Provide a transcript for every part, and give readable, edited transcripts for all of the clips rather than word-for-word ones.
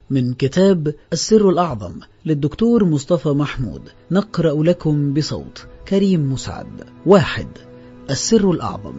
من كتاب السر الأعظم للدكتور مصطفى محمود، نقرأ لكم بصوت كريم مسعد. 1. السر الأعظم.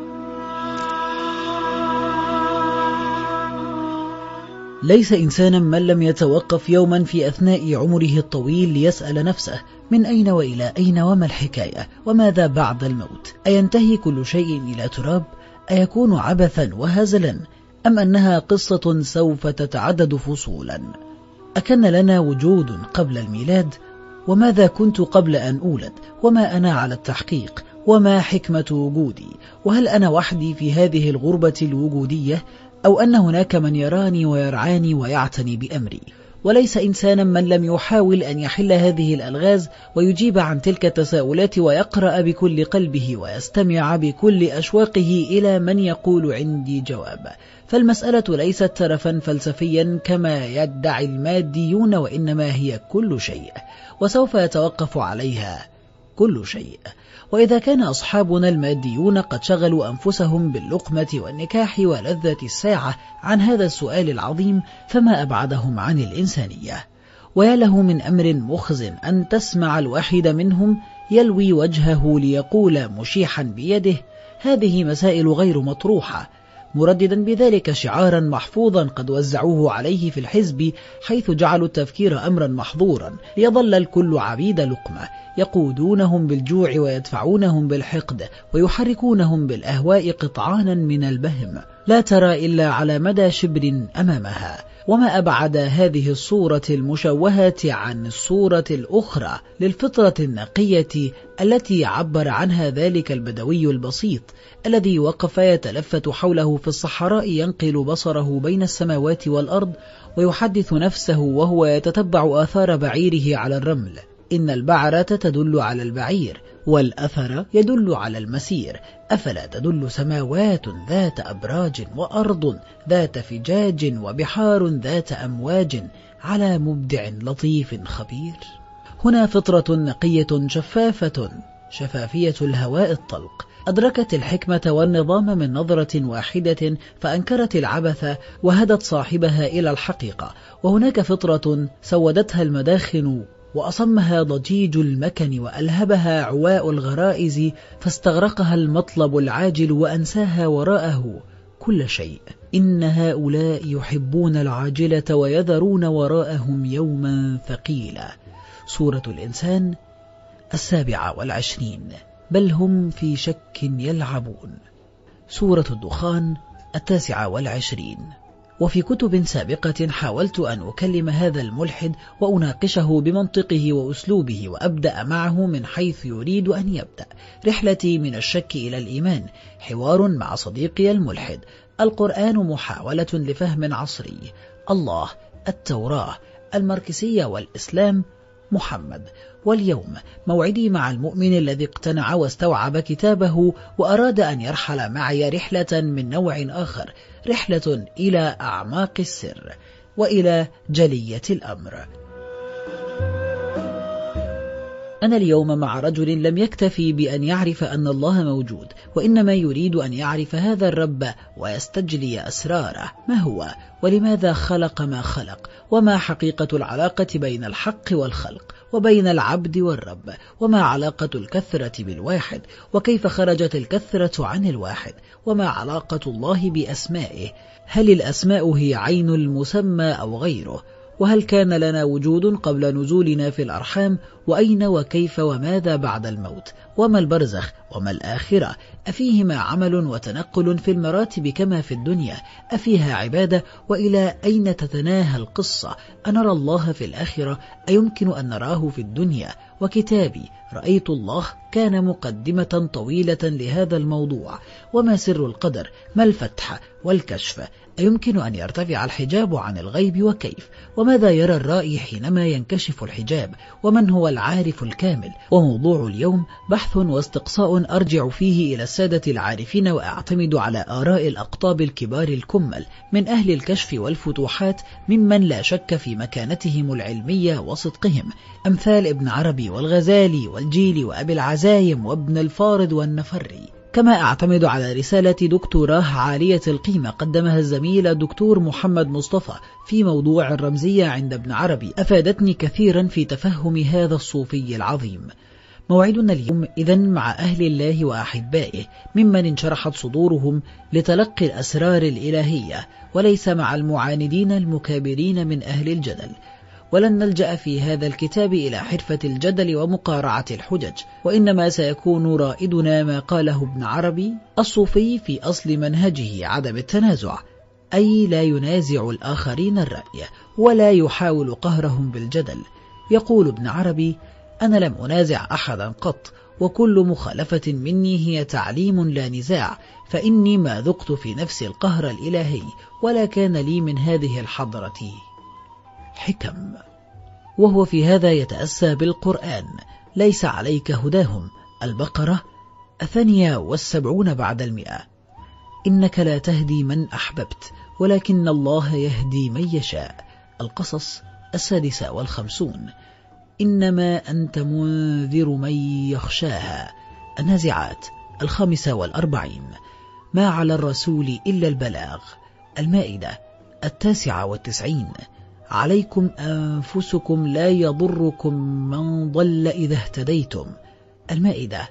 ليس إنسانا من لم يتوقف يوما في أثناء عمره الطويل ليسأل نفسه من أين وإلى أين، وما الحكاية، وماذا بعد الموت؟ أينتهي كل شيء إلى تراب؟ أيكون عبثا وهزلا، أم أنها قصة سوف تتعدد فصولا؟ أكن لنا وجود قبل الميلاد؟ وماذا كنت قبل أن أولد؟ وما أنا على التحقيق؟ وما حكمة وجودي؟ وهل أنا وحدي في هذه الغربة الوجودية، أو أن هناك من يراني ويرعاني ويعتني بأمري؟ وليس إنسانا من لم يحاول أن يحل هذه الألغاز ويجيب عن تلك التساؤلات ويقرأ بكل قلبه ويستمع بكل أشواقه إلى من يقول عندي جواب. فالمسألة ليست ترفا فلسفيا كما يدعي الماديون، وإنما هي كل شيء، وسوف يتوقف عليها كل شيء. وإذا كان أصحابنا الماديون قد شغلوا أنفسهم باللقمة والنكاح ولذة الساعة عن هذا السؤال العظيم، فما أبعدهم عن الإنسانية. ويا له من أمر مخزن أن تسمع الواحد منهم يلوي وجهه ليقول مشيحا بيده: هذه مسائل غير مطروحة، مرددا بذلك شعارا محفوظا قد وزعوه عليه في الحزب، حيث جعلوا التفكير أمرا محظورا ليظل الكل عبيد لقمة، يقودونهم بالجوع ويدفعونهم بالحقد ويحركونهم بالأهواء قطعانا من البهم لا ترى إلا على مدى شبر أمامها. وما أبعد هذه الصورة المشوهة عن الصورة الأخرى للفطرة النقية التي عبر عنها ذلك البدوي البسيط الذي وقف يتلفت حوله في الصحراء، ينقل بصره بين السماوات والأرض ويحدث نفسه وهو يتتبع آثار بعيره على الرمل: إن البعرة تدل على البعير، والأثر يدل على المسير، أفلا تدل سماوات ذات أبراج وأرض ذات فجاج وبحار ذات أمواج على مبدع لطيف خبير. هنا فطرة نقية شفافة شفافية الهواء الطلق أدركت الحكمة والنظام من نظرة واحدة، فأنكرت العبث وهدت صاحبها إلى الحقيقة. وهناك فطرة سودتها المداخن وأصمها ضجيج المكن وألهبها عواء الغرائز، فاستغرقها المطلب العاجل وأنساها وراءه كل شيء. إن هؤلاء يحبون العاجلة ويذرون وراءهم يوما ثقيلا. سورة الإنسان 27. بل هم في شك يلعبون. سورة الدخان 29. وفي كتب سابقة حاولت أن أكلم هذا الملحد وأناقشه بمنطقه وأسلوبه، وأبدأ معه من حيث يريد أن يبدأ. رحلتي من الشك إلى الإيمان، حوار مع صديقي الملحد، القرآن محاولة لفهم عصري، الله، التوراة، الماركسية والإسلام، محمد. واليوم موعدي مع المؤمن الذي اقتنع واستوعب كتابه وأراد أن يرحل معي رحلة من نوع آخر، رحلة إلى أعماق السر وإلى جلية الأمر. أنا اليوم مع رجل لم يكتفي بأن يعرف أن الله موجود، وإنما يريد أن يعرف هذا الرب ويستجلي أسراره، ما هو ولماذا خلق ما خلق، وما حقيقة العلاقة بين الحق والخلق، وبين العبد والرب، وما علاقة الكثرة بالواحد، وكيف خرجت الكثرة عن الواحد، وما علاقة الله بأسمائه، هل الأسماء هي عين المسمى أو غيره، وهل كان لنا وجود قبل نزولنا في الأرحام، وأين وكيف وماذا بعد الموت، وما البرزخ وما الآخرة، أفيهما عمل وتنقل في المراتب كما في الدنيا، أفيها عبادة، وإلى أين تتناهى القصة، أنرى الله في الآخرة، أيمكن أن نراه في الدنيا. وكتابي رأيت الله كان مقدمة طويلة لهذا الموضوع. وما سر القدر، ما الفتح والكشف، أيمكن أن يرتفع الحجاب عن الغيب وكيف، وماذا يرى الرائي حينما ينكشف الحجاب، ومن هو العارف الكامل. وموضوع اليوم بحث واستقصاء أرجع فيه إلى السادة العارفين وأعتمد على آراء الأقطاب الكبار الكمل من أهل الكشف والفتوحات، ممن لا شك في مكانتهم العلمية وصدقهم، أمثال ابن عربي والغزالي والجيلي وأبي العزايم وابن الفارض والنفري. كما أعتمد على رسالة دكتوراه عالية القيمة قدمها الزميل الدكتور محمد مصطفى في موضوع الرمزية عند ابن عربي، أفادتني كثيرا في تفهم هذا الصوفي العظيم. موعدنا اليوم إذن مع أهل الله وأحبائه ممن انشرحت صدورهم لتلقي الأسرار الإلهية، وليس مع المعاندين المكابرين من أهل الجدل. ولن نلجأ في هذا الكتاب إلى حرفة الجدل ومقارعة الحجج، وإنما سيكون رائدنا ما قاله ابن عربي: الصوفي في أصل منهجه عدم التنازع، أي لا ينازع الآخرين الرأي ولا يحاول قهرهم بالجدل. يقول ابن عربي: أنا لم أنازع أحدا قط، وكل مخالفة مني هي تعليم لا نزاع، فإني ما ذقت في نفسي القهر الإلهي، ولا كان لي من هذه الحضرة حكم. وهو في هذا يتأسى بالقرآن: ليس عليك هداهم، البقرة 72 بعد 100. إنك لا تهدي من أحببت، ولكن الله يهدي من يشاء، القصص 56. إنما أنت منذر من يخشاها، النازعات 45. ما على الرسول إلا البلاغ، المائدة 99. عليكم أنفسكم لا يضركم من ضل إذا اهتديتم، المائدة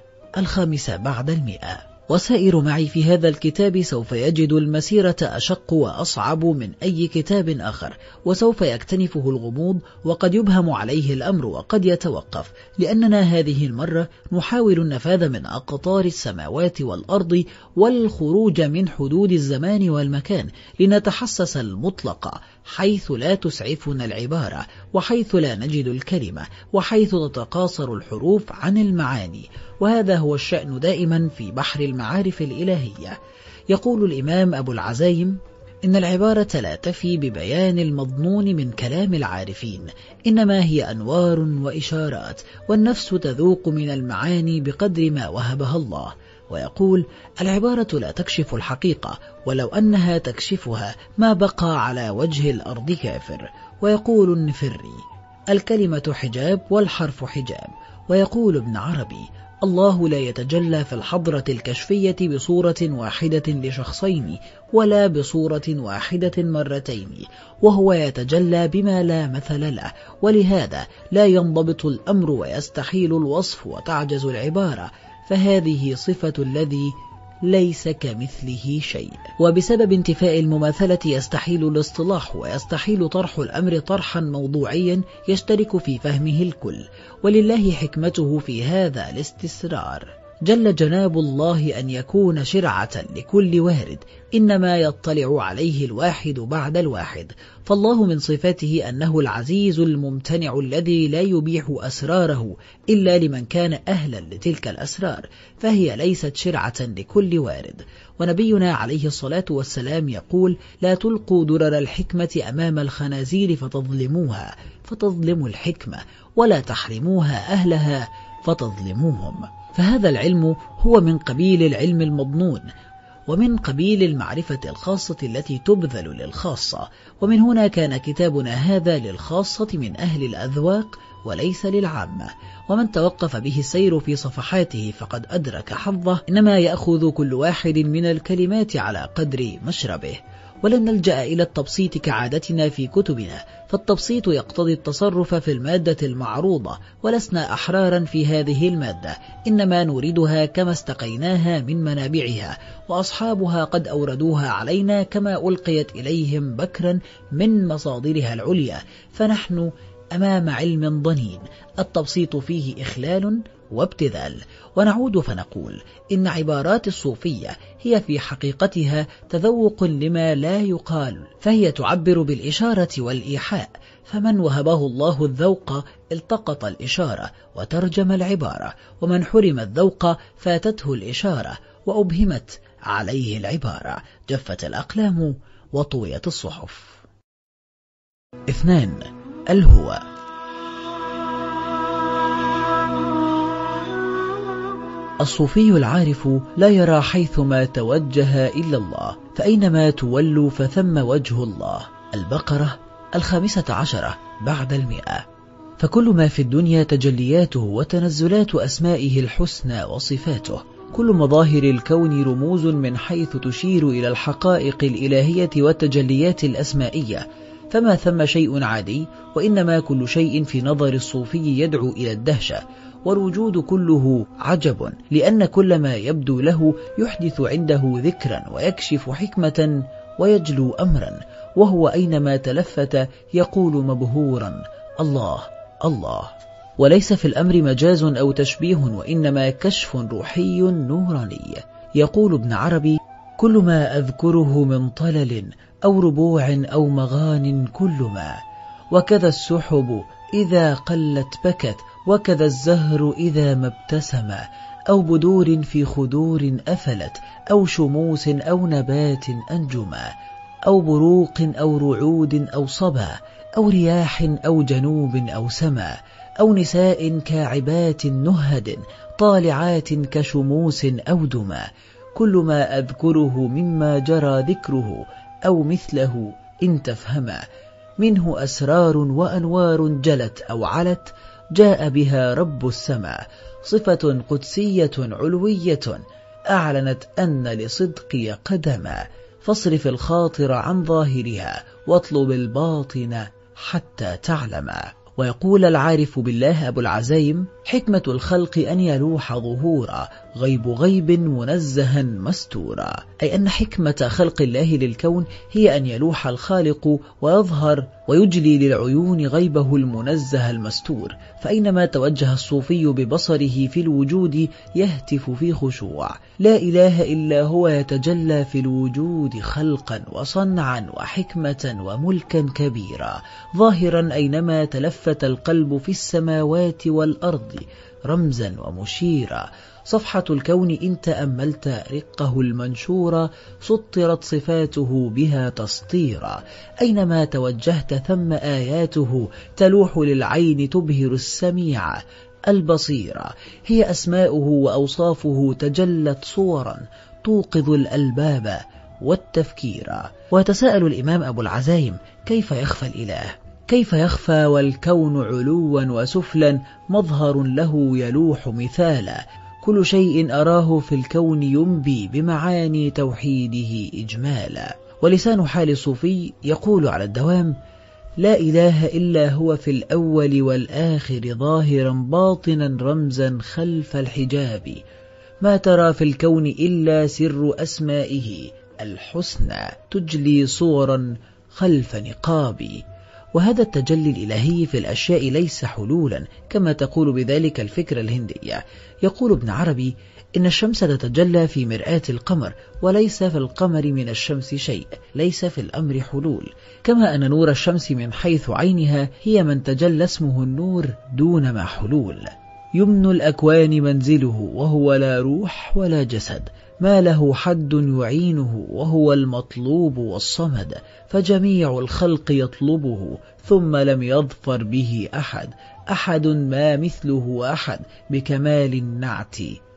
5 بعد 100. وسائر معي في هذا الكتاب سوف يجد المسيرة أشق وأصعب من أي كتاب آخر، وسوف يكتنفه الغموض، وقد يبهم عليه الأمر وقد يتوقف، لأننا هذه المرة نحاول النفاذ من أقطار السماوات والأرض والخروج من حدود الزمان والمكان، لنتحسس المطلق حيث لا تسعفنا العبارة، وحيث لا نجد الكلمة، وحيث تتقاصر الحروف عن المعاني. وهذا هو الشأن دائما في بحر المعارف الإلهية. يقول الإمام أبو العزايم: إن العبارة لا تفي ببيان المضمون من كلام العارفين، إنما هي أنوار وإشارات، والنفس تذوق من المعاني بقدر ما وهبها الله. ويقول: العبارة لا تكشف الحقيقة، ولو أنها تكشفها ما بقى على وجه الأرض كافر. ويقول النفري: الكلمة حجاب والحرف حجاب. ويقول ابن عربي: الله لا يتجلى في الحضرة الكشفية بصورة واحدة لشخصين، ولا بصورة واحدة مرتين، وهو يتجلى بما لا مثل له، ولهذا لا ينضبط الأمر ويستحيل الوصف وتعجز العبارة، فهذه صفة الذي ليس كمثله شيء. وبسبب انتفاء المماثلة يستحيل الاصطلاح، ويستحيل طرح الأمر طرحا موضوعيا يشترك في فهمه الكل، ولله حكمته في هذا الاستسرار. جل جناب الله أن يكون شرعة لكل وارد، إنما يطلع عليه الواحد بعد الواحد. فالله من صفاته أنه العزيز الممتنع الذي لا يبيح أسراره إلا لمن كان أهلا لتلك الأسرار، فهي ليست شرعة لكل وارد. ونبينا عليه الصلاة والسلام يقول: لا تلقوا درر الحكمة أمام الخنازير فتظلموها، فتظلموا الحكمة، ولا تحرموها أهلها فتظلموهم. فهذا العلم هو من قبيل العلم المضنون، ومن قبيل المعرفة الخاصة التي تبذل للخاصة. ومن هنا كان كتابنا هذا للخاصة من أهل الأذواق وليس للعامة، ومن توقف به السير في صفحاته فقد أدرك حظه، إنما يأخذ كل واحد من الكلمات على قدر مشربه. ولن نلجأ إلى التبسيط كعادتنا في كتبنا، فالتبسيط يقتضي التصرف في المادة المعروضة، ولسنا أحرارا في هذه المادة، إنما نوردها كما استقيناها من منابعها، وأصحابها قد أوردوها علينا كما ألقيت إليهم بكرا من مصادرها العليا، فنحن أمام علم ضنين التبسيط فيه إخلال وابتذال. ونعود فنقول: إن عبارات الصوفية هي في حقيقتها تذوق لما لا يقال، فهي تعبر بالإشارة والإيحاء، فمن وهبه الله الذوق التقط الإشارة وترجم العبارة، ومن حرم الذوق فاتته الإشارة وأبهمت عليه العبارة، جفت الأقلام وطويت الصحف. 2. الهوى. الصوفي العارف لا يرى حيثما توجه إلا الله، فأينما تولوا فثم وجه الله، البقرة 15 بعد 100. فكل ما في الدنيا تجلياته وتنزلات أسمائه الحسنى وصفاته، كل مظاهر الكون رموز من حيث تشير إلى الحقائق الإلهية والتجليات الأسمائية، فما ثم شيء عادي، وإنما كل شيء في نظر الصوفي يدعو إلى الدهشة، والوجود كله عجب، لأن كل ما يبدو له يحدث عنده ذكرا ويكشف حكمة ويجلو أمرا، وهو أينما تلفت يقول مبهورا: الله الله. وليس في الأمر مجاز أو تشبيه، وإنما كشف روحي نوراني. يقول ابن عربي: كل ما أذكره من طلل أو ربوع أو مغان كل ما، وكذا السحب إذا قلت بكت، وكذا الزهر إذا ما ابتسم، أو بدور في خدور أفلت، أو شموس أو نبات أنجما، أو بروق أو رعود أو صبا، أو رياح أو جنوب أو سما، أو نساء كاعبات نهد طالعات كشموس أو دما، كل ما أذكره مما جرى ذكره أو مثله إن تفهما، منه أسرار وأنوار جلت أو علت، جاء بها رب السماء، صفة قدسية علوية أعلنت أن لصدقي قدما، فاصرف الخاطر عن ظاهرها واطلب الباطن حتى تعلما. ويقول العارف بالله أبو العزايم: حكمة الخلق أن يلوح ظهورا، غيب غيب منزها مستورا، أي أن حكمة خلق الله للكون هي أن يلوح الخالق ويظهر ويجلي للعيون غيبه المنزه المستور، فأينما توجه الصوفي ببصره في الوجود يهتف في خشوع: لا إله إلا هو، يتجلى في الوجود خلقا وصنعا وحكمة وملكا كبيرا، ظاهرا أينما تلفت القلب في السماوات والأرض رمزا ومشيرا. صفحة الكون إن تأملت رقه المنشورا، سطرت صفاته بها تسطيرا، أينما توجهت ثم آياته تلوح للعين تبهر السميع البصيرا، هي أسماؤه وأوصافه تجلت صورا توقظ الألباب والتفكيرا. ويتساءل الإمام أبو العزايم: كيف يخفى الإله؟ كيف يخفى والكون علوا وسفلا مظهر له يلوح مثالا، كل شيء أراه في الكون ينبي بمعاني توحيده إجمالا. ولسان حال الصوفي يقول على الدوام: لا إله إلا هو في الأول والآخر، ظاهرا باطنا رمزا خلف الحجاب، ما ترى في الكون إلا سر أسمائه الحسنى، تجلي صورا خلف نقابي. وهذا التجلي الإلهي في الأشياء ليس حلولا كما تقول بذلك الفكرة الهندية. يقول ابن عربي: إن الشمس تتجلى في مرآة القمر، وليس في القمر من الشمس شيء، ليس في الأمر حلول، كما أن نور الشمس من حيث عينها هي من تجلى اسمه النور دون ما حلول. يمن الأكوان منزله، وهو لا روح ولا جسد، ما له حد يعينه، وهو المطلوب والصمد، فجميع الخلق يطلبه، ثم لم يظفر به أحد ما مثله أحد، بكمال النعت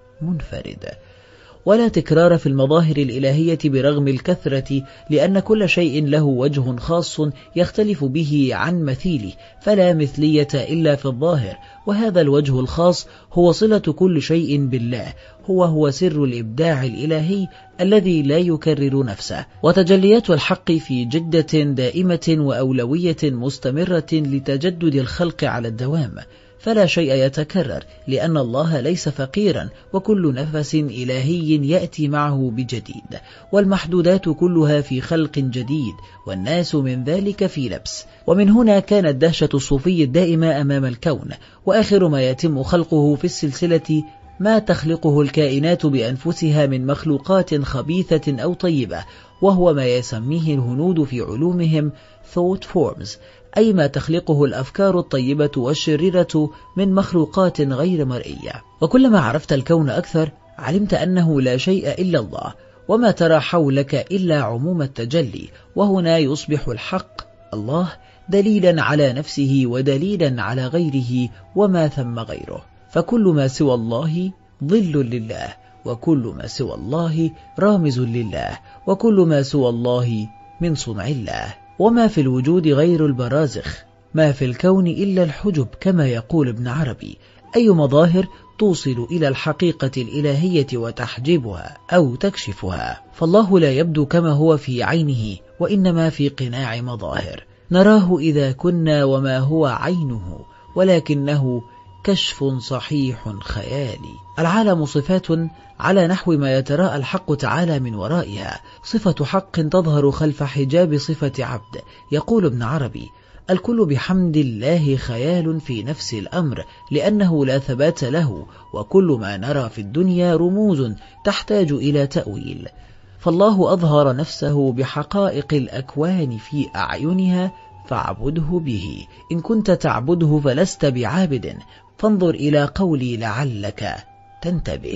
منفرد. ولا تكرار في المظاهر الإلهية برغم الكثرة، لأن كل شيء له وجه خاص يختلف به عن مثيله، فلا مثلية إلا في الظاهر، وهذا الوجه الخاص هو صلة كل شيء بالله، هو سر الإبداع الإلهي الذي لا يكرر نفسه. وتجليات الحق في جدة دائمة وأولوية مستمرة لتجدد الخلق على الدوام، فلا شيء يتكرر، لأن الله ليس فقيرا، وكل نفس إلهي يأتي معه بجديد، والمحدودات كلها في خلق جديد، والناس من ذلك في لبس. ومن هنا كانت دهشة الصوفي الدائمة أمام الكون، وآخر ما يتم خلقه في السلسلة ما تخلقه الكائنات بأنفسها من مخلوقات خبيثة أو طيبة، وهو ما يسميه الهنود في علومهم thought forms، أي ما تخلقه الأفكار الطيبة والشريرة من مخلوقات غير مرئية. وكلما عرفت الكون أكثر علمت أنه لا شيء إلا الله، وما ترى حولك إلا عموم التجلي، وهنا يصبح الحق الله دليلا على نفسه ودليلا على غيره، وما ثم غيره، فكل ما سوى الله ظل لله، وكل ما سوى الله رامز لله، وكل ما سوى الله من صنع الله. وما في الوجود غير البرازخ، ما في الكون إلا الحجب، كما يقول ابن عربي: أي مظاهر توصل إلى الحقيقة الإلهية وتحجبها أو تكشفها، فالله لا يبدو كما هو في عينه، وإنما في قناع مظاهر نراه إذا كنا وما هو عينه، ولكنه كشف صحيح خيالي. العالم صفات على نحو ما يتراءى الحق تعالى من ورائها، صفة حق تظهر خلف حجاب صفة عبد. يقول ابن عربي: الكل بحمد الله خيال في نفس الأمر، لأنه لا ثبات له، وكل ما نرى في الدنيا رموز تحتاج إلى تأويل. فالله أظهر نفسه بحقائق الأكوان في أعينها، فاعبده به. إن كنت تعبده فلست بعابد، فانظر إلى قولي لعلك تنتبه.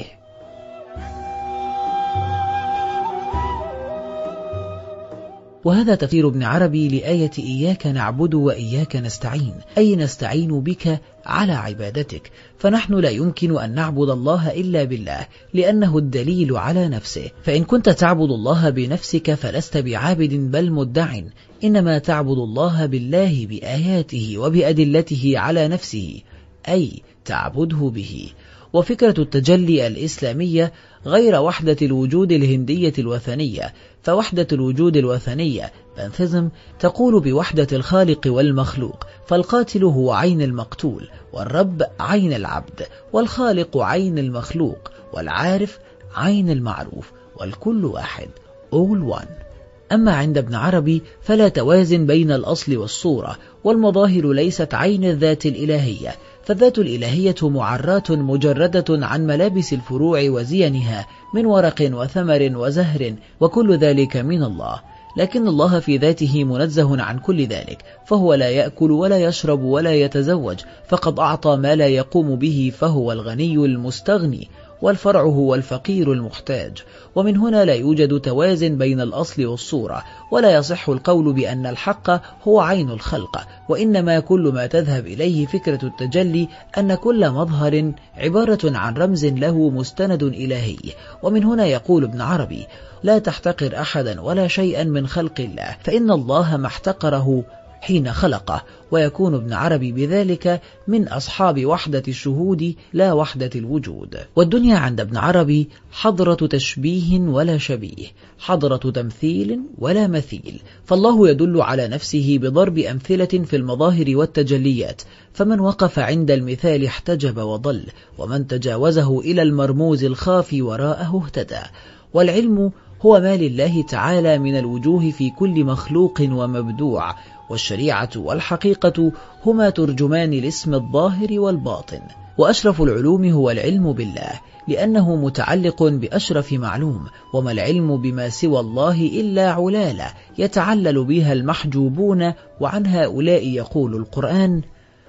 وهذا تفسير ابن عربي لآية إياك نعبد وإياك نستعين، أي نستعين بك على عبادتك، فنحن لا يمكن أن نعبد الله إلا بالله، لأنه الدليل على نفسه. فإن كنت تعبد الله بنفسك فلست بعابد بل مدع، إنما تعبد الله بالله بآياته وبأدلته على نفسه، أي تعبده به. وفكرة التجلي الإسلامية غير وحدة الوجود الهندية الوثنية، فوحدة الوجود الوثنية بانثيزم تقول بوحدة الخالق والمخلوق، فالقاتل هو عين المقتول، والرب عين العبد، والخالق عين المخلوق، والعارف عين المعروف، والكل واحد all one. أما عند ابن عربي فلا توازن بين الأصل والصورة، والمظاهر ليست عين الذات الإلهية، فالذات الإلهية معرات مجردة عن ملابس الفروع وزينها من ورق وثمر وزهر، وكل ذلك من الله. لكن الله في ذاته منزه عن كل ذلك، فهو لا يأكل ولا يشرب ولا يتزوج، فقد أعطى ما لا يقوم به، فهو الغني المستغني، والفرع هو الفقير المحتاج. ومن هنا لا يوجد توازن بين الأصل والصورة، ولا يصح القول بأن الحق هو عين الخلق، وإنما كل ما تذهب إليه فكرة التجلي أن كل مظهر عبارة عن رمز له مستند إلهي. ومن هنا يقول ابن عربي: لا تحتقر أحدا ولا شيئا من خلق الله، فإن الله ما احتقره حين خلقه. ويكون ابن عربي بذلك من أصحاب وحدة الشهود لا وحدة الوجود. والدنيا عند ابن عربي حضرة تشبيه ولا شبيه، حضرة تمثيل ولا مثيل، فالله يدل على نفسه بضرب أمثلة في المظاهر والتجليات، فمن وقف عند المثال احتجب وضل، ومن تجاوزه إلى المرموز الخافي وراءه اهتدى. والعلم هو ما لله تعالى من الوجوه في كل مخلوق ومبدوع، والشريعة والحقيقة هما ترجمان الاسم الظاهر والباطن. وأشرف العلوم هو العلم بالله، لأنه متعلق بأشرف معلوم، وما العلم بما سوى الله إلا علالة يتعلل بها المحجوبون، وعن هؤلاء يقول القرآن: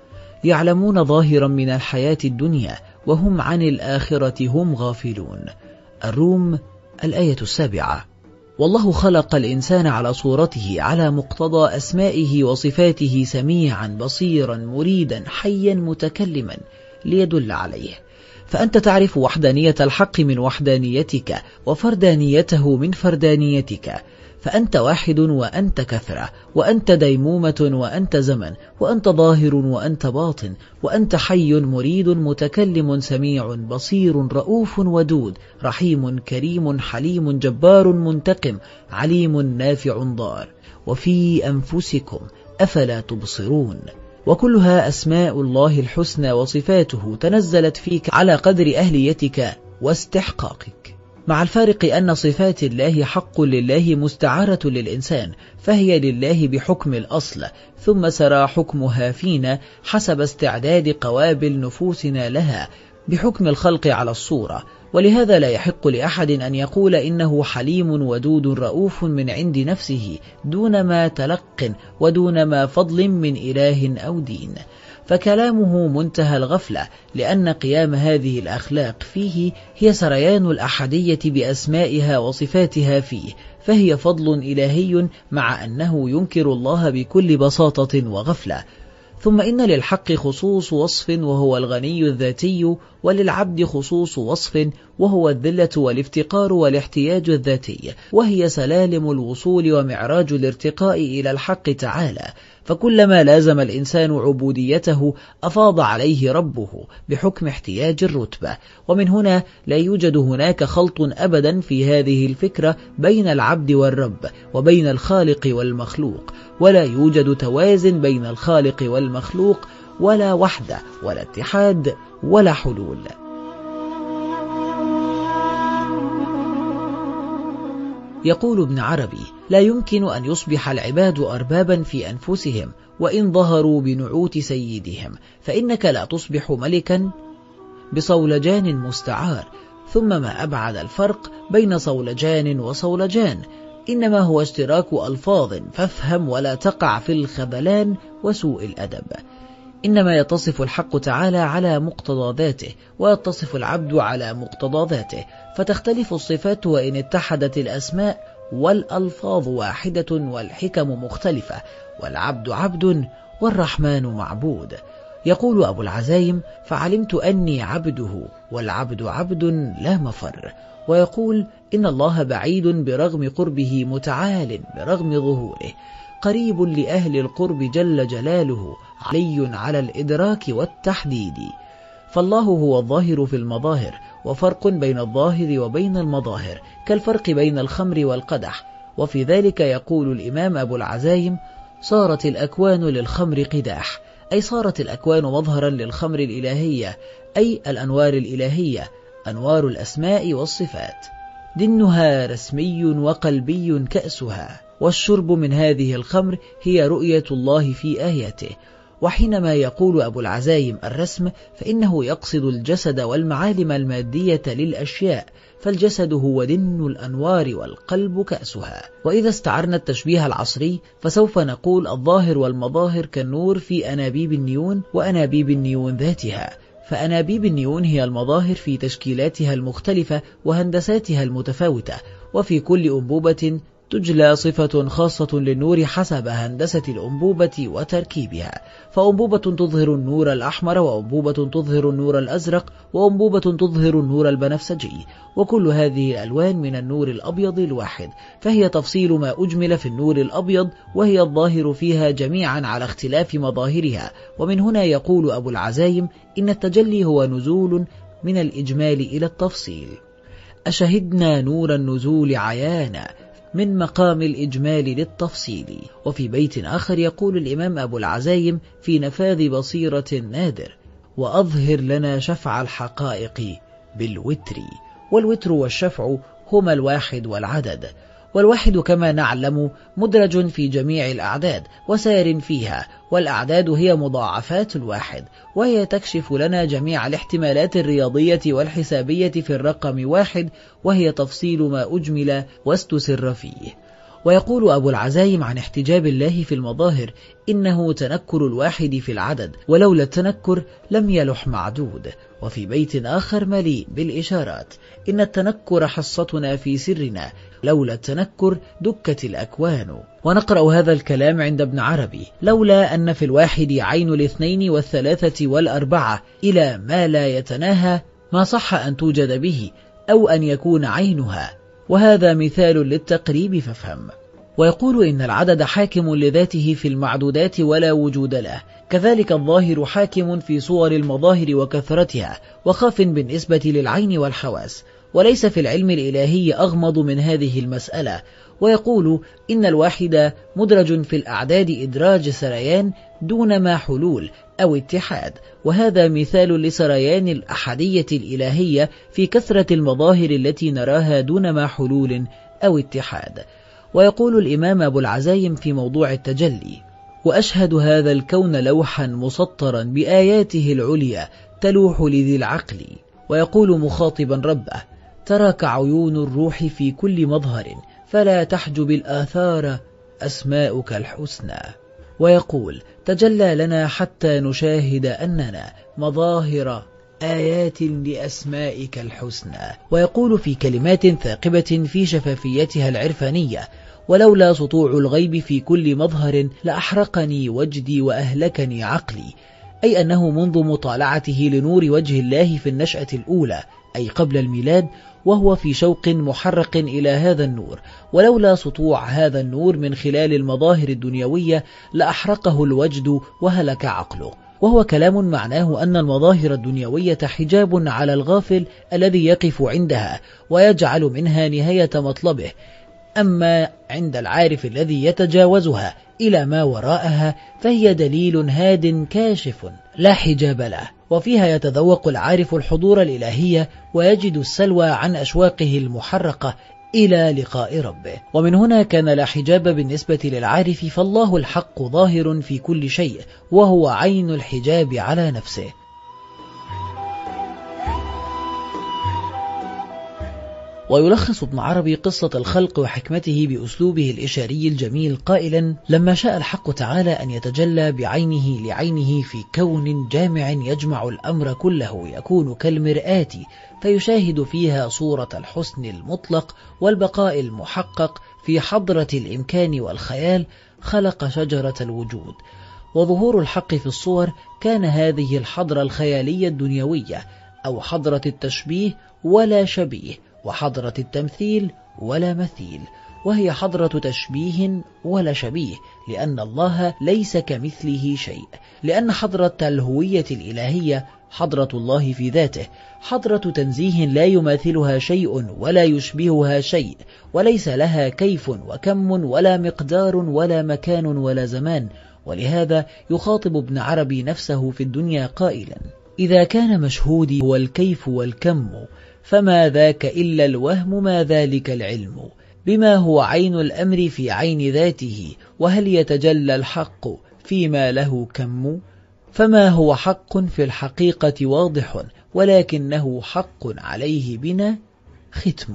يعلمون ظاهرا من الحياة الدنيا وهم عن الآخرة هم غافلون. الروم الآية 7. والله خلق الإنسان على صورته على مقتضى أسمائه وصفاته، سميعا بصيرا مريدا حيا متكلما، ليدل عليه. فأنت تعرف وحدانية الحق من وحدانيتك، وفردانيته من فردانيتك، فأنت واحد وأنت كثرة، وأنت ديمومة وأنت زمن، وأنت ظاهر وأنت باطن، وأنت حي مريد متكلم سميع بصير رؤوف ودود رحيم كريم حليم جبار منتقم عليم نافع ضار. وفي أنفسكم أفلا تبصرون. وكلها أسماء الله الحسنى وصفاته تنزلت فيك على قدر أهليتك واستحقاقك، مع الفارق أن صفات الله حق لله مستعارة للإنسان، فهي لله بحكم الأصل، ثم سرى حكمها فينا حسب استعداد قوابل نفوسنا لها بحكم الخلق على الصورة. ولهذا لا يحق لأحد أن يقول إنه حليم ودود رؤوف من عند نفسه دون ما تلق ودون ما فضل من إله أو دين، فكلامه منتهى الغفلة، لأن قيام هذه الأخلاق فيه هي سريان الأحدية بأسمائها وصفاتها فيه، فهي فضل إلهي مع أنه ينكر الله بكل بساطة وغفلة. ثم إن للحق خصوص وصف وهو الغني الذاتي، وللعبد خصوص وصف وهو الذلة والافتقار والاحتياج الذاتي، وهي سلالم الوصول ومعراج الارتقاء إلى الحق تعالى. فكلما لازم الإنسان عبوديته أفاض عليه ربه بحكم احتياج الرتبة. ومن هنا لا يوجد هناك خلط أبدا في هذه الفكرة بين العبد والرب وبين الخالق والمخلوق، ولا يوجد توازن بين الخالق والمخلوق، ولا وحدة ولا اتحاد ولا حلول. يقول ابن عربي: لا يمكن أن يصبح العباد أربابا في أنفسهم وإن ظهروا بنعوت سيدهم، فإنك لا تصبح ملكا بصولجان مستعار. ثم ما أبعد الفرق بين صولجان وصولجان، إنما هو اشتراك ألفاظ، فافهم ولا تقع في الخذلان وسوء الأدب. إنما يتصف الحق تعالى على مقتضى ذاته، ويتصف العبد على مقتضى ذاته، فتختلف الصفات وإن اتحدت الأسماء، والألفاظ واحدة والحكم مختلفة، والعبد عبد والرحمن معبود. يقول أبو العزايم: فعلمت أني عبده والعبد عبد لا مفر. ويقول: إن الله بعيد برغم قربه، متعال برغم ظهوره، قريب لأهل القرب جل جلاله، علي على الإدراك والتحديد. فالله هو الظاهر في المظاهر، وفرق بين الظاهر وبين المظاهر كالفرق بين الخمر والقدح. وفي ذلك يقول الإمام أبو العزايم: صارت الأكوان للخمر قداح، أي صارت الأكوان مظهرا للخمر الإلهية، أي الأنوار الإلهية، أنوار الأسماء والصفات. دنها رسمي وقلبي كأسها، والشرب من هذه الخمر هي رؤية الله في آياته. وحينما يقول أبو العزايم الرسم، فإنه يقصد الجسد والمعالم المادية للأشياء، فالجسد هو دن الأنوار والقلب كأسها. وإذا استعرنا التشبيه العصري فسوف نقول: الظاهر والمظاهر كالنور في أنابيب النيون وأنابيب النيون ذاتها، فأنابيب النيون هي المظاهر في تشكيلاتها المختلفة وهندساتها المتفاوتة، وفي كل أنبوبة تجلى صفة خاصة للنور حسب هندسة الأنبوبة وتركيبها، فأنبوبة تظهر النور الأحمر، وأنبوبة تظهر النور الأزرق، وأنبوبة تظهر النور البنفسجي، وكل هذه الألوان من النور الأبيض الواحد، فهي تفصيل ما أجمل في النور الأبيض، وهي الظاهر فيها جميعا على اختلاف مظاهرها. ومن هنا يقول أبو العزايم: إن التجلي هو نزول من الإجمال إلى التفصيل. أشهدنا نور النزول عيانا من مقام الإجمال للتفصيل. وفي بيت آخر يقول الإمام أبو العزايم في نفاذ بصيرة نادر: وأظهر لنا شفع الحقائق بالوتر. والوتر والشفع هما الواحد والعدد، والواحد كما نعلم مدرج في جميع الأعداد وسار فيها، والأعداد هي مضاعفات الواحد، وهي تكشف لنا جميع الاحتمالات الرياضية والحسابية في الرقم واحد، وهي تفصيل ما أجمل واستسر فيه. ويقول أبو العزايم عن احتجاب الله في المظاهر: إنه تنكر الواحد في العدد، ولولا التنكر لم يلح معدود. وفي بيت آخر مليء بالإشارات: إن التنكر حصتنا في سرنا، لولا التنكر دكت الأكوان. ونقرأ هذا الكلام عند ابن عربي: لولا أن في الواحد عين الاثنين والثلاثة والأربعة إلى ما لا يتناهى ما صح أن توجد به، أو أن يكون عينها. وهذا مثال للتقريب فافهم. ويقول: إن العدد حاكم لذاته في المعدودات ولا وجود له، كذلك الظاهر حاكم في صور المظاهر وكثرتها، وخاف بالنسبة للعين والحواس، وليس في العلم الإلهي أغمض من هذه المسألة. ويقول: إن الواحد مدرج في الأعداد إدراج سريان دون ما حلول أو اتحاد، وهذا مثال لسريان الأحدية الإلهية في كثرة المظاهر التي نراها دون ما حلول أو اتحاد. ويقول الإمام أبو العزايم في موضوع التجلي: وأشهد هذا الكون لوحا مسطرا بآياته العليا تلوح لذي العقل. ويقول مخاطبا ربه: تراك عيون الروح في كل مظهر، فلا تحجب الآثار أسماؤك الحسنى. ويقول: تجلى لنا حتى نشاهد أننا مظاهر آيات لأسمائك الحسنى. ويقول في كلمات ثاقبة في شفافيتها العرفانية: ولولا سطوع الغيب في كل مظهر لأحرقني وجدي وأهلكني عقلي، أي أنه منذ مطالعته لنور وجه الله في النشأة الأولى، أي قبل الميلاد، وهو في شوق محرق إلى هذا النور، ولولا سطوع هذا النور من خلال المظاهر الدنيوية لأحرقه الوجد وهلك عقله. وهو كلام معناه أن المظاهر الدنيوية حجاب على الغافل الذي يقف عندها ويجعل منها نهاية مطلبه، أما عند العارف الذي يتجاوزها إلى ما وراءها فهي دليل هاد كاشف لا حجاب له، وفيها يتذوق العارف الحضور الإلهية ويجد السلوى عن أشواقه المحرقة إلى لقاء ربه. ومن هنا كان لا حجاب بالنسبة للعارف، فالله الحق ظاهر في كل شيء، وهو عين الحجاب على نفسه. ويلخص ابن عربي قصة الخلق وحكمته بأسلوبه الإشاري الجميل قائلا: لما شاء الحق تعالى أن يتجلى بعينه لعينه في كون جامع يجمع الأمر كله يكون كالمرآة، فيشاهد فيها صورة الحسن المطلق والبقاء المحقق في حضرة الإمكان والخيال، خلق شجرة الوجود. وظهور الحق في الصور كان هذه الحضرة الخيالية الدنيوية، أو حضرة التشبيه ولا شبيه، وحضرة التمثيل ولا مثيل، وهي حضرة تشبيه ولا شبيه، لأن الله ليس كمثله شيء، لأن حضرة الهوية الإلهية حضرة الله في ذاته، حضرة تنزيه لا يماثلها شيء ولا يشبهها شيء، وليس لها كيف وكم ولا مقدار ولا مكان ولا زمان. ولهذا يخاطب ابن عربي نفسه في الدنيا قائلا: إذا كان مشهودي هو الكيف والكم، فما ذاك إلا الوهم، ما ذلك العلم، بما هو عين الأمر في عين ذاته، وهل يتجلى الحق فيما له كم؟ فما هو حق في الحقيقة واضح، ولكنه حق عليه بنا ختم.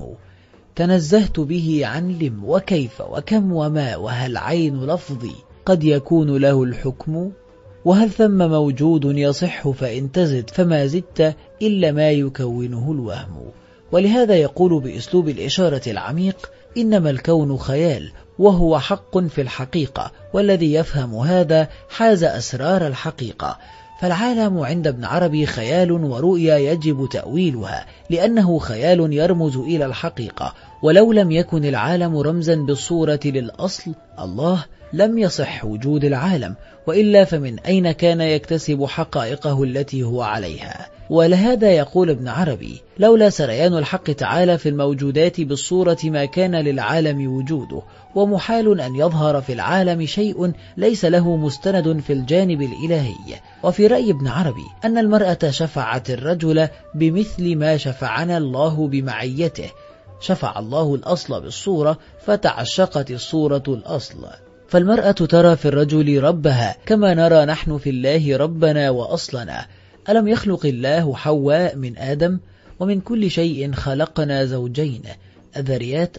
تنزهت به عن لم وكيف وكم وما، وهل عين لفظي قد يكون له الحكم؟ وهل ثم موجود يصح فإن تزد، فما زدت إلا ما يكونه الوهم. ولهذا يقول بأسلوب الإشارة العميق: إنما الكون خيال، وهو حق في الحقيقة، والذي يفهم هذا حاز أسرار الحقيقة. فالعالم عند ابن عربي خيال ورؤيا يجب تأويلها، لأنه خيال يرمز إلى الحقيقة، ولو لم يكن العالم رمزا بالصورة للأصل الله لم يصح وجود العالم، وإلا فمن أين كان يكتسب حقائقه التي هو عليها؟ ولهذا يقول ابن عربي: لولا سريان الحق تعالى في الموجودات بالصورة ما كان للعالم وجوده، ومحال أن يظهر في العالم شيء ليس له مستند في الجانب الإلهي. وفي رأي ابن عربي أن المرأة شفعت الرجل بمثل ما شفعنا الله بمعيته، شفع الله الأصل بالصورة فتعشقت الصورة الأصل، فالمرأة ترى في الرجل ربها كما نرى نحن في الله ربنا وأصلنا. ألم يخلق الله حواء من آدم؟ ومن كل شيء خلقنا زوجين. الذريات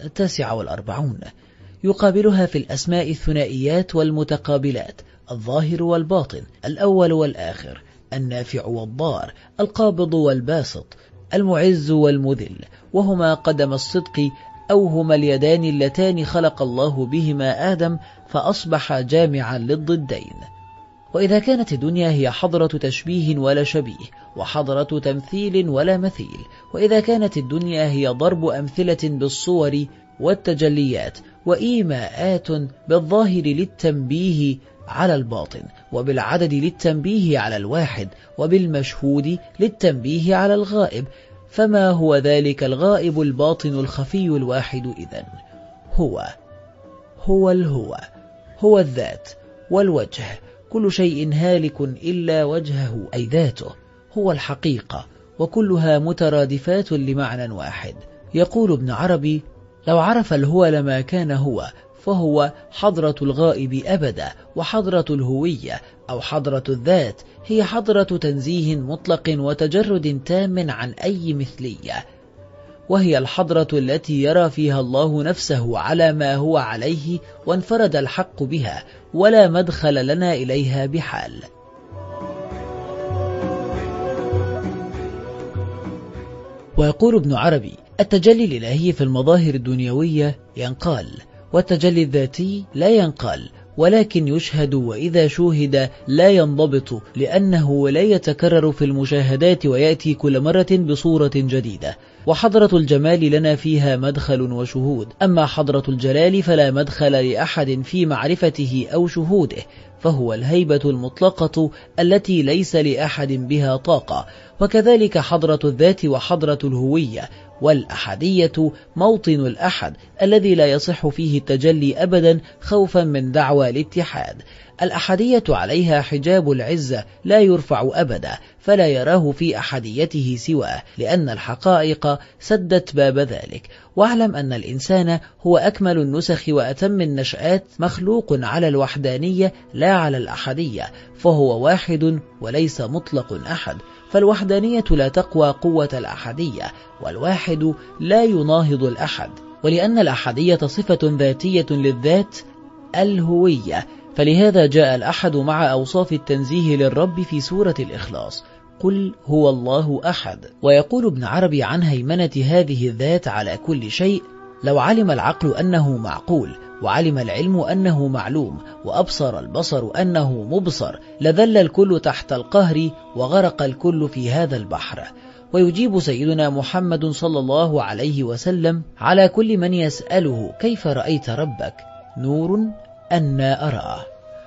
49. يقابلها في الأسماء الثنائيات والمتقابلات، الظاهر والباطن، الأول والآخر، النافع والضار، القابض والباسط، المعز والمذل، وهما قدم الصدق، أو هما اليدان اللتان خلق الله بهما آدم فأصبح جامعا للضدين. وإذا كانت الدنيا هي حضرة تشبيه ولا شبيه، وحضرة تمثيل ولا مثيل، وإذا كانت الدنيا هي ضرب أمثلة بالصور والتجليات، وإيماءات بالظاهر للتنبيه على الباطن، وبالعدد للتنبيه على الواحد، وبالمشهود للتنبيه على الغائب، فما هو ذلك الغائب الباطن الخفي الواحد؟ إذن هو الهوى، هو الذات والوجه، كل شيء هالك إلا وجهه أي ذاته، هو الحقيقة، وكلها مترادفات لمعنى واحد. يقول ابن عربي: لو عرف الهوى لما كان هو، فهو حضرة الغائب أبدا، وحضرة الهوية أو حضرة الذات هي حضرة تنزيه مطلق وتجرد تام عن أي مثلية، وهي الحضرة التي يرى فيها الله نفسه على ما هو عليه، وانفرد الحق بها، ولا مدخل لنا إليها بحال. ويقول ابن عربي: التجلي الإلهي في المظاهر الدنيوية ينقال، والتجلي الذاتي لا ينقال، ولكن يشهد، وإذا شوهد لا ينضبط، لأنه لا يتكرر في المشاهدات ويأتي كل مرة بصورة جديدة. وحضرة الجمال لنا فيها مدخل وشهود، أما حضرة الجلال فلا مدخل لأحد في معرفته أو شهوده، فهو الهيبة المطلقة التي ليس لأحد بها طاقة. وكذلك حضرة الذات وحضرة الهوية. والأحدية موطن الأحد الذي لا يصح فيه التجلي أبدا خوفا من دعوى الاتحاد. الأحدية عليها حجاب العزة لا يرفع أبدا، فلا يراه في أحديته سواه، لأن الحقائق سدت باب ذلك. واعلم أن الإنسان هو أكمل النسخ وأتم النشآت، مخلوق على الوحدانية لا على الأحدية، فهو واحد وليس مطلق أحد. فالوحدانية لا تقوى قوة الأحدية، والواحد لا يناهض الأحد. ولأن الأحدية صفة ذاتية للذات الهوية، فلهذا جاء الأحد مع أوصاف التنزيه للرب في سورة الإخلاص: قل هو الله أحد. ويقول ابن عربي عن هيمنة هذه الذات على كل شيء: لو علم العقل أنه معقول، وعلم العلم أنه معلوم، وأبصر البصر أنه مبصر، لذل الكل تحت القهر، وغرق الكل في هذا البحر. ويجيب سيدنا محمد صلى الله عليه وسلم على كل من يسأله: كيف رأيت ربك؟ نور أنا أراه.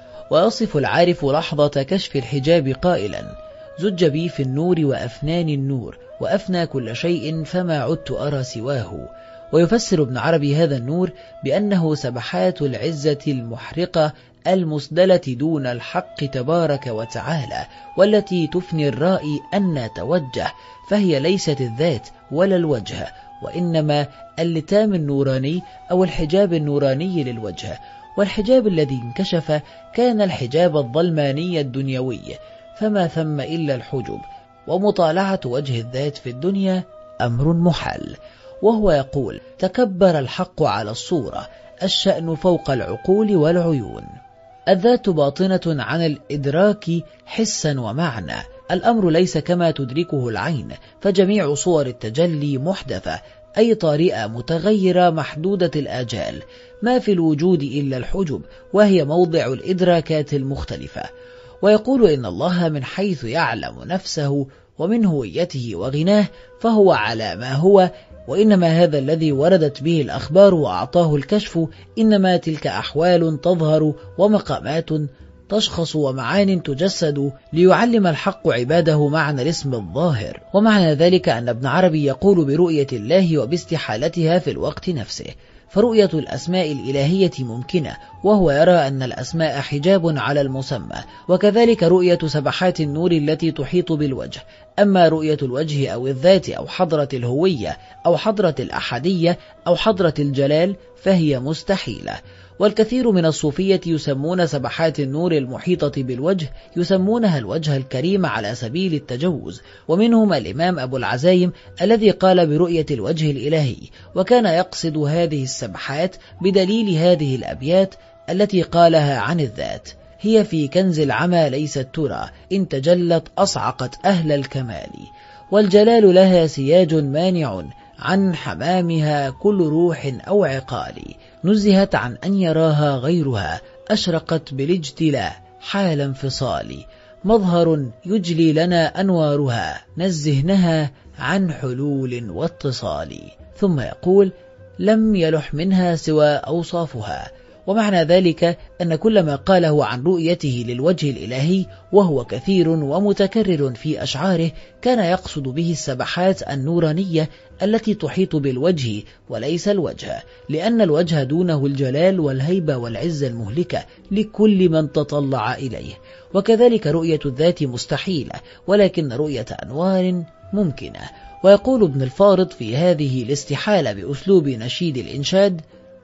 ويصف العارف لحظة كشف الحجاب قائلا: زج بي في النور وأفناني النور، وأفنى كل شيء فما عدت أرى سواه. ويفسر ابن عربي هذا النور بأنه سبحات العزة المحرقة المسدلة دون الحق تبارك وتعالى، والتي تفني الرائي أن توجه، فهي ليست الذات ولا الوجه، وإنما اللتام النوراني أو الحجاب النوراني للوجه. والحجاب الذي انكشف كان الحجاب الظلماني الدنيوي، فما ثم إلا الحجب، ومطالعة وجه الذات في الدنيا أمر محال. وهو يقول: تكبر الحق على الصورة، الشأن فوق العقول والعيون. الذات باطنة عن الإدراك حسا ومعنى. الأمر ليس كما تدركه العين، فجميع صور التجلي محدثة، أي طارئة متغيرة محدودة الآجال، ما في الوجود إلا الحجب، وهي موضع الإدراكات المختلفة. ويقول إن الله من حيث يعلم نفسه ومن هويته وغناه فهو على ما هو، وإنما هذا الذي وردت به الأخبار وأعطاه الكشف، إنما تلك أحوال تظهر ومقامات تشخص ومعان تجسد، ليعلم الحق عباده معنى الاسم الظاهر. ومعنى ذلك أن ابن عربي يقول برؤية الله وباستحالتها في الوقت نفسه، فرؤية الأسماء الإلهية ممكنة، وهو يرى أن الأسماء حجاب على المسمى، وكذلك رؤية سبحات النور التي تحيط بالوجه. أما رؤية الوجه أو الذات أو حضرة الهوية أو حضرة الأحدية أو حضرة الجلال فهي مستحيلة. والكثير من الصوفية يسمون سبحات النور المحيطة بالوجه يسمونها الوجه الكريم على سبيل التجوز، ومنهم الإمام أبو العزايم الذي قال برؤية الوجه الإلهي، وكان يقصد هذه السبحات بدليل هذه الأبيات التي قالها عن الذات: هي في كنز العمى ليست ترى، إن تجلت أصعقت أهل الكمال، والجلال لها سياج مانع عن حمامها كل روح أو عقال، نزهت عن أن يراها غيرها، أشرقت بالاجتلاء حال انفصال، مظهر يجلي لنا أنوارها، نزهنها عن حلول واتصال. ثم يقول: لم يلح منها سوى أوصافها. ومعنى ذلك أن كل ما قاله عن رؤيته للوجه الإلهي وهو كثير ومتكرر في أشعاره كان يقصد به السبحات النورانية التي تحيط بالوجه وليس الوجه، لأن الوجه دونه الجلال والهيبة والعزة المهلكة لكل من تطلع إليه. وكذلك رؤية الذات مستحيلة، ولكن رؤية أنوار ممكنة. ويقول ابن الفارض في هذه الاستحالة بأسلوب نشيد الإنشاد: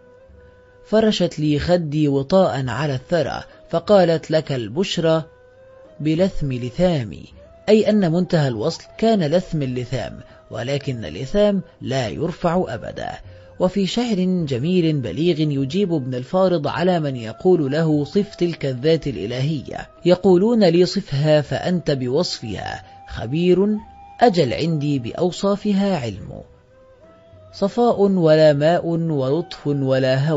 فرشت لي خدي وطاء على الثرى، فقالت لك البشرى بلثم لثامي، أي أن منتهى الوصل كان لثم اللثام، ولكن اللثام لا يرفع أبدا. وفي شعر جميل بليغ يجيب ابن الفارض على من يقول له: صف تلك الذات الإلهية، يقولون لي صفها فأنت بوصفها خبير، أجل عندي بأوصافها علم، صفاء ولا ماء ولطف ولا هوى،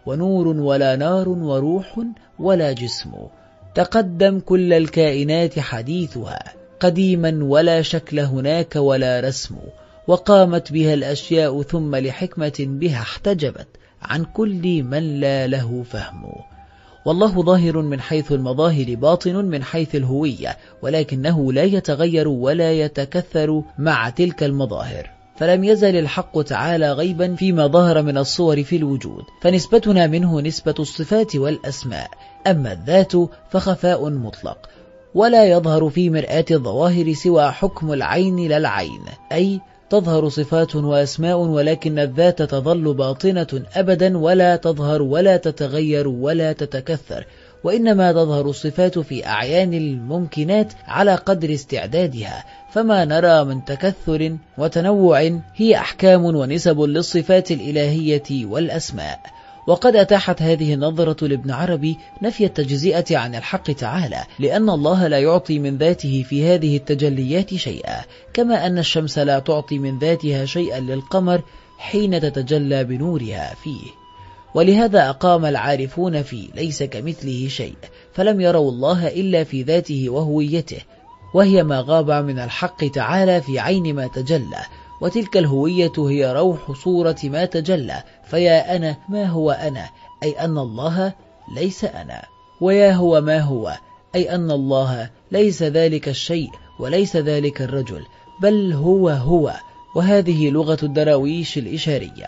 ونور ولا نار وروح ولا جسم. تقدم كل الكائنات حديثها قديما ولا شكل هناك ولا رسم، وقامت بها الأشياء ثم لحكمة بها احتجبت عن كل من لا له فهم. والله ظاهر من حيث المظاهر باطن من حيث الهوية، ولكنه لا يتغير ولا يتكثر مع تلك المظاهر، فلم يزل الحق تعالى غيبا فيما ظهر من الصور في الوجود، فنسبتنا منه نسبة الصفات والأسماء، أما الذات فخفاء مطلق، ولا يظهر في مرآة الظواهر سوى حكم العين لا العين، أي تظهر صفات وأسماء ولكن الذات تظل باطنة أبدا ولا تظهر ولا تتغير ولا تتكثر، وإنما تظهر الصفات في أعيان الممكنات على قدر استعدادها، فما نرى من تكثر وتنوع هي أحكام ونسب للصفات الإلهية والأسماء. وقد أتاحت هذه النظرة لابن عربي نفي التجزئة عن الحق تعالى، لأن الله لا يعطي من ذاته في هذه التجليات شيئا، كما أن الشمس لا تعطي من ذاتها شيئا للقمر حين تتجلى بنورها فيه. ولهذا أقام العارفون في ليس كمثله شيء، فلم يروا الله إلا في ذاته وهويته، وهي ما غاب من الحق تعالى في عين ما تجلى، وتلك الهوية هي روح صورة ما تجلى. فيا أنا ما هو أنا، أي أن الله ليس أنا، ويا هو ما هو، أي أن الله ليس ذلك الشيء وليس ذلك الرجل، بل هو هو. وهذه لغة الدراويش الإشارية.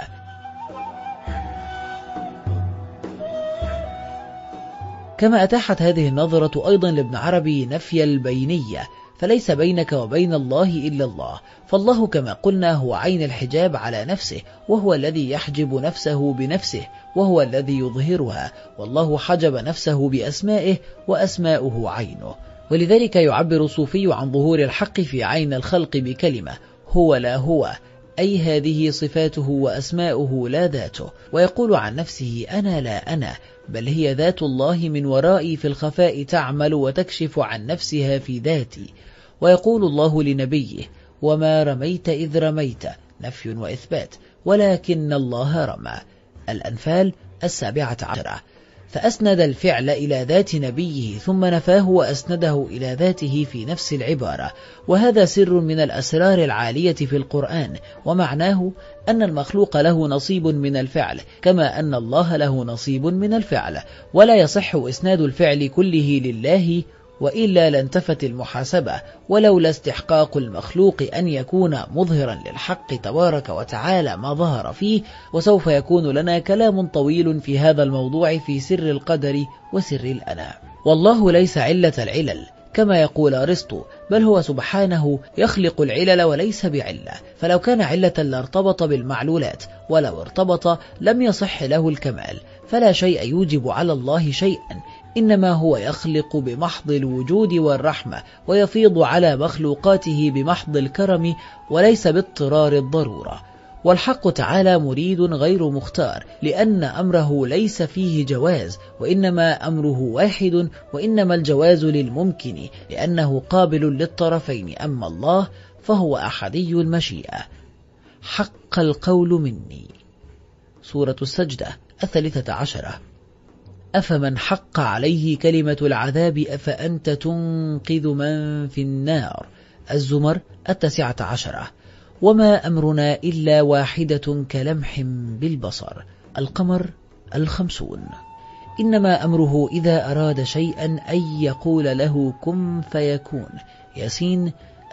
كما أتاحت هذه النظرة أيضا لابن عربي نفي البينية، فليس بينك وبين الله إلا الله، فالله كما قلنا هو عين الحجاب على نفسه، وهو الذي يحجب نفسه بنفسه، وهو الذي يظهرها، والله حجب نفسه بأسمائه وأسماؤه عينه. ولذلك يعبر الصوفي عن ظهور الحق في عين الخلق بكلمة هو لا هو، أي هذه صفاته وأسماؤه لا ذاته، ويقول عن نفسه أنا لا أنا، بل هي ذات الله من ورائي في الخفاء تعمل وتكشف عن نفسها في ذاتي. ويقول الله لنبيه وما رميت إذ رميت، نفي وإثبات، ولكن الله رمى. الأنفال 17. فأسند الفعل إلى ذات نبيه ثم نفاه وأسنده إلى ذاته في نفس العبارة، وهذا سر من الأسرار العالية في القرآن، ومعناه أن المخلوق له نصيب من الفعل كما أن الله له نصيب من الفعل، ولا يصح إسناد الفعل كله لله، وإلا لانتفت المحاسبة، ولولا استحقاق المخلوق أن يكون مظهرا للحق تبارك وتعالى ما ظهر فيه. وسوف يكون لنا كلام طويل في هذا الموضوع في سر القدر وسر الأنا. والله ليس علة العلل كما يقول أرسطو، بل هو سبحانه يخلق العلل وليس بعلة، فلو كان علة لارتبط بالمعلولات، ولو ارتبط لم يصح له الكمال، فلا شيء يوجب على الله شيئا، إنما هو يخلق بمحض الوجود والرحمة، ويفيض على مخلوقاته بمحض الكرم وليس باضطرار الضرورة. والحق تعالى مريد غير مختار، لأن أمره ليس فيه جواز، وإنما أمره واحد، وإنما الجواز للممكن لأنه قابل للطرفين، أما الله فهو أحدي المشيئة. حق القول مني. سورة السجدة 13. أفمن حق عليه كلمة العذاب أفأنت تنقذ من في النار. الزمر 19. وما أمرنا إلا واحدة كلمح بالبصر. القمر 50. إنما أمره إذا أراد شيئا أن يقول له كن فيكون. ياسين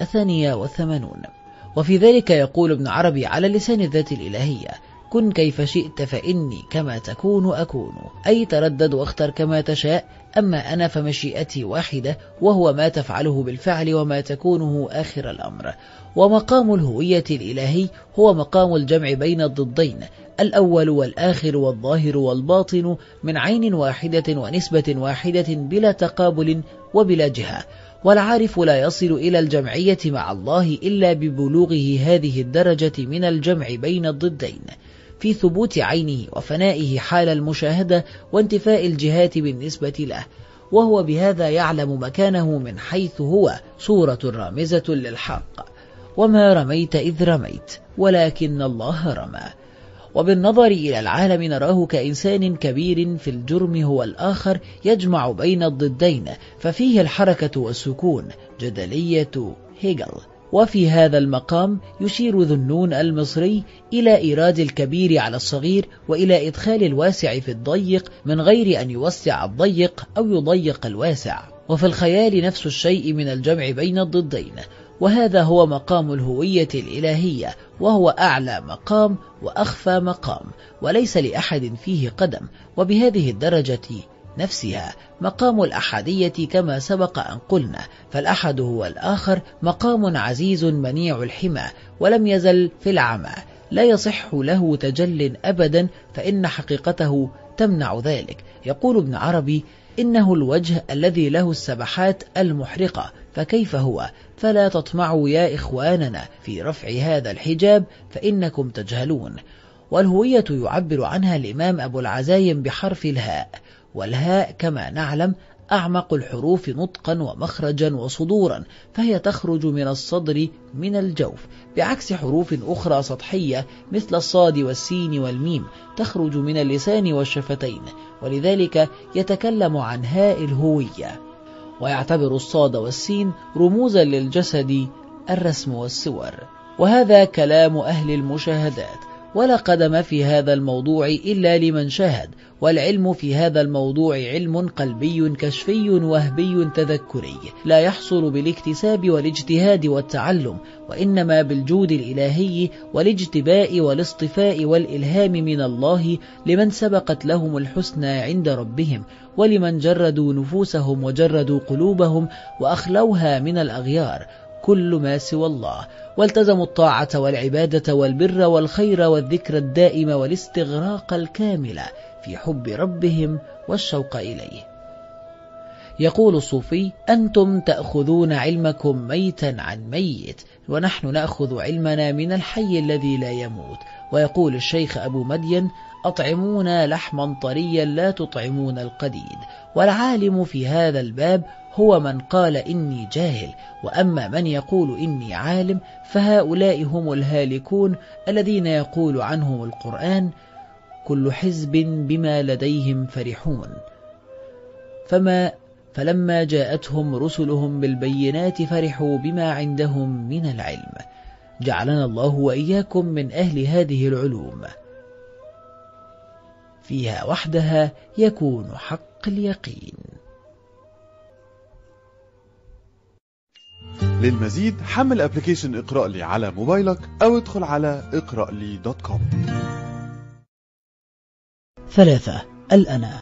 82. وفي ذلك يقول ابن عربي على لسان الذات الإلهية كن كيف شئت فإني كما تكون أكون، أي تردد واختر كما تشاء، أما أنا فمشيئتي واحدة، وهو ما تفعله بالفعل وما تكونه آخر الأمر. ومقام الهوية الإلهي هو مقام الجمع بين الضدين، الأول والآخر والظاهر والباطن، من عين واحدة ونسبة واحدة بلا تقابل وبلا جهة. والعارف لا يصل إلى الجمعية مع الله إلا ببلوغه هذه الدرجة من الجمع بين الضدين في ثبوت عينه وفنائه حال المشاهدة وانتفاء الجهات بالنسبة له، وهو بهذا يعلم مكانه من حيث هو صورة رامزة للحق. وما رميت إذ رميت ولكن الله رمى. وبالنظر إلى العالم نراه كإنسان كبير في الجرم هو الآخر يجمع بين الضدين، ففيه الحركة والسكون، جدلية هيجل. وفي هذا المقام يشير ذنون المصري إلى إيراد الكبير على الصغير، وإلى إدخال الواسع في الضيق من غير أن يوسع الضيق أو يضيق الواسع. وفي الخيال نفس الشيء من الجمع بين الضدين، وهذا هو مقام الهوية الإلهية، وهو أعلى مقام وأخفى مقام، وليس لأحد فيه قدم. وبهذه الدرجة نفسها مقام الأحدية كما سبق أن قلنا، فالأحد هو الآخر مقام عزيز منيع الحمى، ولم يزل في العمى، لا يصح له تجل أبدا، فإن حقيقته تمنع ذلك. يقول ابن عربي: إنه الوجه الذي له السبحات المحرقة، فكيف هو؟ فلا تطمعوا يا إخواننا في رفع هذا الحجاب فإنكم تجهلون. والهوية يعبر عنها الإمام أبو العزايم بحرف الهاء، والهاء كما نعلم أعمق الحروف نطقا ومخرجا وصدورا، فهي تخرج من الصدر من الجوف، بعكس حروف أخرى سطحية مثل الصاد والسين والميم تخرج من اللسان والشفتين، ولذلك يتكلم عن هاء الهوية، ويعتبر الصاد والسين رموزا للجسد، الرسم والصور. وهذا كلام أهل المشاهدات، ولا قدم في هذا الموضوع إلا لمن شاهد، والعلم في هذا الموضوع علم قلبي كشفي وهبي تذكري، لا يحصل بالاكتساب والاجتهاد والتعلم، وإنما بالجود الإلهي والاجتباء والاصطفاء والإلهام من الله لمن سبقت لهم الحسنى عند ربهم، ولمن جردوا نفوسهم وجردوا قلوبهم وأخلوها من الأغيار كل ما سوى الله، والتزموا الطاعة والعبادة والبر والخير والذكر الدائم والاستغراق الكامل في حب ربهم والشوق إليه. يقول الصوفي: أنتم تأخذون علمكم ميتا عن ميت، ونحن نأخذ علمنا من الحي الذي لا يموت. ويقول الشيخ أبو مدين: أطعمونا لحما طريا لا تطعمون القديد. والعالم في هذا الباب هو من قال إني جاهل، وأما من يقول إني عالم فهؤلاء هم الهالكون الذين يقول عنهم القرآن: كل حزب بما لديهم فرحون. فلما جاءتهم رسلهم بالبينات فرحوا بما عندهم من العلم. جعلنا الله وإياكم من أهل هذه العلوم، فيها وحدها يكون حق اليقين. للمزيد حمل ابليكيشن اقرأ لي على موبايلك أو ادخل على اقرألي.com. 3. الأنا.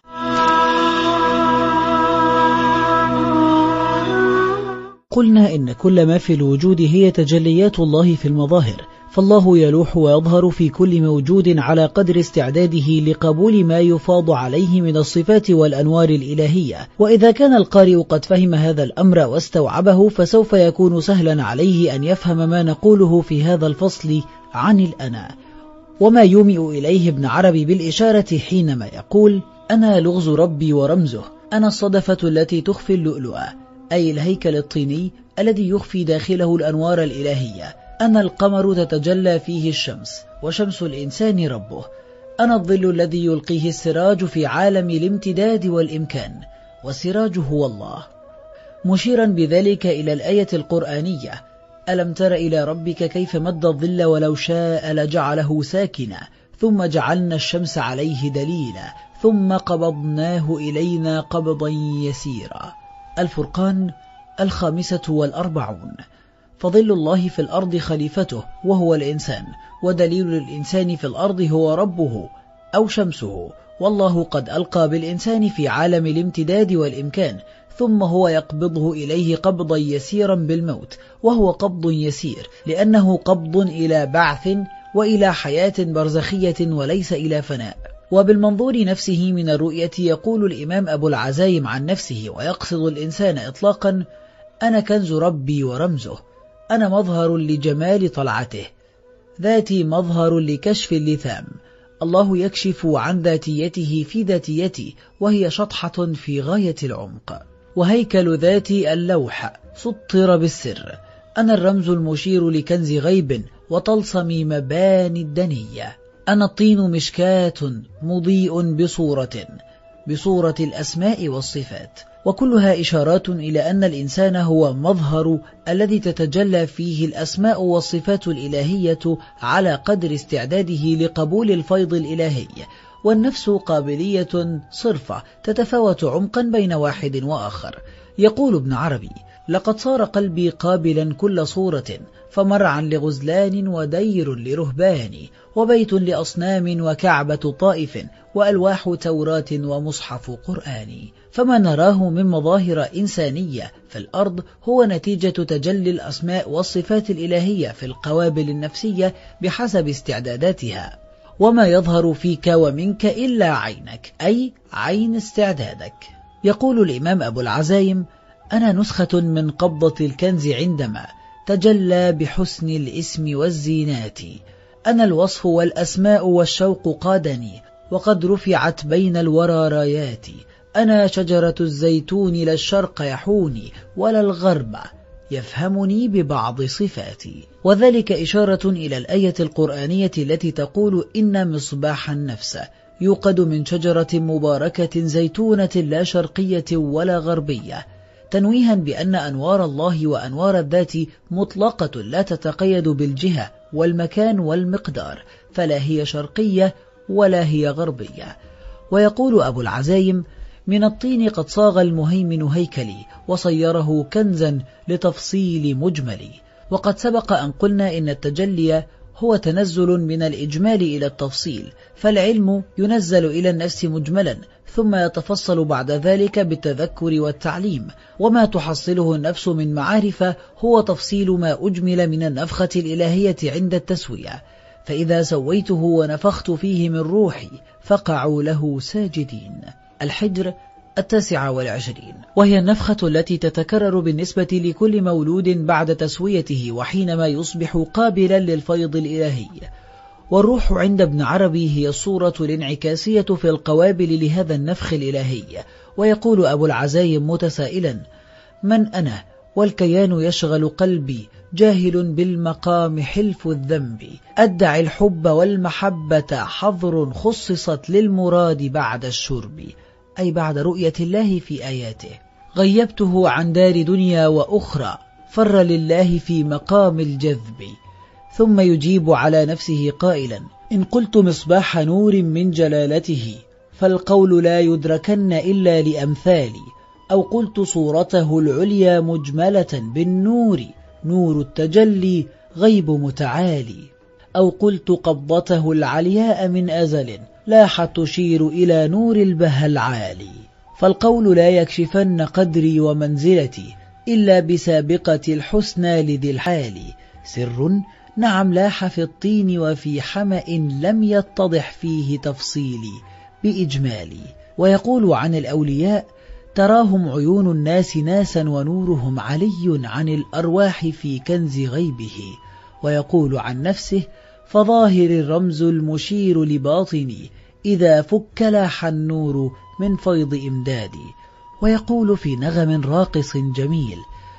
قلنا إن كل ما في الوجود هي تجليات الله في المظاهر، فالله يلوح ويظهر في كل موجود على قدر استعداده لقبول ما يفاض عليه من الصفات والأنوار الإلهية. وإذا كان القارئ قد فهم هذا الأمر واستوعبه، فسوف يكون سهلا عليه أن يفهم ما نقوله في هذا الفصل عن الأنا، وما يومئ إليه ابن عربي بالإشارة حينما يقول: أنا لغز ربي ورمزه، أنا الصدفة التي تخفي اللؤلؤة، أي الهيكل الطيني الذي يخفي داخله الأنوار الإلهية. أنا القمر تتجلى فيه الشمس، وشمس الإنسان ربه. أنا الظل الذي يلقيه السراج في عالم الامتداد والإمكان، والسراج هو الله، مشيرا بذلك إلى الآية القرآنية: ألم تر إلى ربك كيف مد الظل ولو شاء لجعله ساكنا ثم جعلنا الشمس عليه دليلا ثم قبضناه إلينا قبضا يسيرا. الفرقان 45. فظل الله في الأرض خليفته وهو الإنسان، ودليل الإنسان في الأرض هو ربه أو شمسه، والله قد ألقى بالإنسان في عالم الامتداد والإمكان، ثم هو يقبضه إليه قبضا يسيرا بالموت، وهو قبض يسير لأنه قبض إلى بعث وإلى حياة برزخية وليس إلى فناء. وبالمنظور نفسه من الرؤية يقول الإمام أبو العزايم عن نفسه ويقصد الإنسان إطلاقا: أنا كنز ربي ورمزه، أنا مظهر لجمال طلعته، ذاتي مظهر لكشف اللثام. الله يكشف عن ذاتيته في ذاتيتي، وهي شطحة في غاية العمق. وهيكل ذاتي اللوح سطر بالسر، أنا الرمز المشير لكنز غيب وطلسم مباني الدنية. أنا الطين مشكاة مضيء بصورة الأسماء والصفات، وكلها إشارات إلى أن الإنسان هو مظهر الذي تتجلى فيه الأسماء والصفات الإلهية على قدر استعداده لقبول الفيض الإلهي، والنفس قابلية صرفة تتفاوت عمقا بين واحد وآخر. يقول ابن عربي: لقد صار قلبي قابلا كل صورة، فمرعا لغزلان ودير لرهبان، وبيت لأصنام وكعبة طائف، وألواح توراة ومصحف قرآن. فما نراه من مظاهر إنسانية في الأرض هو نتيجة تجلي الأسماء والصفات الإلهية في القوابل النفسية بحسب استعداداتها. وما يظهر فيك ومنك إلا عينك، أي عين استعدادك. يقول الإمام أبو العزايم: أنا نسخة من قبضة الكنز عندما تجلى بحسن الاسم والزينات، أنا الوصف والأسماء والشوق قادني، وقد رفعت بين الورى رايات، أنا شجرة الزيتون لا الشرق يحوني ولا الغرب يفهمني ببعض صفاتي. وذلك إشارة إلى الآية القرآنية التي تقول: إن مصباح النفس يوقد من شجرة مباركة زيتونة لا شرقية ولا غربية، تنويها بأن أنوار الله وأنوار الذات مطلقة لا تتقيد بالجهة والمكان والمقدار، فلا هي شرقية ولا هي غربية. ويقول أبو العزايم: من الطين قد صاغ المهيمن هيكلي، وصيره كنزا لتفصيل مجملي. وقد سبق أن قلنا إن التجلي هو تنزل من الإجمال إلى التفصيل، فالعلم ينزل إلى النفس مجملا، ثم يتفصل بعد ذلك بالتذكر والتعليم، وما تحصله النفس من معارف هو تفصيل ما أجمل من النفخة الإلهية عند التسوية. فإذا سويته ونفخت فيه من روحي فقعوا له ساجدين. الحجر 29، وهي النفخة التي تتكرر بالنسبة لكل مولود بعد تسويته وحينما يصبح قابلا للفيض الإلهي. والروح عند ابن عربي هي الصورة الانعكاسية في القوابل لهذا النفخ الإلهي. ويقول أبو العزايم متسائلا: من أنا والكيان يشغل قلبي، جاهل بالمقام حلف الذنب، أدعي الحب والمحبة حظر خصصت للمراد بعد الشرب، أي بعد رؤية الله في آياته. غيبته عن دار دنيا وأخرى، فر لله في مقام الجذب. ثم يجيب على نفسه قائلا: إن قلت مصباح نور من جلالته، فالقول لا يدركن إلا لأمثالي، أو قلت صورته العليا مجملة بالنور، نور التجلي غيب متعالي، أو قلت قبضته العلياء من أزل، لاحت تشير إلى نور البهى العالي. فالقول لا يكشفن قدري ومنزلتي إلا بسابقة الحسنى لذي الحال، سر نعم لاح في الطين وفي حمأ لم يتضح فيه تفصيلي بإجمالي. ويقول عن الأولياء: تراهم عيون الناس ناسا ونورهم علي عن الأرواح في كنز غيبه. ويقول عن نفسه: فظاهر الرمز المشير لباطني، إذا فك لاح النور من فيض إمدادي. ويقول في نغم راقص جميل: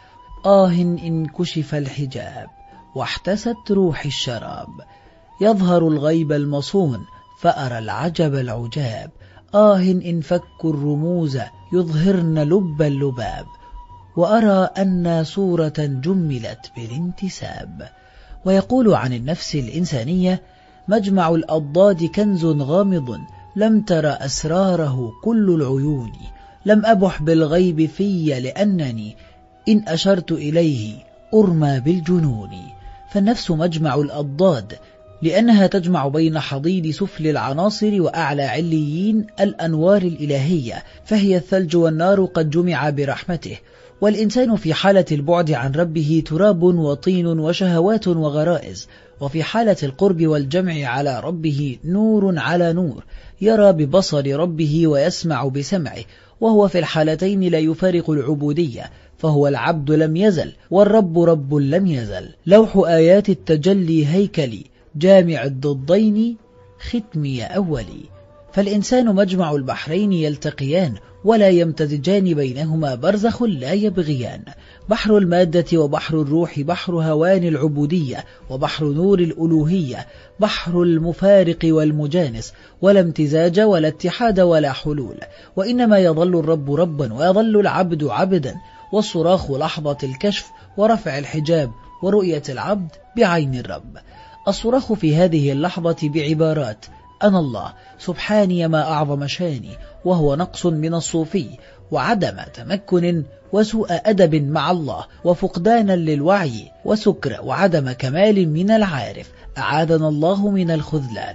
إن كشف الحجاب واحتست روحي الشراب، يظهر الغيب المصون فأرى العجب العجاب، إن فكوا الرموز يظهرن لب اللباب، وأرى أن صورة جملت بالانتساب. ويقول عن النفس الإنسانية: مجمع الأضداد كنز غامض، لم تر أسراره كل العيون، لم أبح بالغيب في لأنني إن أشرت إليه أرمى بالجنون. فالنفس مجمع الأضداد، لأنها تجمع بين حضيض سفل العناصر وأعلى عليين الأنوار الإلهية، فهي الثلج والنار قد جمع برحمته. والإنسان في حالة البعد عن ربه تراب وطين وشهوات وغرائز، وفي حالة القرب والجمع على ربه نور على نور، يرى ببصر ربه ويسمع بسمعه، وهو في الحالتين لا يفارق العبودية، فهو العبد لم يزل والرب رب لم يزل. لوح آيات التجلي هيكلي، جامع الضدين ختمي أولي. فالإنسان مجمع البحرين يلتقيان ولا يمتزجان بينهما برزخ لا يبغيان، بحر المادة وبحر الروح، بحر هوان العبودية وبحر نور الألوهية، بحر المفارق والمجانس، ولا امتزاج ولا اتحاد ولا حلول، وإنما يظل الرب ربا ويظل العبد عبدا، والصراخ لحظة الكشف ورفع الحجاب ورؤية العبد بعين الرب. الصراخ في هذه اللحظة بعبارات: أنا الله، سبحاني ما أعظم شاني، وهو نقص من الصوفي وعدم تمكن وسوء أدب مع الله وفقدانا للوعي وسكر وعدم كمال من العارف، أعاذنا الله من الخذلان.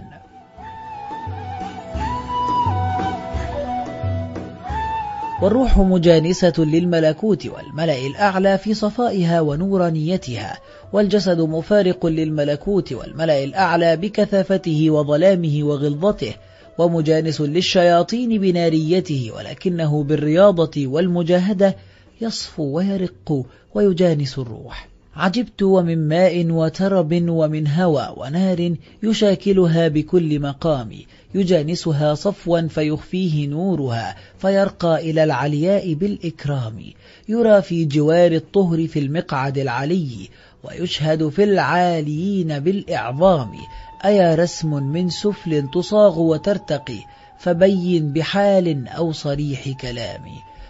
والروح مجانسة للملكوت والملأ الأعلى في صفائها ونورانيتها، والجسد مفارق للملكوت والملأ الأعلى بكثافته وظلامه وغلظته، ومجانس للشياطين بناريته، ولكنه بالرياضة والمجاهدة يصفو ويرق ويجانس الروح. عجبت ومن ماء وترب ومن هوى ونار يشاكلها بكل مقام، يجانسها صفوا فيخفيه نورها، فيرقى إلى العلياء بالإكرام، يرى في جوار الطهر في المقعد العلي، ويشهد في العاليين بالإعظام. أيا رسم من سفل تصاغ وترتقي، فبين بحال أو صريح كلام.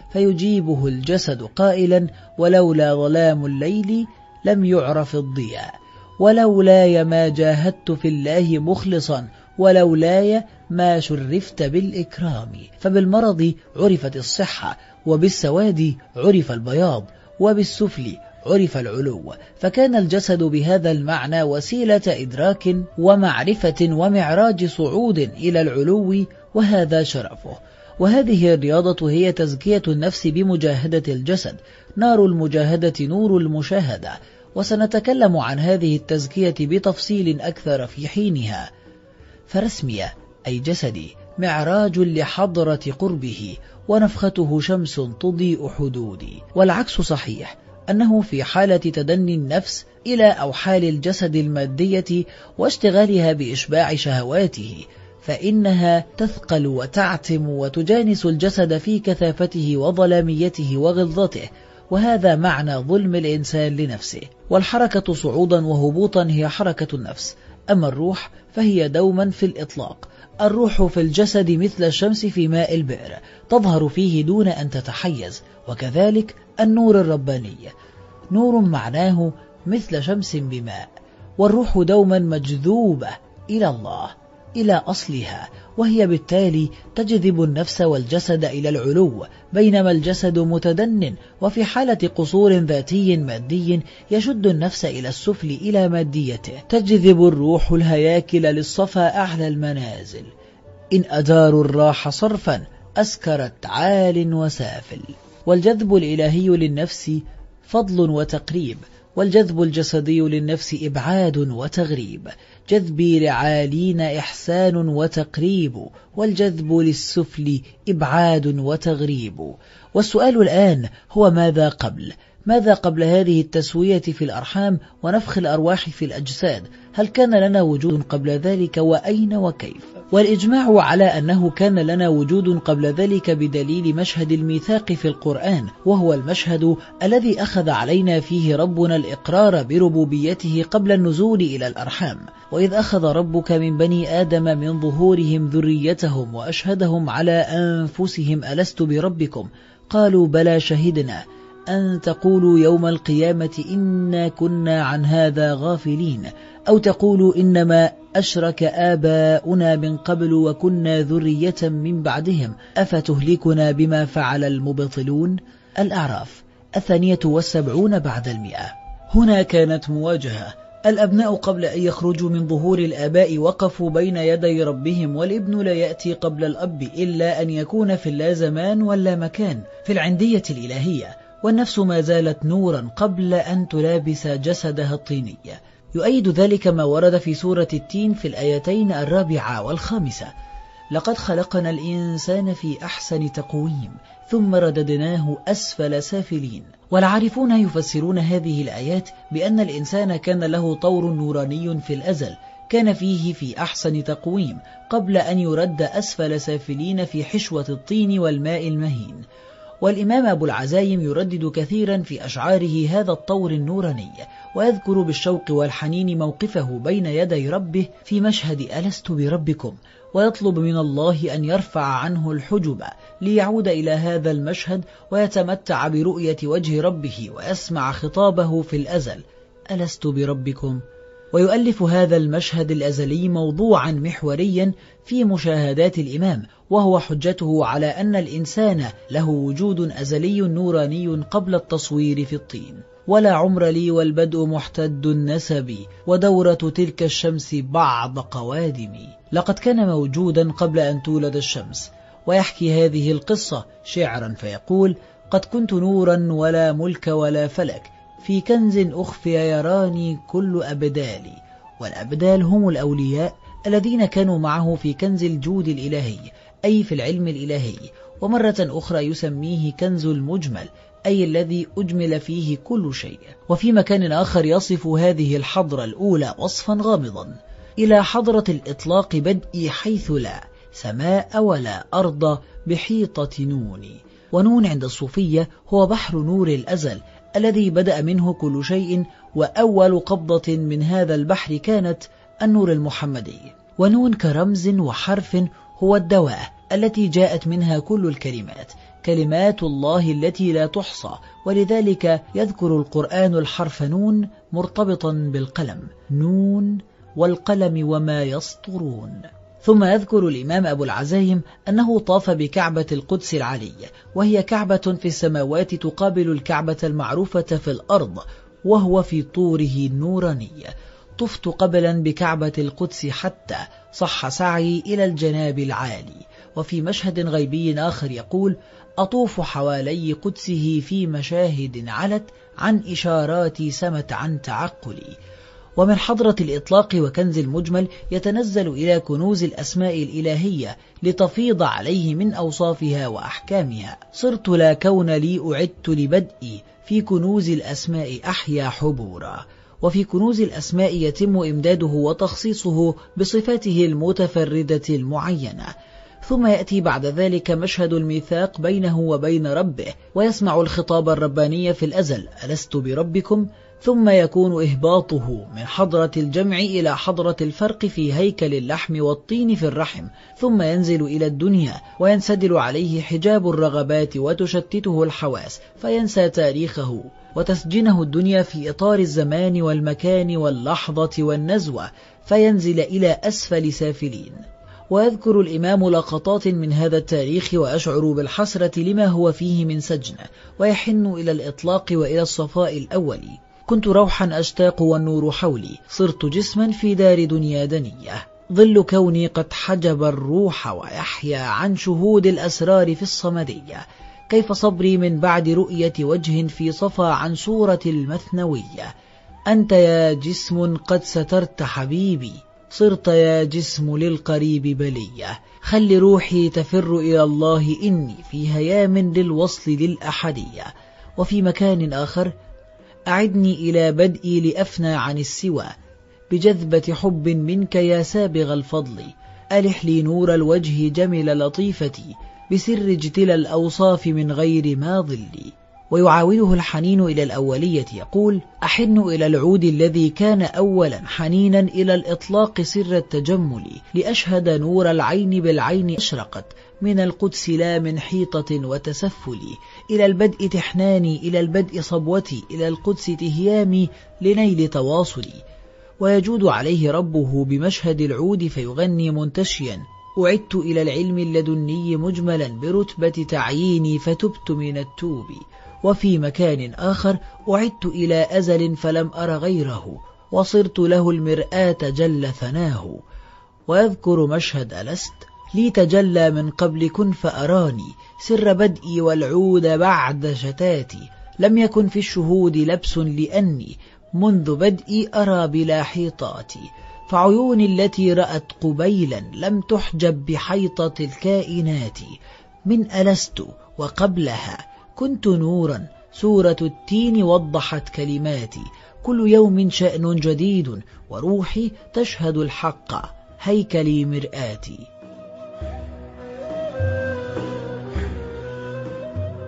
فيجيبه الجسد قائلا: ولولا ظلام الليل لم يعرف الضياء، ولولاي ما جاهدت في الله مخلصا، ولولاي ما شرفت بالإكرام. فبالمرض عرفت الصحة، وبالسواد عرف البياض، وبالسفل عرف العلو، فكان الجسد بهذا المعنى وسيلة إدراك ومعرفة ومعراج صعود إلى العلو، وهذا شرفه. وهذه الرياضة هي تزكية النفس بمجاهدة الجسد، نار المجاهدة نور المشاهدة، وسنتكلم عن هذه التزكية بتفصيل أكثر في حينها. فرسمي أي جسدي معراج لحضرة قربه، ونفخته شمس تضيء حدودي. والعكس صحيح، أنه في حالة تدني النفس إلى أوحال الجسد المادية واشتغالها بإشباع شهواته، فإنها تثقل وتعتم وتجانس الجسد في كثافته وظلاميته وغلظته، وهذا معنى ظلم الإنسان لنفسه. والحركة صعودا وهبوطا هي حركة النفس، أما الروح فهي دوما في الإطلاق. الروح في الجسد مثل الشمس في ماء البئر، تظهر فيه دون أن تتحيز، وكذلك النور الرباني، نور معناه مثل شمس بماء. والروح دوما مجذوبة إلى الله، إلى أصلها، وهي بالتالي تجذب النفس والجسد إلى العلو، بينما الجسد متدن، وفي حالة قصور ذاتي مادي يشد النفس إلى السفل إلى ماديته. تجذب الروح الهياكل للصفا أعلى المنازل، إن أداروا الراح صرفا أسكرت عال وسافل. والجذب الإلهي للنفس فضل وتقريب، والجذب الجسدي للنفس إبعاد وتغريب. جذبي لعالين إحسان وتقريب، والجذب للسفل إبعاد وتغريب. والسؤال الآن هو: ماذا قبل هذه التسوية في الأرحام ونفخ الأرواح في الأجساد؟ هل كان لنا وجود قبل ذلك، وأين وكيف؟ والإجماع على أنه كان لنا وجود قبل ذلك بدليل مشهد الميثاق في القرآن، وهو المشهد الذي أخذ علينا فيه ربنا الإقرار بربوبيته قبل النزول إلى الأرحام. وإذ أخذ ربك من بني آدم من ظهورهم ذريتهم وأشهدهم على أنفسهم ألست بربكم؟ قالوا بلى شهدنا أن تقولوا يوم القيامة إنا كنا عن هذا غافلين، أو تقولوا إنما أشرك آباؤنا من قبل وكنا ذرية من بعدهم أفتهلكنا بما فعل المبطلون. الأعراف 72 بعد 100. هنا كانت مواجهة. الأبناء قبل أن يخرجوا من ظهور الآباء وقفوا بين يدي ربهم، والابن لا يأتي قبل الأب إلا أن يكون في اللا زمان ولا مكان، في العندية الإلهية. والنفس ما زالت نورا قبل أن تلابس جسدها الطيني. يؤيد ذلك ما ورد في سورة التين في الآيتين 4 و5: لقد خلقنا الإنسان في أحسن تقويم ثم رددناه أسفل سافلين. والعارفون يفسرون هذه الآيات بأن الإنسان كان له طور نوراني في الأزل، كان فيه في أحسن تقويم قبل أن يرد أسفل سافلين في حشوة الطين والماء المهين. والإمام أبو العزايم يردد كثيرا في أشعاره هذا الطور النوراني، ويذكر بالشوق والحنين موقفه بين يدي ربه في مشهد ألست بربكم، ويطلب من الله أن يرفع عنه الحجب ليعود إلى هذا المشهد ويتمتع برؤية وجه ربه ويسمع خطابه في الأزل ألست بربكم. ويؤلف هذا المشهد الأزلي موضوعا محوريا في مشاهدات الإمام، وهو حجته على أن الإنسان له وجود أزلي نوراني قبل التصوير في الطين. ولا عمر لي والبدء محتد النسب، ودورة تلك الشمس بعض قوادمي. لقد كان موجودا قبل أن تولد الشمس. ويحكي هذه القصة شعرا فيقول: قد كنت نورا ولا ملك ولا فلك، في كنز أخفي يراني كل أبدالي. والأبدال هم الأولياء الذين كانوا معه في كنز الجود الإلهي، أي في العلم الإلهي. ومرة أخرى يسميه كنز المجمل، أي الذي أجمل فيه كل شيء. وفي مكان آخر يصف هذه الحضرة الأولى وصفا غامضا: إلى حضرة الإطلاق بدء حيث لا سماء ولا أرض بحيطة نوني. ونون عند الصوفية هو بحر نور الأزل الذي بدأ منه كل شيء، وأول قبضة من هذا البحر كانت النور المحمدي. ونون كرمز وحرف هو الدواء التي جاءت منها كل الكلمات، كلمات الله التي لا تحصى، ولذلك يذكر القرآن الحرف نون مرتبطا بالقلم، نون والقلم وما يسطرون. ثم يذكر الإمام أبو العزايم أنه طاف بكعبة القدس العلي، وهي كعبة في السماوات تقابل الكعبة المعروفة في الأرض، وهو في طوره النوراني. طفت قبلا بكعبة القدس حتى صح سعي إلى الجناب العالي. وفي مشهد غيبي آخر يقول: أطوف حوالي قدسه في مشاهد علت عن إشاراتي سمت عن تعقلي. ومن حضرة الإطلاق وكنز المجمل يتنزل إلى كنوز الأسماء الإلهية لتفيض عليه من أوصافها وأحكامها. صرت لا كون لي أعدت لبدئي، في كنوز الأسماء أحيا حبورا. وفي كنوز الأسماء يتم إمداده وتخصيصه بصفاته المتفردة المعينة. ثم يأتي بعد ذلك مشهد الميثاق بينه وبين ربه، ويسمع الخطاب الرباني في الأزل ألست بربكم، ثم يكون إهباطه من حضرة الجمع إلى حضرة الفرق في هيكل اللحم والطين في الرحم، ثم ينزل إلى الدنيا وينسدل عليه حجاب الرغبات وتشتته الحواس، فينسى تاريخه وتسجنه الدنيا في إطار الزمان والمكان واللحظة والنزوة، فينزل إلى أسفل سافلين. ويذكر الإمام لقطات من هذا التاريخ ويشعر بالحسرة لما هو فيه من سجن، ويحن إلى الإطلاق وإلى الصفاء الأول. كنت روحا أشتاق والنور حولي، صرت جسما في دار دنيا دنية. ظل كوني قد حجب الروح ويحيا عن شهود الأسرار في الصمدية. كيف صبري من بعد رؤية وجه في صفا عن صورة المثنوية. أنت يا جسم قد سترت حبيبي، صرت يا جسم للقريب بلية. خل روحي تفر إلى الله إني في هيام للوصل للأحدية. وفي مكان آخر: أعدني إلى بدئي لأفنى عن السوى، بجذبة حب منك يا سابغ الفضل. ألح لي نور الوجه جمل لطيفتي، بسر اجتلى الأوصاف من غير ما ظلي. ويعاوده الحنين إلى الأولية يقول: أحن إلى العود الذي كان أولا حنينا إلى الإطلاق سر التجمل، لأشهد نور العين بالعين أشرقت من القدس لا من حيطة وتسفلي. إلى البدء تحناني، إلى البدء صبوتي، إلى القدس تهيامي لنيل تواصلي. ويجود عليه ربه بمشهد العود فيغني منتشيا: أعدت إلى العلم اللدني مجملا برتبة تعييني فتبت من التوب. وفي مكان آخر: أعدت إلى أزل فلم أر غيره، وصرت له المرآة جل ثناه. ويذكر مشهد ألست: لي تجلى من قبل كن فأراني، سر بدئي والعود بعد شتاتي. لم يكن في الشهود لبس لأني منذ بدئي أرى بلا حيطاتي. فعيوني التي رأت قبيلا لم تحجب بحيطة الكائنات. من ألست وقبلها كنت نورا، سورة التين وضحت كلماتي. كل يوم شأن جديد، وروحي تشهد الحق، هيكلي مرآتي.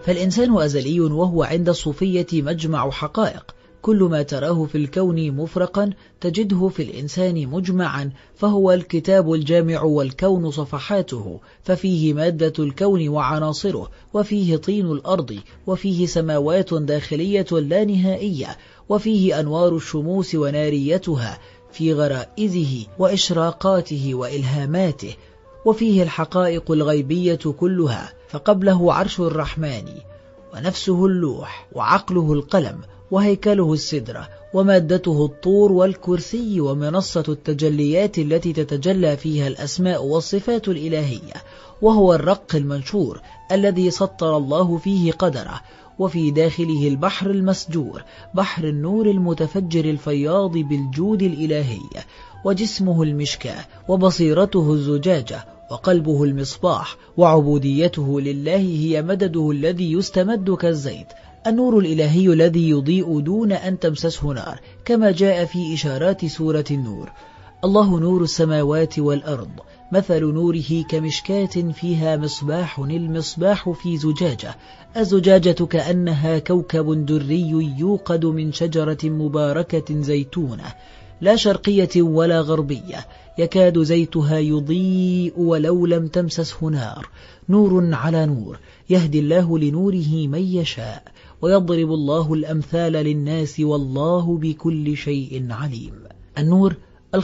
فالإنسان أزلي، وهو عند الصوفية مجمع حقائق. كل ما تراه في الكون مفرقا تجده في الإنسان مجمعا، فهو الكتاب الجامع والكون صفحاته، ففيه مادة الكون وعناصره، وفيه طين الأرض، وفيه سماوات داخلية لا نهائية، وفيه أنوار الشموس وناريتها في غرائزه وإشراقاته وإلهاماته، وفيه الحقائق الغيبية كلها. فقبله عرش الرحمن، ونفسه اللوح، وعقله القلم، وهيكله السدرة، ومادته الطور والكرسي، ومنصة التجليات التي تتجلى فيها الأسماء والصفات الإلهية، وهو الرق المنشور الذي سطر الله فيه قدره، وفي داخله البحر المسجور، بحر النور المتفجر الفياض بالجود الإلهي، وجسمه المشكاة، وبصيرته الزجاجة، وقلبه المصباح، وعبوديته لله هي مدده الذي يستمد كالزيت، النور الإلهي الذي يضيء دون أن تمسسه نار، كما جاء في إشارات سورة النور: الله نور السماوات والأرض، مثل نوره كمشكاة فيها مصباح، المصباح في زجاجة، الزجاجة كأنها كوكب دري يوقد من شجرة مباركة زيتونة لا شرقية ولا غربية، يكاد زيتها يضيء ولو لم تمسسه نار، نور على نور، يهدي الله لنوره من يشاء، ويضرب الله الأمثال للناس والله بكل شيء عليم. النور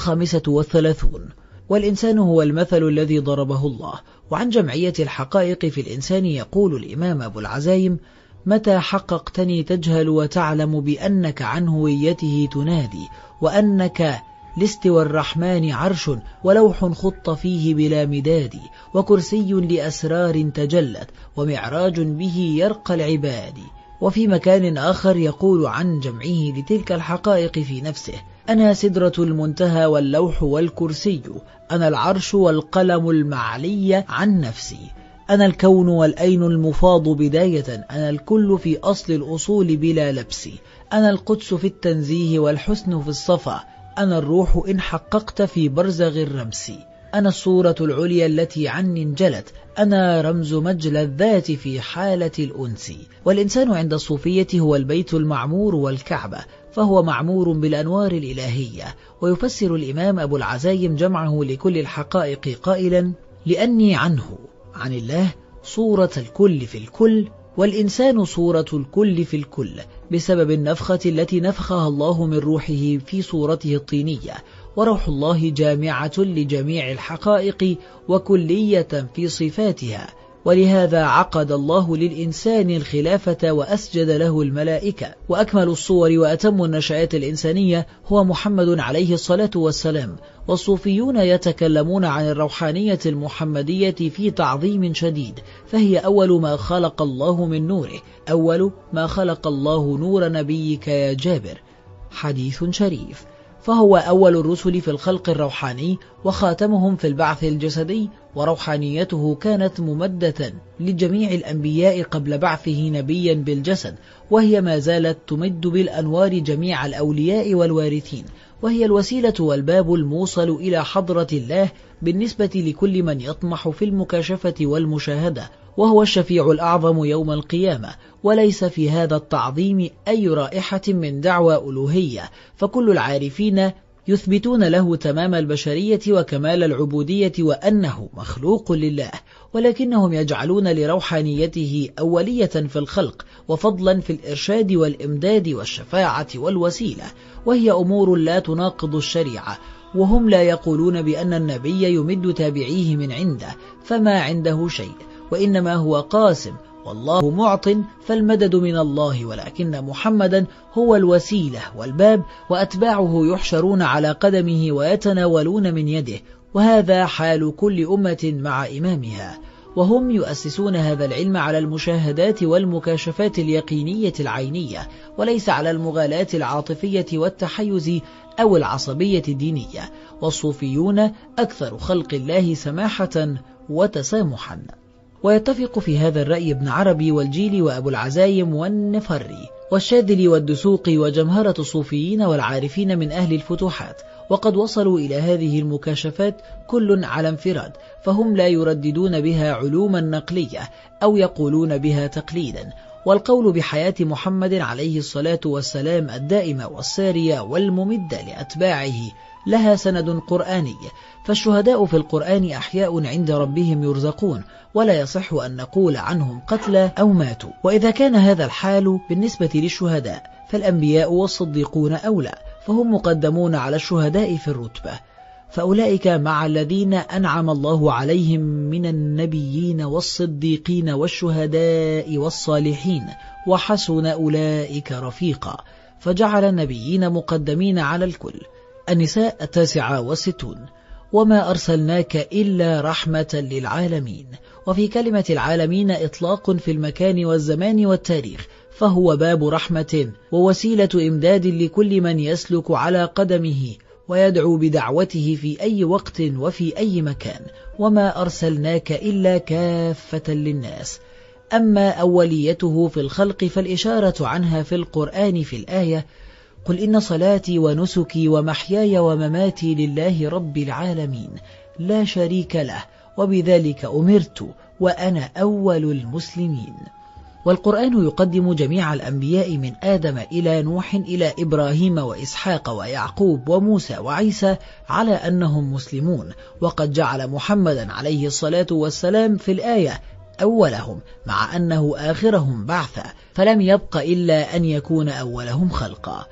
35. والإنسان هو المثل الذي ضربه الله. وعن جمعية الحقائق في الإنسان يقول الإمام أبو العزايم: متى حققتني تجهل وتعلم بأنك عن هويته تنادي، وأنك لاستوى الرحمن عرش، ولوح خط فيه بلا مداد، وكرسي لأسرار تجلت، ومعراج به يرقى العباد. وفي مكان آخر يقول عن جمعه لتلك الحقائق في نفسه: أنا سدرة المنتهى واللوح والكرسي، أنا العرش والقلم المعلي عن نفسي، أنا الكون والأين المفاض بداية، أنا الكل في أصل الأصول بلا لبس، أنا القدس في التنزيه والحسن في الصفا، أنا الروح إن حققت في برزغ الرمس، أنا الصورة العليا التي عني انجلت، أنا رمز مجلى الذات في حالة الأنس. والإنسان عند الصوفية هو البيت المعمور والكعبة، فهو معمور بالأنوار الإلهية. ويفسر الإمام أبو العزايم جمعه لكل الحقائق قائلا: لأني عنه، عن الله، صورة الكل في الكل، والإنسان صورة الكل في الكل، بسبب النفخة التي نفخها الله من روحه في صورته الطينية، وروح الله جامعة لجميع الحقائق وكلية في صفاتها. ولهذا عقد الله للإنسان الخلافة وأسجد له الملائكة. وأكمل الصور وأتم النشآت الإنسانية هو محمد عليه الصلاة والسلام. والصوفيون يتكلمون عن الروحانية المحمدية في تعظيم شديد، فهي أول ما خلق الله من نوره، أول ما خلق الله نور نبيك يا جابر، حديث شريف. فهو أول الرسل في الخلق الروحاني، وخاتمهم في البعث الجسدي، وروحانيته كانت ممدة لجميع الأنبياء قبل بعثه نبيا بالجسد، وهي ما زالت تمد بالأنوار جميع الأولياء والوارثين، وهي الوسيلة والباب الموصل إلى حضرة الله بالنسبة لكل من يطمح في المكاشفة والمشاهدة، وهو الشفيع الأعظم يوم القيامة. وليس في هذا التعظيم أي رائحة من دعوى ألوهية، فكل العارفين يثبتون له تمام البشرية وكمال العبودية وأنه مخلوق لله، ولكنهم يجعلون لروحانيته أولية في الخلق، وفضلا في الإرشاد والإمداد والشفاعة والوسيلة، وهي أمور لا تناقض الشريعة. وهم لا يقولون بأن النبي يمد تابعيه من عنده، فما عنده شيء، وإنما هو قاسم، والله معط، فالمدد من الله، ولكن محمدا هو الوسيلة والباب، وأتباعه يحشرون على قدمه ويتناولون من يده. وهذا حال كل أمة مع إمامها، وهم يؤسسون هذا العلم على المشاهدات والمكاشفات اليقينية العينية، وليس على المغالاة العاطفية والتحيز أو العصبية الدينية. والصوفيون أكثر خلق الله سماحة وتسامحا. ويتفق في هذا الرأي ابن عربي والجيلي وأبو العزايم والنفري والشاذلي والدسوقي وجمهرة الصوفيين والعارفين من أهل الفتوحات. وقد وصلوا إلى هذه المكاشفات كل على انفراد، فهم لا يرددون بها علوما نقلية أو يقولون بها تقليدا. والقول بحياة محمد عليه الصلاة والسلام الدائمة والسارية والممدة لأتباعه لها سند قرآني، فالشهداء في القرآن أحياء عند ربهم يرزقون، ولا يصح أن نقول عنهم قتلى أو ماتوا. وإذا كان هذا الحال بالنسبة للشهداء فالأنبياء والصديقون أولى، فهم مقدمون على الشهداء في الرتبة، فأولئك مع الذين أنعم الله عليهم من النبيين والصديقين والشهداء والصالحين، وحسن أولئك رفيقا، فجعل النبيين مقدمين على الكل. النساء 69. وما أرسلناك إلا رحمة للعالمين. وفي كلمة العالمين إطلاق في المكان والزمان والتاريخ، فهو باب رحمة ووسيلة إمداد لكل من يسلك على قدمه ويدعو بدعوته في أي وقت وفي أي مكان. وما أرسلناك إلا كافة للناس. أما أوليته في الخلق فالإشارة عنها في القرآن في الآية: قل إن صلاتي ونسكي ومحياي ومماتي لله رب العالمين لا شريك له وبذلك أمرت وأنا أول المسلمين. والقرآن يقدم جميع الأنبياء من آدم إلى نوح إلى إبراهيم وإسحاق ويعقوب وموسى وعيسى على أنهم مسلمون، وقد جعل محمدا عليه الصلاة والسلام في الآية أولهم مع أنه آخرهم بعثا، فلم يبق إلا أن يكون أولهم خلقا.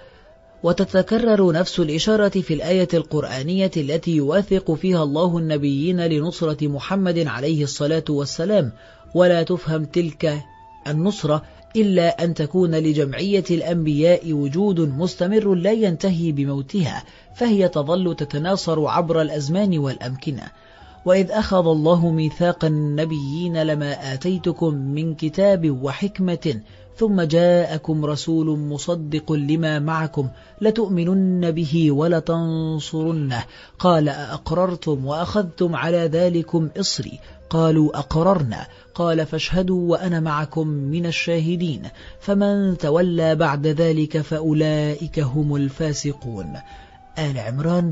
وتتكرر نفس الإشارة في الآية القرآنية التي يواثق فيها الله النبيين لنصرة محمد عليه الصلاة والسلام، ولا تفهم تلك النصرة إلا أن تكون لجمعية الأنبياء وجود مستمر لا ينتهي بموتها، فهي تظل تتناصر عبر الأزمان والأمكنة. وإذ أخذ الله ميثاق النبيين لما آتيتكم من كتاب وحكمة ثم جاءكم رسول مصدق لما معكم لتؤمنن به ولتنصرنه قال أأقررتم وأخذتم على ذلكم إصري قالوا أقررنا قال فاشهدوا وأنا معكم من الشاهدين فمن تولى بعد ذلك فأولئك هم الفاسقون. آل عمران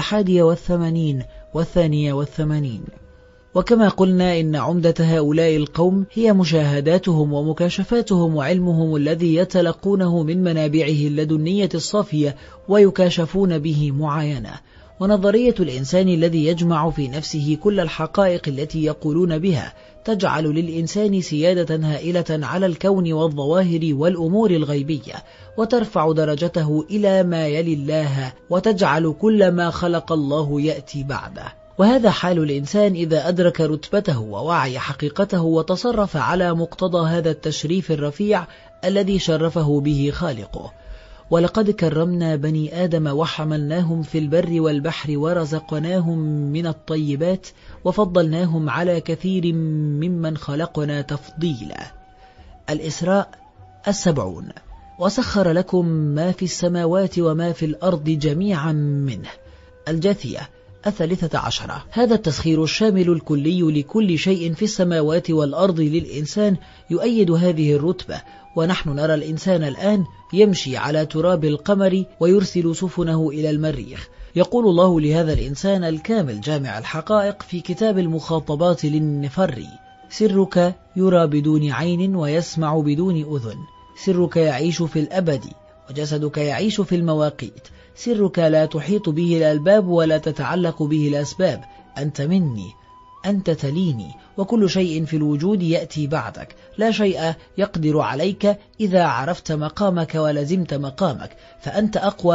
81 و82. وكما قلنا إن عمدة هؤلاء القوم هي مشاهداتهم ومكاشفاتهم وعلمهم الذي يتلقونه من منابعه اللدنية الصافية ويكاشفون به معاينة، ونظرية الإنسان الذي يجمع في نفسه كل الحقائق التي يقولون بها تجعل للإنسان سيادة هائلة على الكون والظواهر والأمور الغيبية، وترفع درجته إلى ما يلي الله، وتجعل كل ما خلق الله يأتي بعده. وهذا حال الإنسان إذا أدرك رتبته ووعي حقيقته وتصرف على مقتضى هذا التشريف الرفيع الذي شرفه به خالقه. ولقد كرمنا بني آدم وحملناهم في البر والبحر ورزقناهم من الطيبات وفضلناهم على كثير ممن خلقنا تفضيلا. الإسراء 70. وسخر لكم ما في السماوات وما في الأرض جميعا منه. الجاثية 13. هذا التسخير الشامل الكلي لكل شيء في السماوات والأرض للإنسان يؤيد هذه الرتبة، ونحن نرى الإنسان الآن يمشي على تراب القمر ويرسل سفنه إلى المريخ. يقول الله لهذا الإنسان الكامل جامع الحقائق في كتاب المخاطبات للنفري: سرك يرى بدون عين ويسمع بدون أذن، سرك يعيش في الأبد وجسدك يعيش في المواقيت، سرك لا تحيط به الألباب ولا تتعلق به الأسباب، أنت مني، أنت تليني، وكل شيء في الوجود يأتي بعدك، لا شيء يقدر عليك إذا عرفت مقامك ولزمت مقامك، فأنت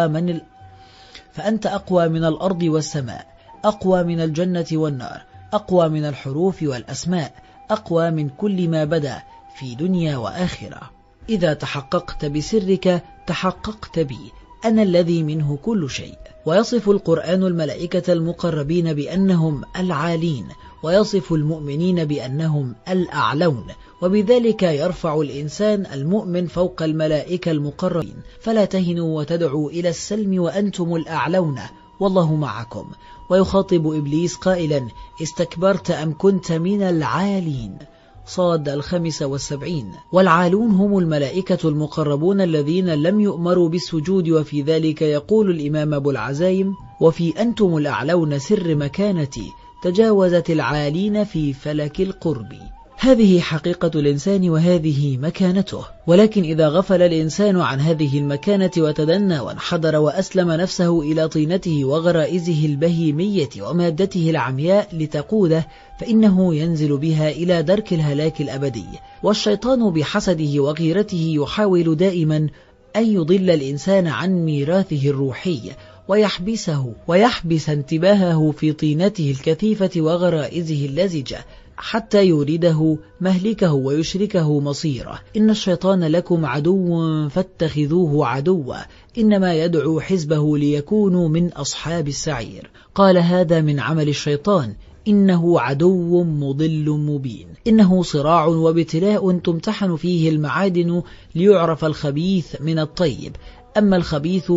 أقوى من الأرض والسماء، أقوى من الجنة والنار، أقوى من الحروف والأسماء، أقوى من كل ما بدا في دنيا وآخرة. إذا تحققت بسرك تحققت بي، أنا الذي منه كل شيء. ويصف القرآن الملائكة المقربين بأنهم العالين، ويصف المؤمنين بأنهم الأعلون، وبذلك يرفع الإنسان المؤمن فوق الملائكة المقربين. فلا تهنوا وتدعوا إلى السلم وأنتم الأعلون والله معكم. ويخاطب إبليس قائلا: استكبرت أم كنت من العالين. صاد 75. والعالون هم الملائكة المقربون الذين لم يؤمروا بالسجود. وفي ذلك يقول الإمام أبو العزايم: وفي أنتم الأعلون سر مكانتي، تجاوزت العالين في فلك القرب. هذه حقيقة الإنسان وهذه مكانته. ولكن إذا غفل الإنسان عن هذه المكانة وتدنى وانحدر وأسلم نفسه إلى طينته وغرائزه البهيمية ومادته العمياء لتقوده، فإنه ينزل بها إلى درك الهلاك الأبدي. والشيطان بحسده وغيرته يحاول دائما أن يضل الإنسان عن ميراثه الروحي ويحبس انتباهه في طينته الكثيفة وغرائزه اللزجة، حتى يورده مهلكه ويشركه مصيره. إن الشيطان لكم عدو فاتخذوه عدوا، إنما يدعو حزبه ليكونوا من أصحاب السعير. قال: هذا من عمل الشيطان، إنه عدو مضل مبين. إنه صراع وابتلاء تمتحن فيه المعادن ليعرف الخبيث من الطيب. أما الخبيث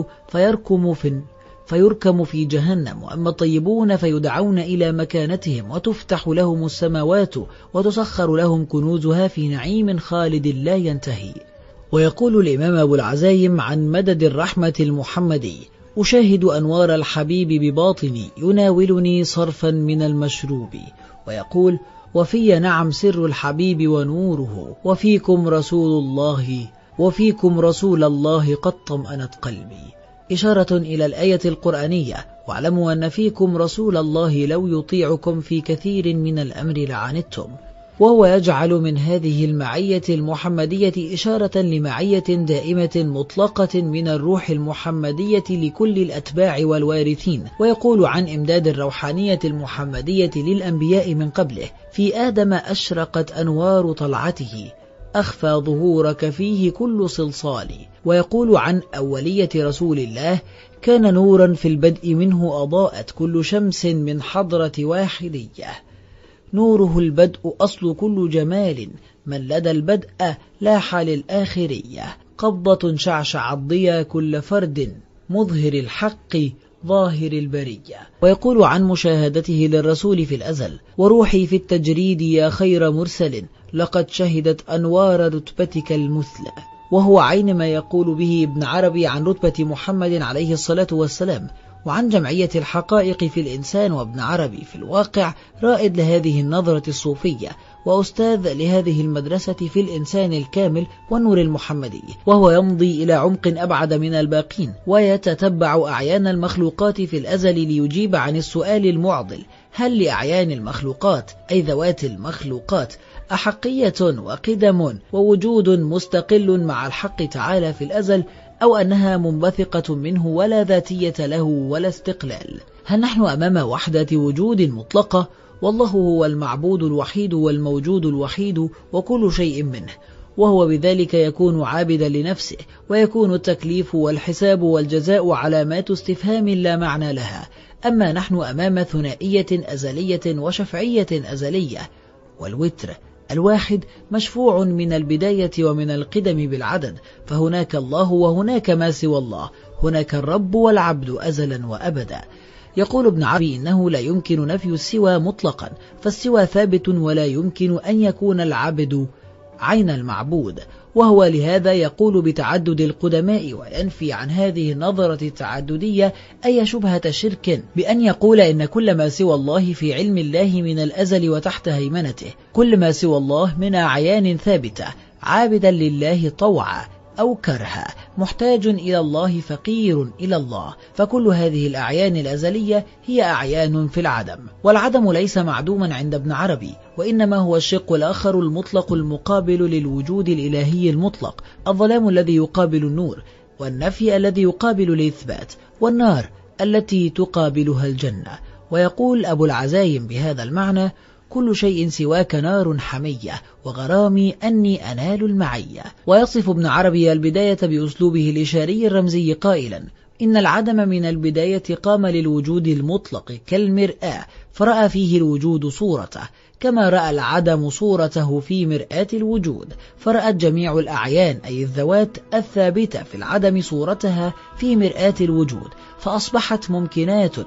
فيركم في جهنم، وأما الطيبون فيدعون إلى مكانتهم وتفتح لهم السماوات وتسخر لهم كنوزها في نعيم خالد لا ينتهي. ويقول الإمام أبو العزايم عن مدد الرحمة المحمدي: أشاهد أنوار الحبيب بباطني يناولني صرفا من المشروب. ويقول: وفي نعم سر الحبيب ونوره، وفيكم رسول الله قد طمأنت قلبي. إشارة إلى الآية القرآنية: واعلموا أن فيكم رسول الله لو يطيعكم في كثير من الأمر لعنتم. وهو يجعل من هذه المعية المحمدية إشارة لمعية دائمة مطلقة من الروح المحمدية لكل الأتباع والوارثين. ويقول عن إمداد الروحانية المحمدية للأنبياء من قبله: في آدم أشرقت أنوار طلعته، أخفى ظهورك فيه كل صلصال. ويقول عن أولية رسول الله: كان نورا في البدء منه أضاءت كل شمس من حضرة واحدية. نوره البدء أصل كل جمال، من لدى البدء لاح للآخرية. قبضة شعشع الضيا كل فرد، مظهر الحق ظاهر البرية. ويقول عن مشاهدته للرسول في الأزل: وروحي في التجريد يا خير مرسل، لقد شهدت أنوار رتبتك المثلى. وهو عين ما يقول به ابن عربي عن رتبة محمد عليه الصلاة والسلام. وعن جمعية الحقائق في الإنسان. وابن عربي في الواقع رائد لهذه النظرة الصوفية وأستاذ لهذه المدرسة في الإنسان الكامل والنور المحمدي. وهو يمضي إلى عمق أبعد من الباقين، ويتتبع أعيان المخلوقات في الأزل ليجيب عن السؤال المعضل: هل لأعيان المخلوقات أي ذوات المخلوقات أحقية وقدم ووجود مستقل مع الحق تعالى في الأزل، أو أنها منبثقة منه ولا ذاتية له ولا استقلال؟ هل نحن أمام وحدة وجود مطلقة، والله هو المعبود الوحيد والموجود الوحيد وكل شيء منه، وهو بذلك يكون عابدا لنفسه، ويكون التكليف والحساب والجزاء علامات استفهام لا معنى لها؟ أما نحن أمام ثنائية أزلية وشفعية أزلية، والوتر الواحد مشفوع من البداية ومن القدم بالعدد، فهناك الله وهناك ما سوى الله، هناك الرب والعبد أزلا وأبدا. يقول ابن عربي: إنه لا يمكن نفي السوى مطلقا، فالسوى ثابت ولا يمكن أن يكون العبد عين المعبود. وهو لهذا يقول بتعدد القدماء، وينفي عن هذه النظرة التعددية أي شبهة شرك بأن يقول إن كل ما سوى الله في علم الله من الأزل وتحت هيمنته، كل ما سوى الله من أعيان ثابتة، عابدا لله طوعا أو كرها، محتاج إلى الله، فقير إلى الله. فكل هذه الأعيان الأزلية هي أعيان في العدم، والعدم ليس معدوما عند ابن عربي، وإنما هو الشق الآخر المطلق المقابل للوجود الإلهي المطلق، الظلام الذي يقابل النور، والنفي الذي يقابل الإثبات، والنار التي تقابلها الجنة. ويقول أبو العزايم بهذا المعنى: كل شيء سواك نار حمية، وغرامي أني أنال المعية. ويصف ابن عربي البداية بأسلوبه الإشاري الرمزي قائلا: إن العدم من البداية قام للوجود المطلق كالمرآة، فرأى فيه الوجود صورته، كما رأى العدم صورته في مرآة الوجود، فرأت جميع الأعيان أي الذوات الثابتة في العدم صورتها في مرآة الوجود، فأصبحت ممكنات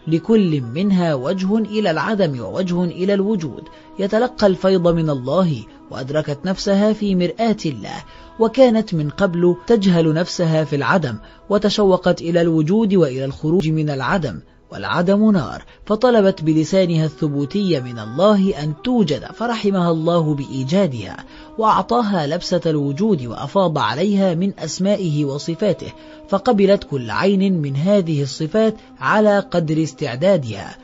لكل منها وجه إلى العدم ووجه إلى الوجود، يتلقى الفيض من الله، وأدركت نفسها في مرآة الله، وكانت من قبل تجهل نفسها في العدم، وتشوقت إلى الوجود وإلى الخروج من العدم، والعدم نار، فطلبت بلسانها الثبوتي من الله أن توجد، فرحمها الله بإيجادها، وأعطاها لبسة الوجود، وأفاض عليها من أسمائه وصفاته، فقبلت كل عين من هذه الصفات على قدر استعدادها.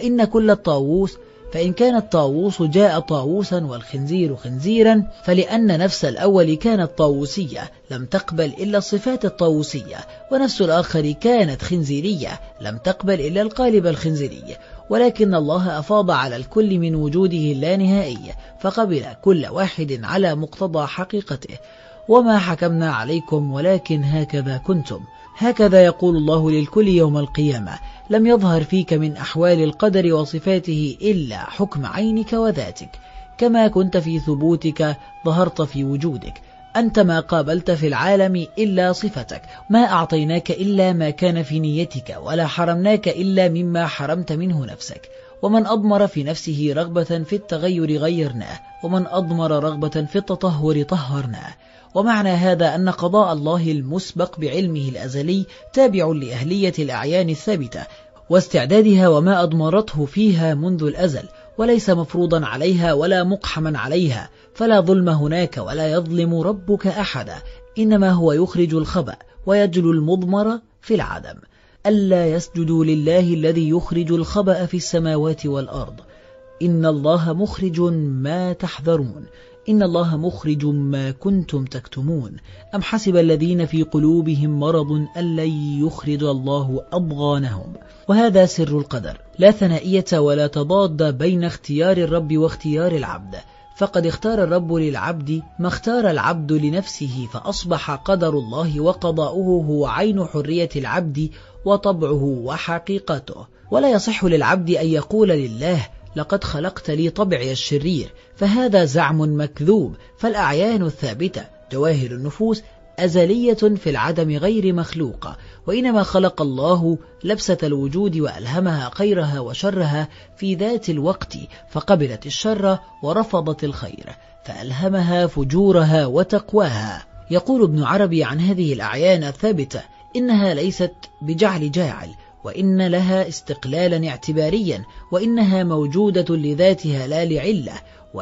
فإن كان الطاووس جاء طاووسا والخنزير خنزيرا، فلأن نفس الأول كانت طاووسية لم تقبل إلا الصفات الطاووسية، ونفس الآخر كانت خنزيرية لم تقبل إلا القالب الخنزيري، ولكن الله أفاض على الكل من وجوده اللانهائي، فقبل كل واحد على مقتضى حقيقته. وما حكمنا عليكم ولكن هكذا كنتم. هكذا يقول الله للكل يوم القيامة: لم يظهر فيك من أحوال القدر وصفاته إلا حكم عينك وذاتك، كما كنت في ثبوتك ظهرت في وجودك. أنت ما قابلت في العالم إلا صفتك، ما أعطيناك إلا ما كان في نيتك، ولا حرمناك إلا مما حرمت منه نفسك. ومن أضمر في نفسه رغبة في التغير غيرناه، ومن أضمر رغبة في التطهر طهرناه. ومعنى هذا أن قضاء الله المسبق بعلمه الأزلي تابع لأهلية الأعيان الثابتة واستعدادها وما أضمرته فيها منذ الأزل، وليس مفروضا عليها ولا مقحما عليها، فلا ظلم هناك ولا يظلم ربك أحدا، إنما هو يخرج الخبأ ويجلو المضمر في العدم. ألا يسجدوا لله الذي يخرج الخبأ في السماوات والأرض، إن الله مخرج ما تحذرون، إن الله مخرج ما كنتم تكتمون. أم حسب الذين في قلوبهم مرض أن لن يخرج الله أضغانهم. وهذا سر القدر، لا ثنائية ولا تضاد بين اختيار الرب واختيار العبد، فقد اختار الرب للعبد ما اختار العبد لنفسه، فأصبح قدر الله وقضاؤه هو عين حرية العبد وطبعه وحقيقته. ولا يصح للعبد أن يقول لله: لقد خلقت لي طبعي الشرير، فهذا زعم مكذوب. فالأعيان الثابتة جواهر النفوس أزلية في العدم غير مخلوقة، وإنما خلق الله لبسة الوجود وألهمها خيرها وشرها في ذات الوقت، فقبلت الشر ورفضت الخير، فألهمها فجورها وتقواها. يقول ابن عربي عن هذه الأعيان الثابتة: إنها ليست بجعل جاعل، وإن لها استقلالا اعتباريا، وإنها موجودة لذاتها لا لعلة،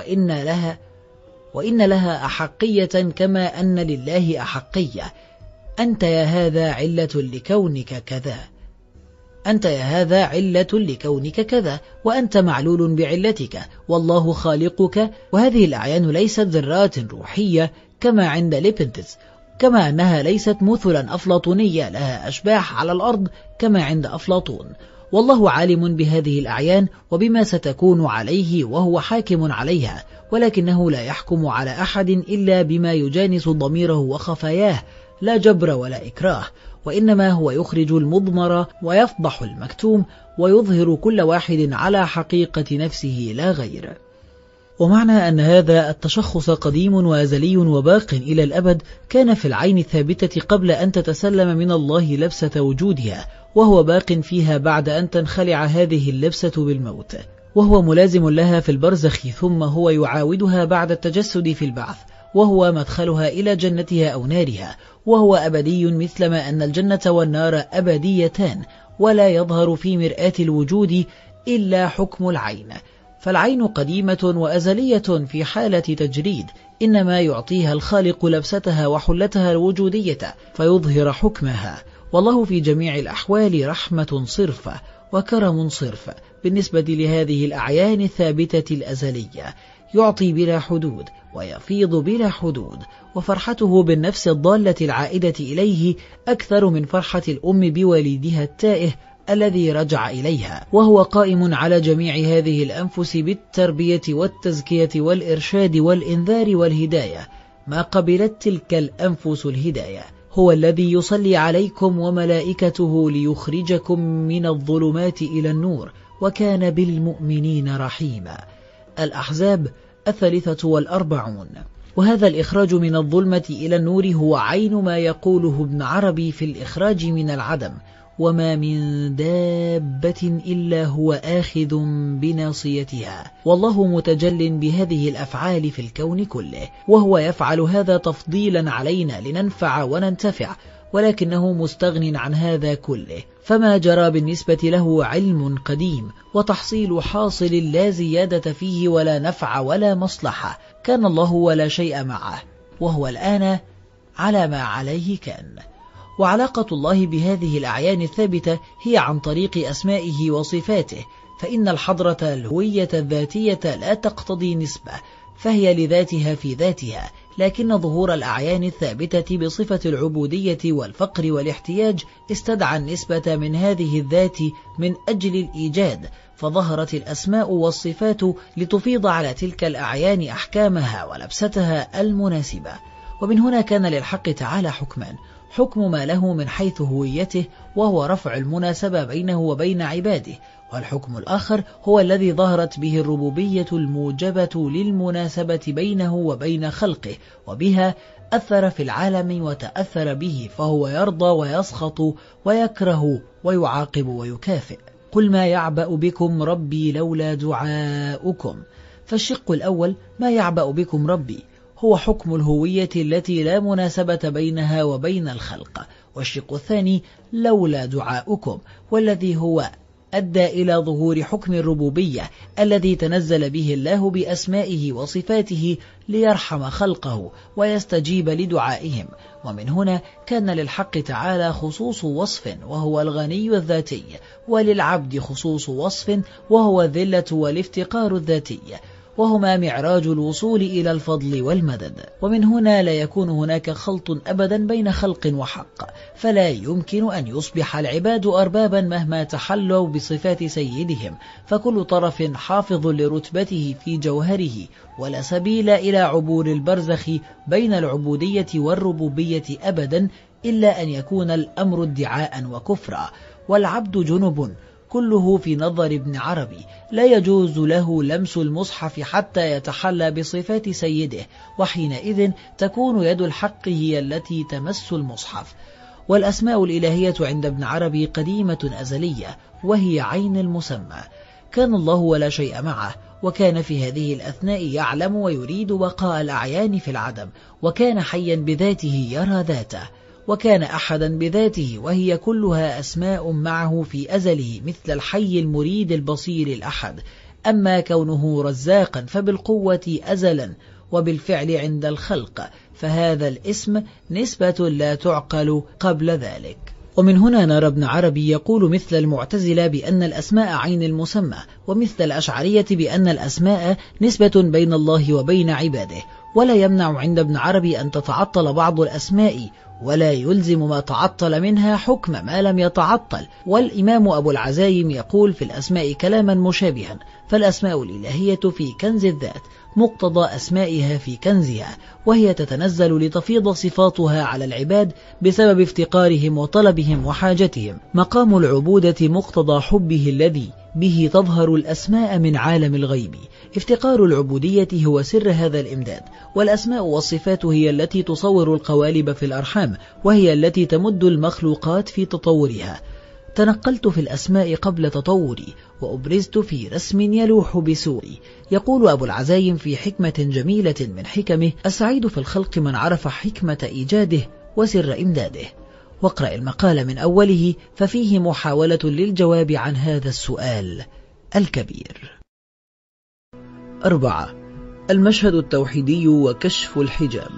وإن لها أحقية كما أن لله أحقية. أنت يا هذا علة لكونك كذا، أنت يا هذا علة لكونك كذا، وأنت معلول بعلتك، والله خالقك. وهذه الأعيان ليست ذرات روحية كما عند ليبنتز، كما أنها ليست مثلا أفلاطونية لها أشباح على الأرض كما عند أفلاطون. والله عالم بهذه الأعيان وبما ستكون عليه، وهو حاكم عليها، ولكنه لا يحكم على أحد إلا بما يجانس ضميره وخفاياه، لا جبر ولا إكراه، وإنما هو يخرج المضمر ويفضح المكتوم، ويظهر كل واحد على حقيقة نفسه لا غير. ومعنى أن هذا التشخص قديم وأزلي وباق إلى الأبد كان في العين الثابتة قبل أن تتسلم من الله لبسة وجودها، وهو باق فيها بعد أن تنخلع هذه اللبسة بالموت، وهو ملازم لها في البرزخ، ثم هو يعاودها بعد التجسد في البعث، وهو مدخلها إلى جنتها أو نارها، وهو أبدي مثلما أن الجنة والنار أبديتان، ولا يظهر في مرآة الوجود إلا حكم العين. فالعين قديمة وأزلية في حالة تجريد، إنما يعطيها الخالق لبستها وحلتها الوجودية فيظهر حكمها. والله في جميع الأحوال رحمة صرفة وكرم صرف بالنسبة لهذه الأعيان الثابتة الأزلية، يعطي بلا حدود ويفيض بلا حدود، وفرحته بالنفس الضالة العائدة إليه أكثر من فرحة الأم بوليدها التائه الذي رجع إليها، وهو قائم على جميع هذه الأنفس بالتربية والتزكية والإرشاد والإنذار والهداية. ما قبلت تلك الأنفس الهداية. هو الذي يصلي عليكم وملائكته ليخرجكم من الظلمات إلى النور، وكان بالمؤمنين رحيما. الأحزاب 43. وهذا الإخراج من الظلمة إلى النور هو عين ما يقوله ابن عربي في الإخراج من العدم، وما من دابة إلا هو آخذ بناصيتها، والله متجل بهذه الأفعال في الكون كله، وهو يفعل هذا تفضيلا علينا لننفع وننتفع، ولكنه مستغن عن هذا كله، فما جرى بالنسبة له علم قديم وتحصيل حاصل لا زيادة فيه ولا نفع ولا مصلحة، كان الله ولا شيء معه، وهو الآن على ما عليه كان. وعلاقة الله بهذه الأعيان الثابتة هي عن طريق أسمائه وصفاته، فإن الحضرة الهوية الذاتية لا تقتضي نسبة، فهي لذاتها في ذاتها، لكن ظهور الأعيان الثابتة بصفة العبودية والفقر والاحتياج استدعى النسبة من هذه الذات من أجل الإيجاد، فظهرت الأسماء والصفات لتفيض على تلك الأعيان أحكامها ولبستها المناسبة. ومن هنا كان للحق تعالى حكمان: حكم ما له من حيث هويته وهو رفع المناسبة بينه وبين عباده، والحكم الآخر هو الذي ظهرت به الربوبية الموجبة للمناسبة بينه وبين خلقه، وبها أثر في العالم وتأثر به، فهو يرضى ويسخط ويكره ويعاقب ويكافئ. قل ما يعبأ بكم ربي لولا دعاؤكم. فالشق الأول ما يعبأ بكم ربي هو حكم الهوية التي لا مناسبة بينها وبين الخلق، والشق الثاني لولا دعاؤكم، والذي هو أدى إلى ظهور حكم الربوبية الذي تنزل به الله بأسمائه وصفاته ليرحم خلقه ويستجيب لدعائهم. ومن هنا كان للحق تعالى خصوص وصف وهو الغني الذاتي، وللعبد خصوص وصف وهو الذلة والافتقار الذاتي، وهما معراج الوصول إلى الفضل والمدد. ومن هنا لا يكون هناك خلط أبدا بين خلق وحق، فلا يمكن أن يصبح العباد أربابا مهما تحلوا بصفات سيدهم، فكل طرف حافظ لرتبته في جوهره، ولا سبيل إلى عبور البرزخ بين العبودية والربوبية أبدا، إلا أن يكون الأمر ادعاء وكفرا. والعبد جنب كله في نظر ابن عربي، لا يجوز له لمس المصحف حتى يتحلى بصفات سيده، وحينئذ تكون يد الحق هي التي تمس المصحف. والأسماء الإلهية عند ابن عربي قديمة أزلية، وهي عين المسمى. كان الله ولا شيء معه، وكان في هذه الأثناء يعلم ويريد بقاء الأعيان في العدم، وكان حيا بذاته يرى ذاته، وكان أحدا بذاته وهي كلها أسماء معه في أزله، مثل الحي المريد البصير الأحد. أما كونه رزاقا فبالقوة أزلا وبالفعل عند الخلق، فهذا الاسم نسبة لا تعقل قبل ذلك. ومن هنا نرى ابن عربي يقول مثل المعتزلة بأن الأسماء عين المسمى، ومثل الأشعرية بأن الأسماء نسبة بين الله وبين عباده. ولا يمنع عند ابن عربي أن تتعطل بعض الأسماء، ولا يلزم ما تعطل منها حكم ما لم يتعطل. والإمام أبو العزايم يقول في الأسماء كلاما مشابها: فالأسماء الإلهية في كنز الذات مقتضى أسمائها في كنزها، وهي تتنزل لتفيض صفاتها على العباد بسبب افتقارهم وطلبهم وحاجتهم. مقام العبودة مقتضى حبه الذي به تظهر الأسماء من عالم الغيب. افتقار العبودية هو سر هذا الإمداد، والأسماء والصفات هي التي تصور القوالب في الأرحام، وهي التي تمد المخلوقات في تطورها. تنقلت في الأسماء قبل تطوري، وأبرزت في رسم يلوح بسوري. يقول أبو العزايم في حكمة جميلة من حكمه: السعيد في الخلق من عرف حكمة إيجاده وسر إمداده. واقرأ المقال من أوله، ففيه محاولة للجواب عن هذا السؤال الكبير. 4. المشهد التوحيدي وكشف الحجاب.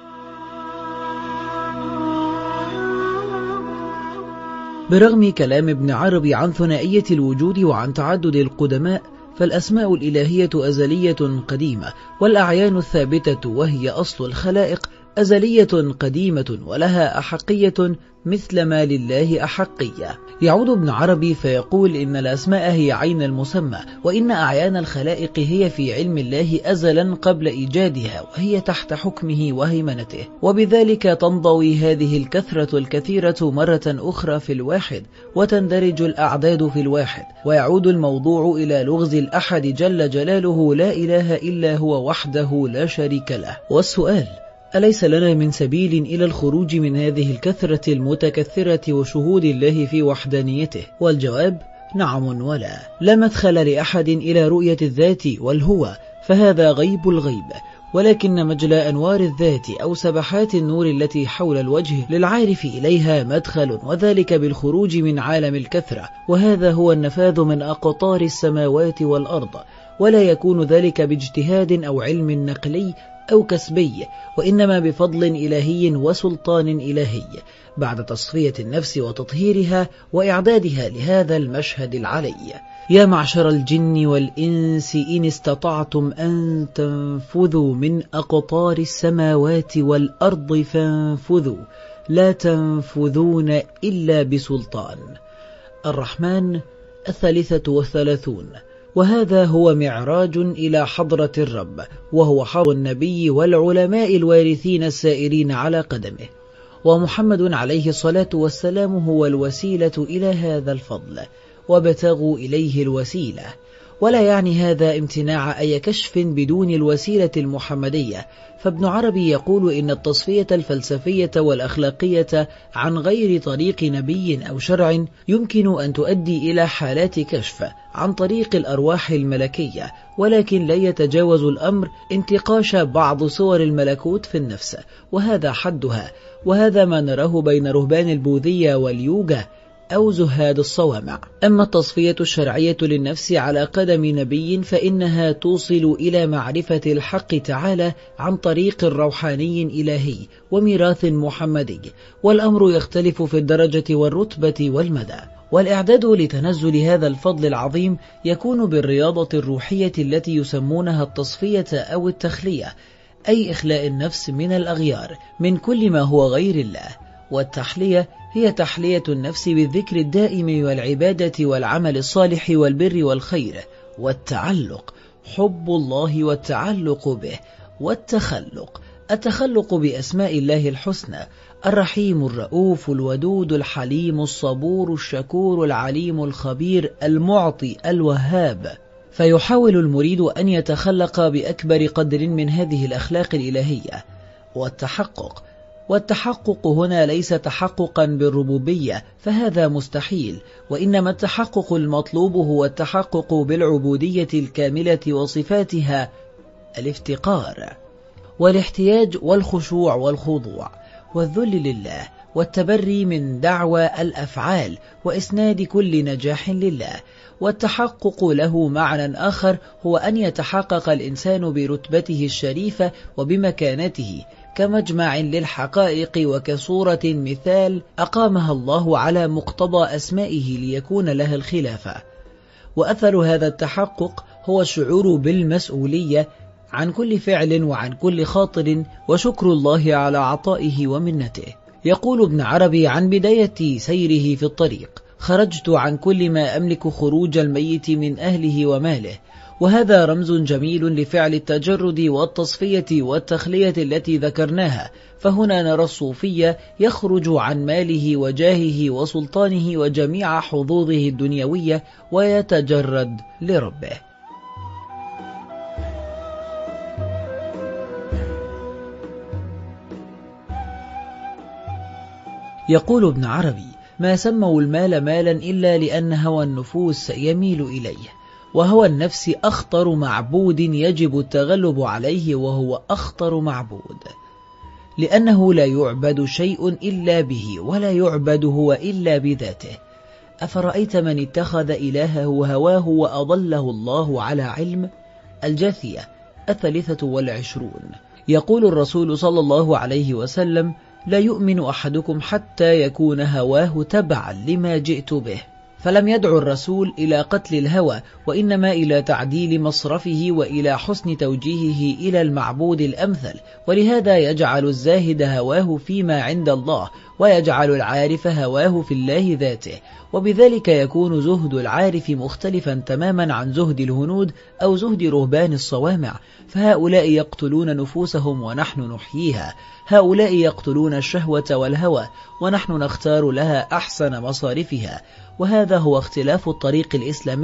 برغم كلام ابن عربي عن ثنائية الوجود وعن تعدد القدماء، فالأسماء الإلهية أزلية قديمة، والأعيان الثابتة وهي أصل الخلائق أزلية قديمة، ولها أحقية مثل ما لله أحقية. يعود ابن عربي فيقول إن الأسماء هي عين المسمى، وإن أعيان الخلائق هي في علم الله أزلا قبل إيجادها، وهي تحت حكمه وهيمنته، وبذلك تنضوي هذه الكثرة الكثيرة مرة أخرى في الواحد، وتندرج الأعداد في الواحد، ويعود الموضوع إلى لغز الأحد جل جلاله لا إله إلا هو وحده لا شريك له. والسؤال: أليس لنا من سبيل إلى الخروج من هذه الكثرة المتكثرة وشهود الله في وحدانيته؟ والجواب نعم ولا. لا مدخل لأحد إلى رؤية الذات والهوى، فهذا غيب الغيب، ولكن مجلى أنوار الذات أو سبحات النور التي حول الوجه للعارف إليها مدخل، وذلك بالخروج من عالم الكثرة، وهذا هو النفاذ من أقطار السماوات والأرض، ولا يكون ذلك باجتهاد أو علم نقلي أو كسبي، وإنما بفضل إلهي وسلطان إلهي بعد تصفية النفس وتطهيرها وإعدادها لهذا المشهد العلي. يا معشر الجن والإنس إن استطعتم أن تنفذوا من أقطار السماوات والأرض فانفذوا، لا تنفذون إلا بسلطان. الرحمن 33. وهذا هو معراج إلى حضرة الرب، وهو حظ النبي والعلماء الوارثين السائرين على قدمه، ومحمد عليه الصلاة والسلام هو الوسيلة إلى هذا الفضل، وابتغوا إليه الوسيلة. ولا يعني هذا امتناع أي كشف بدون الوسيلة المحمدية، فابن عربي يقول إن التصفية الفلسفية والأخلاقية عن غير طريق نبي أو شرع يمكن أن تؤدي إلى حالات كشف عن طريق الأرواح الملكية، ولكن لا يتجاوز الأمر انتقاش بعض صور الملكوت في النفس، وهذا حدها، وهذا ما نراه بين رهبان البوذية واليوجا أو زهاد الصوامع. أما التصفية الشرعية للنفس على قدم نبي فإنها توصل إلى معرفة الحق تعالى عن طريق روحاني إلهي وميراث محمدي، والأمر يختلف في الدرجة والرتبة والمدى. والإعداد لتنزل هذا الفضل العظيم يكون بالرياضة الروحية التي يسمونها التصفية أو التخلية، أي إخلاء النفس من الأغيار من كل ما هو غير الله. والتحلية هي تحلية النفس بالذكر الدائم والعبادة والعمل الصالح والبر والخير، والتعلق حب الله والتعلق به، والتخلق التخلق بأسماء الله الحسنى: الرحيم الرؤوف الودود الحليم الصبور الشكور العليم الخبير المعطي الوهاب. فيحاول المريد أن يتخلق بأكبر قدر من هذه الأخلاق الإلهية. والتحقق هنا ليس تحققا بالربوبية، فهذا مستحيل، وإنما التحقق المطلوب هو التحقق بالعبودية الكاملة وصفاتها: الافتقار والاحتياج والخشوع والخضوع والذل لله والتبري من دعوى الأفعال وإسناد كل نجاح لله. والتحقق له معنى آخر، هو أن يتحقق الإنسان برتبته الشريفة وبمكانته كمجمع للحقائق وكصورة مثال أقامها الله على مقتضى أسمائه ليكون لها الخلافة. وأثر هذا التحقق هو الشعور بالمسؤولية عن كل فعل وعن كل خاطر، وشكر الله على عطائه ومنته. يقول ابن عربي عن بداية سيره في الطريق: خرجت عن كل ما أملك خروج الميت من أهله وماله. وهذا رمز جميل لفعل التجرد والتصفية والتخلية التي ذكرناها. فهنا نرى الصوفية يخرج عن ماله وجاهه وسلطانه وجميع حظوظه الدنيوية ويتجرد لربه. يقول ابن عربي: ما سموا المال مالا إلا لأن هوى النفوس يميل إليه، وهوى النفس أخطر معبود يجب التغلب عليه، وهو أخطر معبود لأنه لا يعبد شيء إلا به، ولا يعبد هو إلا بذاته. أفرأيت من اتخذ إلهه هواه وأضله الله على علم؟ الجاثية 23. يقول الرسول صلى الله عليه وسلم: لا يؤمن أحدكم حتى يكون هواه تبعا لما جئت به. فلم يدعو الرسول إلى قتل الهوى، وإنما إلى تعديل مصرفه وإلى حسن توجيهه إلى المعبود الأمثل. ولهذا يجعل الزاهد هواه فيما عند الله، ويجعل العارف هواه في الله ذاته، وبذلك يكون زهد العارف مختلفا تماما عن زهد الهنود أو زهد رهبان الصوامع. فهؤلاء يقتلون نفوسهم ونحن نحييها، هؤلاء يقتلون الشهوة والهوى ونحن نختار لها أحسن مصارفها. وهذا هو اختلاف الطريق الإسلامي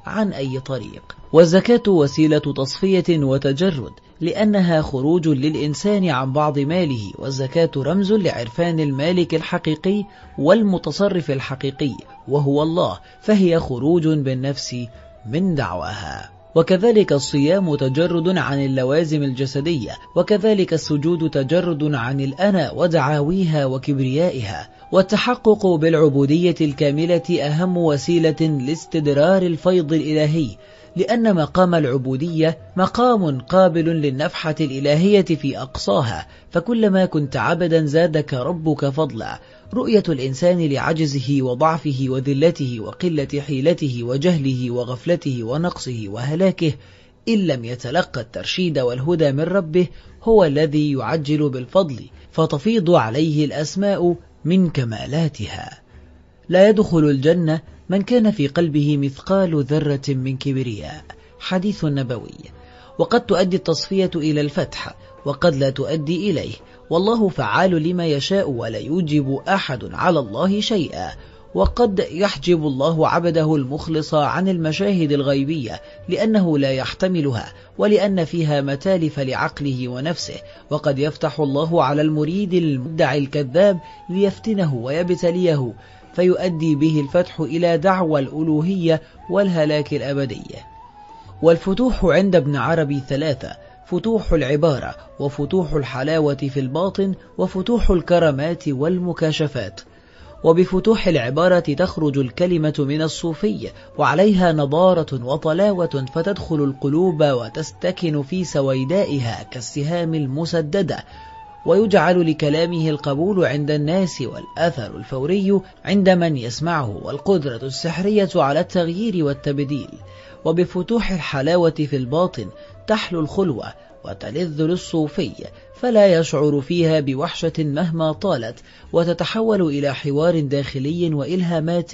عن أي طريق. والزكاة وسيلة تصفية وتجرد، لأنها خروج للإنسان عن بعض ماله، والزكاة رمز لعرفان المالك الحقيقي والمتصرف الحقيقي وهو الله، فهي خروج بالنفس من دعواها. وكذلك الصيام تجرد عن اللوازم الجسدية، وكذلك السجود تجرد عن الأنا ودعاويها وكبريائها. والتحقق بالعبودية الكاملة أهم وسيلة لاستدرار الفيض الإلهي، لأن مقام العبودية مقام قابل للنفحة الإلهية في أقصاها، فكلما كنت عبدا زادك ربك فضلا. رؤية الإنسان لعجزه وضعفه وذلته وقلة حيلته وجهله وغفلته ونقصه وهلاكه إن لم يتلقى الترشيد والهدى من ربه هو الذي يعجل بالفضل، فتفيض عليه الأسماء من كمالاتها. لا يدخل الجنة من كان في قلبه مثقال ذرة من كبرياء، حديث نبوي. وقد تؤدي التصفية إلى الفتح، وقد لا تؤدي إليه، والله فعال لما يشاء ولا يوجب أحد على الله شيئا. وقد يحجب الله عبده المخلص عن المشاهد الغيبية لأنه لا يحتملها، ولأن فيها متالف لعقله ونفسه. وقد يفتح الله على المريد المدعي الكذاب ليفتنه ويبتليه، فيؤدي به الفتح إلى دعوى الألوهية والهلاك الأبدية. والفتوح عند ابن عربي ثلاثة: فتوح العبارة، وفتوح الحلاوة في الباطن، وفتوح الكرامات والمكاشفات. وبفتوح العبارة تخرج الكلمة من الصوفي وعليها نضارة وطلاوة، فتدخل القلوب وتستكن في سويدائها كالسهام المسددة، ويجعل لكلامه القبول عند الناس والأثر الفوري عند من يسمعه، والقدرة السحرية على التغيير والتبديل. وبفتوح الحلاوة في الباطن تحلو الخلوة وتلذ للصوفي، فلا يشعر فيها بوحشة مهما طالت، وتتحول إلى حوار داخلي وإلهامات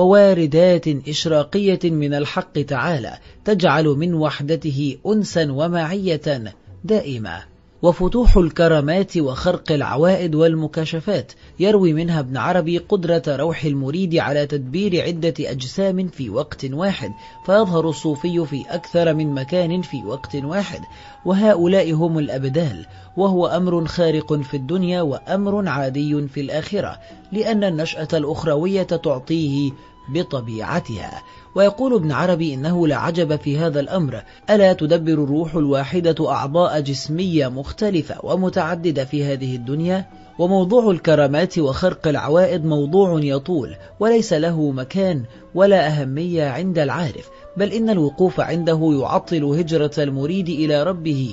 وواردات إشراقية من الحق تعالى تجعل من وحدته أنسا ومعية دائمة. وفتوح الكرامات وخرق العوائد والمكاشفات يروي منها ابن عربي قدرة روح المريد على تدبير عدة أجسام في وقت واحد، فيظهر الصوفي في أكثر من مكان في وقت واحد، وهؤلاء هم الأبدال، وهو أمر خارق في الدنيا وأمر عادي في الآخرة، لأن النشأة الأخروية تعطيه بطبيعتها. ويقول ابن عربي إنه لا عجب في هذا الأمر، ألا تدبر الروح الواحدة أعضاء جسمية مختلفة ومتعددة في هذه الدنيا؟ وموضوع الكرامات وخرق العوائد موضوع يطول، وليس له مكان ولا أهمية عند العارف، بل إن الوقوف عنده يعطل هجرة المريد إلى ربه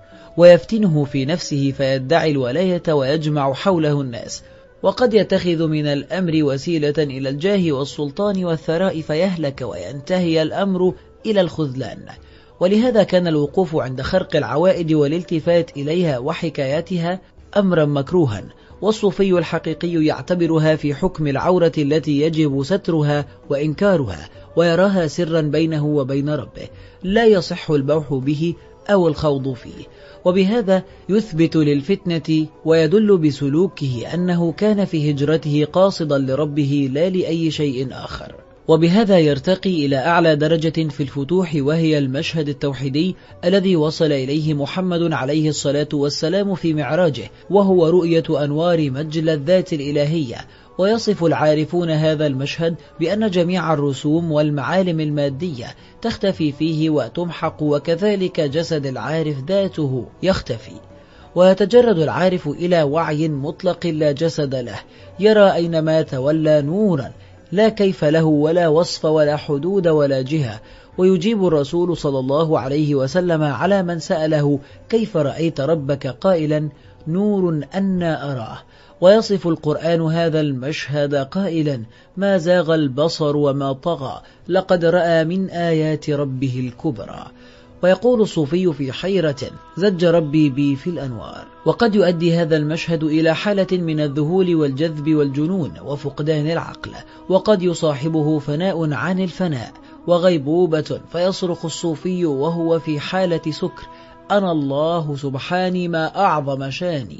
ويفتنه في نفسه فيدعي الولاية ويجمع حوله الناس، وقد يتخذ من الأمر وسيلة إلى الجاه والسلطان والثراء فيهلك وينتهي الأمر إلى الخذلان. ولهذا كان الوقوف عند خرق العوائد والالتفات إليها وحكاياتها أمرا مكروها، والصوفي الحقيقي يعتبرها في حكم العورة التي يجب سترها وإنكارها، ويراها سرا بينه وبين ربه لا يصح البوح به أو الخوض فيه. وبهذا يثبت للفتنة ويدل بسلوكه أنه كان في هجرته قاصدا لربه لا لأي شيء آخر. وبهذا يرتقي إلى أعلى درجة في الفتوح، وهي المشهد التوحيدي الذي وصل إليه محمد عليه الصلاة والسلام في معراجه، وهو رؤية أنوار مجلى الذات الإلهية. ويصف العارفون هذا المشهد بأن جميع الرسوم والمعالم المادية تختفي فيه وتمحق، وكذلك جسد العارف ذاته يختفي، ويتجرد العارف إلى وعي مطلق لا جسد له، يرى أينما تولى نورا لا كيف له ولا وصف ولا حدود ولا جهة. ويجيب الرسول صلى الله عليه وسلم على من سأله كيف رأيت ربك قائلا: نور أنا أراه. ويصف القرآن هذا المشهد قائلا: ما زاغ البصر وما طغى، لقد رأى من آيات ربه الكبرى. ويقول الصوفي في حيرة: زج ربي بي في الأنوار. وقد يؤدي هذا المشهد إلى حالة من الذهول والجذب والجنون وفقدان العقل، وقد يصاحبه فناء عن الفناء وغيبوبة، فيصرخ الصوفي وهو في حالة سكر: أنا الله سبحاني ما أعظم شاني.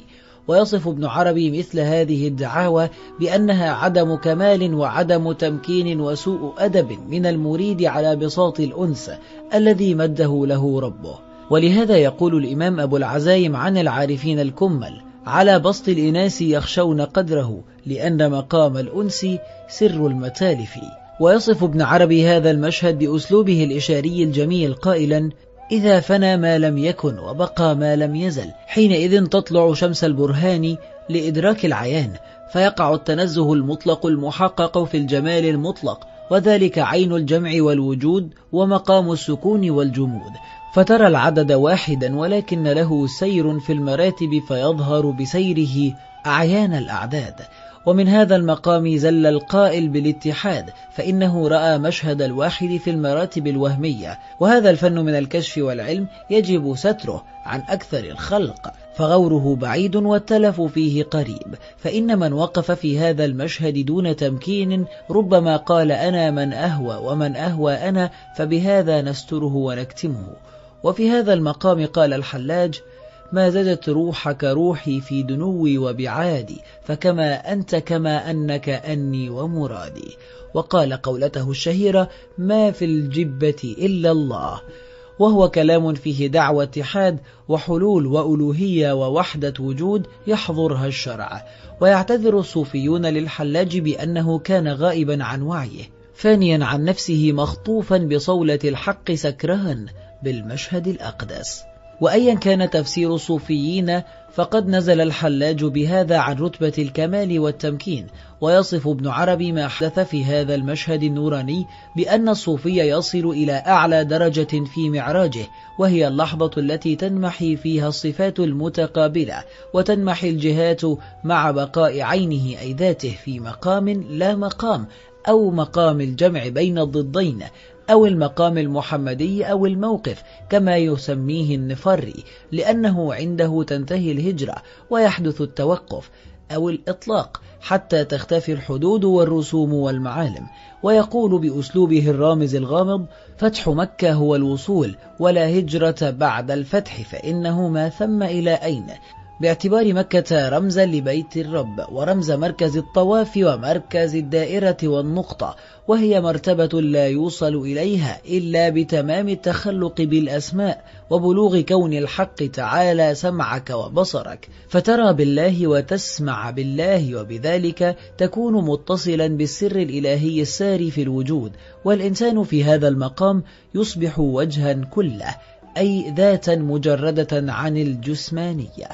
ويصف ابن عربي مثل هذه الدعاوى بأنها عدم كمال وعدم تمكين وسوء أدب من المريد على بساط الأنس الذي مده له ربه. ولهذا يقول الإمام أبو العزايم عن العارفين الكمل: على بسط الإناس يخشون قدره، لأن مقام الأنس سر المتالف. ويصف ابن عربي هذا المشهد بأسلوبه الإشاري الجميل قائلا: إذا فنى ما لم يكن وبقى ما لم يزل، حينئذ تطلع شمس البرهان لإدراك العيان، فيقع التنزه المطلق المحقق في الجمال المطلق، وذلك عين الجمع والوجود ومقام السكون والجمود، فترى العدد واحدا ولكن له سير في المراتب فيظهر بسيره أعيان الأعداد. ومن هذا المقام زل القائل بالاتحاد، فإنه رأى مشهد الواحد في المراتب الوهمية، وهذا الفن من الكشف والعلم يجب ستره عن أكثر الخلق، فغوره بعيد والتلف فيه قريب. فإن من وقف في هذا المشهد دون تمكين ربما قال: أنا من أهوى ومن أهوى أنا، فبهذا نستره ونكتمه. وفي هذا المقام قال الحلاج: ما زادت روحك روحي في دنوي وبعادي، فكما أنت كما أنك أني ومرادي. وقال قولته الشهيرة: ما في الجبة إلا الله، وهو كلام فيه دعوة اتحاد وحلول وألوهية ووحدة وجود يحضرها الشرع. ويعتذر الصوفيون للحلاج بأنه كان غائبا عن وعيه، فانيا عن نفسه، مخطوفا بصولة الحق سكران بالمشهد الأقدس. وأيا كان تفسير الصوفيين فقد نزل الحلاج بهذا عن رتبة الكمال والتمكين. ويصف ابن عربي ما حدث في هذا المشهد النوراني بأن الصوفي يصل إلى أعلى درجة في معراجه، وهي اللحظة التي تنمحي فيها الصفات المتقابلة وتنمحي الجهات مع بقاء عينه أي ذاته في مقام لا مقام، أو مقام الجمع بين الضدين، أو المقام المحمدي أو الموقف كما يسميه النفري، لأنه عنده تنتهي الهجرة ويحدث التوقف أو الإطلاق حتى تختفي الحدود والرسوم والمعالم. ويقول بأسلوبه الرامز الغامض: فتح مكة هو الوصول، ولا هجرة بعد الفتح، فإنه ما ثم إلى أين، باعتبار مكة رمزا لبيت الرب ورمز مركز الطواف ومركز الدائرة والنقطة، وهي مرتبة لا يوصل إليها إلا بتمام التخلق بالأسماء وبلوغ كون الحق تعالى سمعك وبصرك، فترى بالله وتسمع بالله، وبذلك تكون متصلا بالسر الإلهي الساري في الوجود. والإنسان في هذا المقام يصبح وجها كله، أي ذاتا مجردة عن الجسمانية.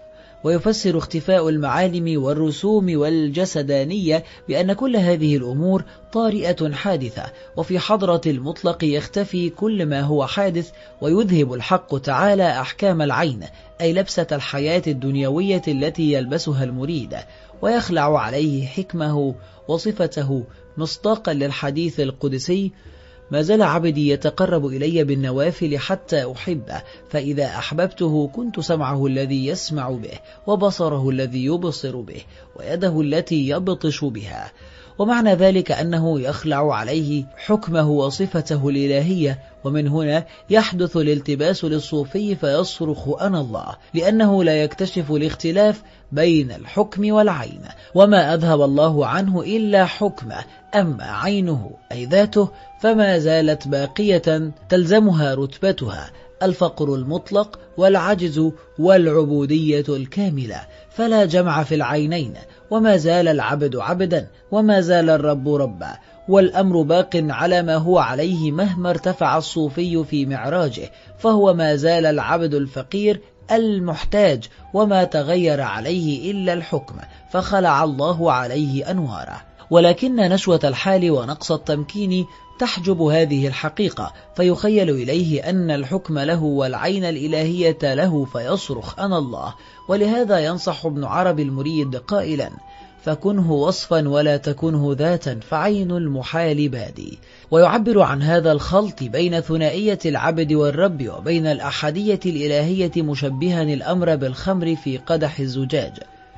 ويفسر اختفاء المعالم والرسوم والجسدانية بأن كل هذه الأمور طارئة حادثة، وفي حضرة المطلق يختفي كل ما هو حادث، ويذهب الحق تعالى أحكام العين، أي لبسة الحياة الدنيوية التي يلبسها المريد، ويخلع عليه حكمه وصفته، مصداقا للحديث القدسي: ما زال عبدي يتقرب إلي بالنوافل حتى أحبه، فإذا أحببته كنت سمعه الذي يسمع به، وبصره الذي يبصر به، ويده التي يبطش بها. ومعنى ذلك أنه يخلع عليه حكمه وصفته الإلهية. ومن هنا يحدث الالتباس للصوفي فيصرخ أنا الله، لأنه لا يكتشف الاختلاف بين الحكم والعين، وما أذهب الله عنه إلا حكمه، أما عينه أي ذاته فما زالت باقية تلزمها رتبتها، الفقر المطلق والعجز والعبودية الكاملة، فلا جمع في العينين، وما زال العبد عبدا وما زال الرب ربا، والأمر باق على ما هو عليه مهما ارتفع الصوفي في معراجه، فهو ما زال العبد الفقير المحتاج، وما تغير عليه إلا الحكم، فخلع الله عليه أنواره. ولكن نشوة الحال ونقص التمكين تحجب هذه الحقيقة، فيخيل إليه أن الحكم له والعين الإلهية له، فيصرخ أنا الله. ولهذا ينصح ابن عربي المريد قائلا: فكنه وصفا ولا تكنه ذاتا، فعين المحال بادي. ويعبر عن هذا الخلط بين ثنائية العبد والرب وبين الأحدية الإلهية مشبها الأمر بالخمر في قدح الزجاج،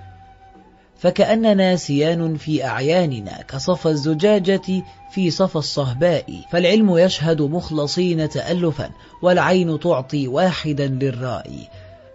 فكأننا سيان في أعياننا كصفى الزجاجة في صفى الصهباء، فالعلم يشهد مخلصين تألفا، والعين تعطي واحدا للرائي.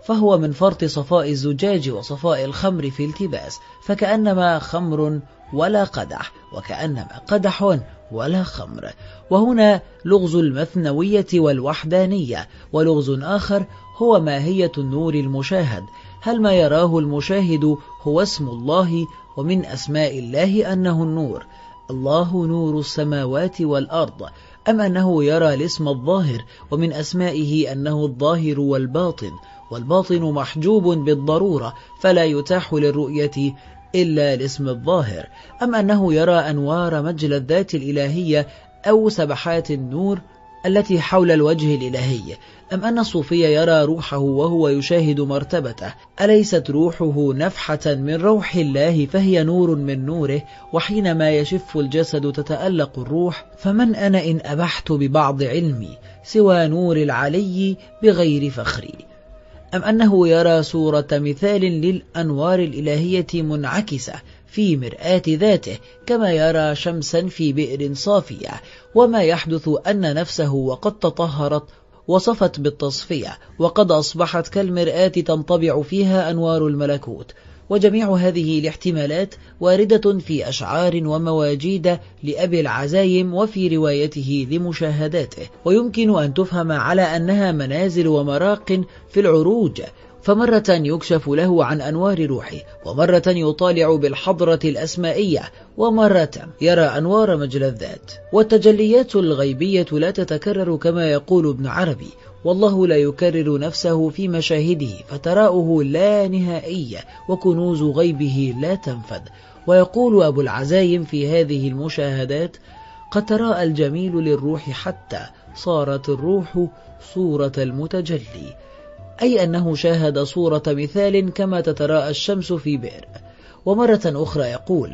فهو من فرط صفاء الزجاج وصفاء الخمر في التباس، فكأنما خمر ولا قدح، وكأنما قدح ولا خمر. وهنا لغز المثنوية والوحدانية. ولغز آخر هو ماهية النور المشاهد. هل ما يراه المشاهد هو اسم الله؟ ومن أسماء الله أنه النور، الله نور السماوات والأرض، أم أنه يرى الاسم الظاهر ومن أسمائه أنه الظاهر والباطن، والباطن محجوب بالضرورة فلا يتاح للرؤية إلا الاسم الظاهر، أم أنه يرى أنوار مجلى الذات الإلهية أو سبحات النور التي حول الوجه الإلهي، أم أن الصوفي يرى روحه وهو يشاهد مرتبته؟ أليست روحه نفحة من روح الله فهي نور من نوره، وحينما يشف الجسد تتألق الروح؟ فمن أنا إن أبحت ببعض علمي سوى نور العلي بغير فخري؟ أم أنه يرى صورة مثال للأنوار الإلهية منعكسة في مرآة ذاته كما يرى شمسا في بئر صافية، وما يحدث أن نفسه وقد تطهرت وصفت بالتصفية وقد أصبحت كالمرآة تنطبع فيها أنوار الملكوت. وجميع هذه الاحتمالات واردة في أشعار ومواجيد لأبي العزايم وفي روايته لمشاهداته، ويمكن أن تفهم على أنها منازل ومراق في العروج، فمرة يكشف له عن أنوار روحه، ومرة يطالع بالحضرة الأسمائية، ومرة يرى أنوار مجلى الذات. والتجليات الغيبية لا تتكرر كما يقول ابن عربي، والله لا يكرر نفسه في مشاهده فتراؤه لا نهائية، وكنوز غيبه لا تنفد. ويقول أبو العزايم في هذه المشاهدات: قد تراءى الجميل للروح حتى صارت الروح صورة المتجلي، أي أنه شاهد صورة مثال كما تتراءى الشمس في بئر. ومرة أخرى يقول: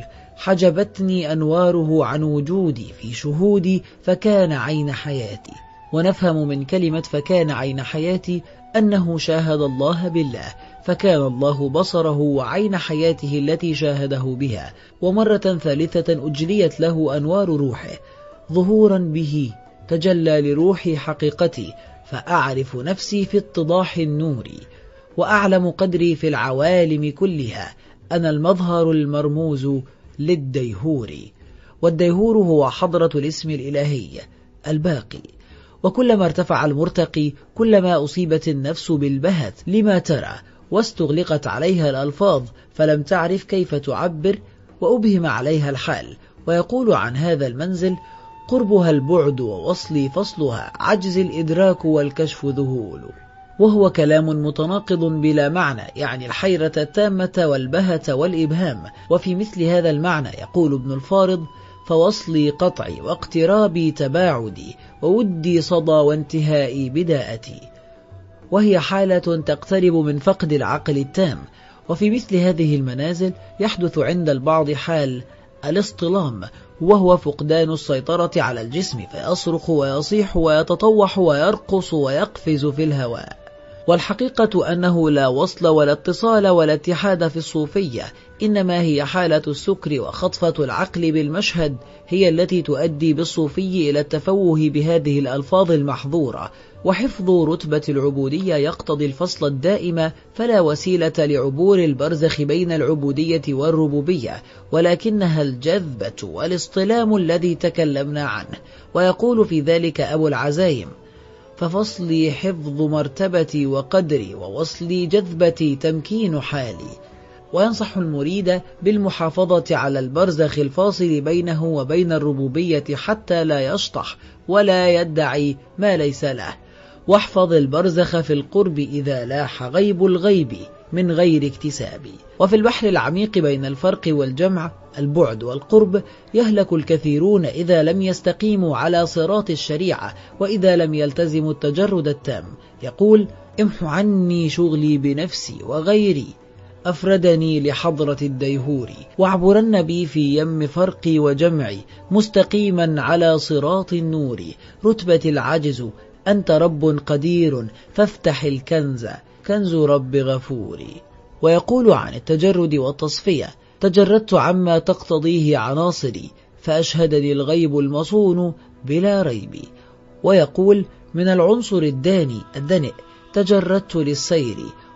حجبتني أنواره عن وجودي في شهودي فكان عين حياتي. ونفهم من كلمة فكان عين حياتي أنه شاهد الله بالله، فكان الله بصره وعين حياته التي شاهده بها. ومرة ثالثة أجليت له أنوار روحه ظهورا به تجلى لروحي حقيقتي، فأعرف نفسي في اتضاح النور، وأعلم قدري في العوالم كلها، أنا المظهر المرموز للديهور. والديهور هو حضرة الاسم الإلهي الباقي. وكلما ارتفع المرتقي كلما أصيبت النفس بالبهت لما ترى، واستغلقت عليها الألفاظ فلم تعرف كيف تعبر، وأبهم عليها الحال. ويقول عن هذا المنزل: قربها البعد ووصلي فصلها، عجز الإدراك والكشف ذهول. وهو كلام متناقض بلا معنى، يعني الحيرة التامة والبهة والإبهام. وفي مثل هذا المعنى يقول ابن الفارض: فوصلي قطعي واقترابي تباعدي، وودي صدى وانتهائي بداءتي. وهي حالة تقترب من فقد العقل التام. وفي مثل هذه المنازل يحدث عند البعض حال الاصطلام، وهو فقدان السيطرة على الجسم، فيصرخ ويصيح ويتطوح ويرقص ويقفز في الهواء. والحقيقة أنه لا وصل ولا اتصال ولا اتحاد في الصوفية، إنما هي حالة السكر وخطفة العقل بالمشهد هي التي تؤدي بالصوفي إلى التفوه بهذه الألفاظ المحظورة. وحفظ رتبة العبودية يقتضي الفصل الدائم، فلا وسيلة لعبور البرزخ بين العبودية والربوبية، ولكنها الجذبة والاصطلام الذي تكلمنا عنه. ويقول في ذلك أبو العزايم: ففصلي حفظ مرتبتي وقدري، ووصلي جذبتي تمكين حالي. وينصح المريد بالمحافظة على البرزخ الفاصل بينه وبين الربوبية حتى لا يشطح ولا يدعي ما ليس له. واحفظ البرزخ في القرب إذا لاح غيب الغيب من غير اكتساب. وفي البحر العميق بين الفرق والجمع، البعد والقرب، يهلك الكثيرون إذا لم يستقيموا على صراط الشريعة، وإذا لم يلتزموا التجرد التام. يقول: امح عني شغلي بنفسي وغيري، أفردني لحضرة الديهور، واعبرن بي في يم فرقي وجمعي، مستقيما على صراط النور. رتبة العجز، أنت رب قدير، فافتح الكنز، كنز رب غفور. ويقول عن التجرد والتصفية: تجردت عما تقتضيه عناصري، فأشهدني الغيب المصون بلا ريب. ويقول: من العنصر الداني الدنئ تجردت للسير،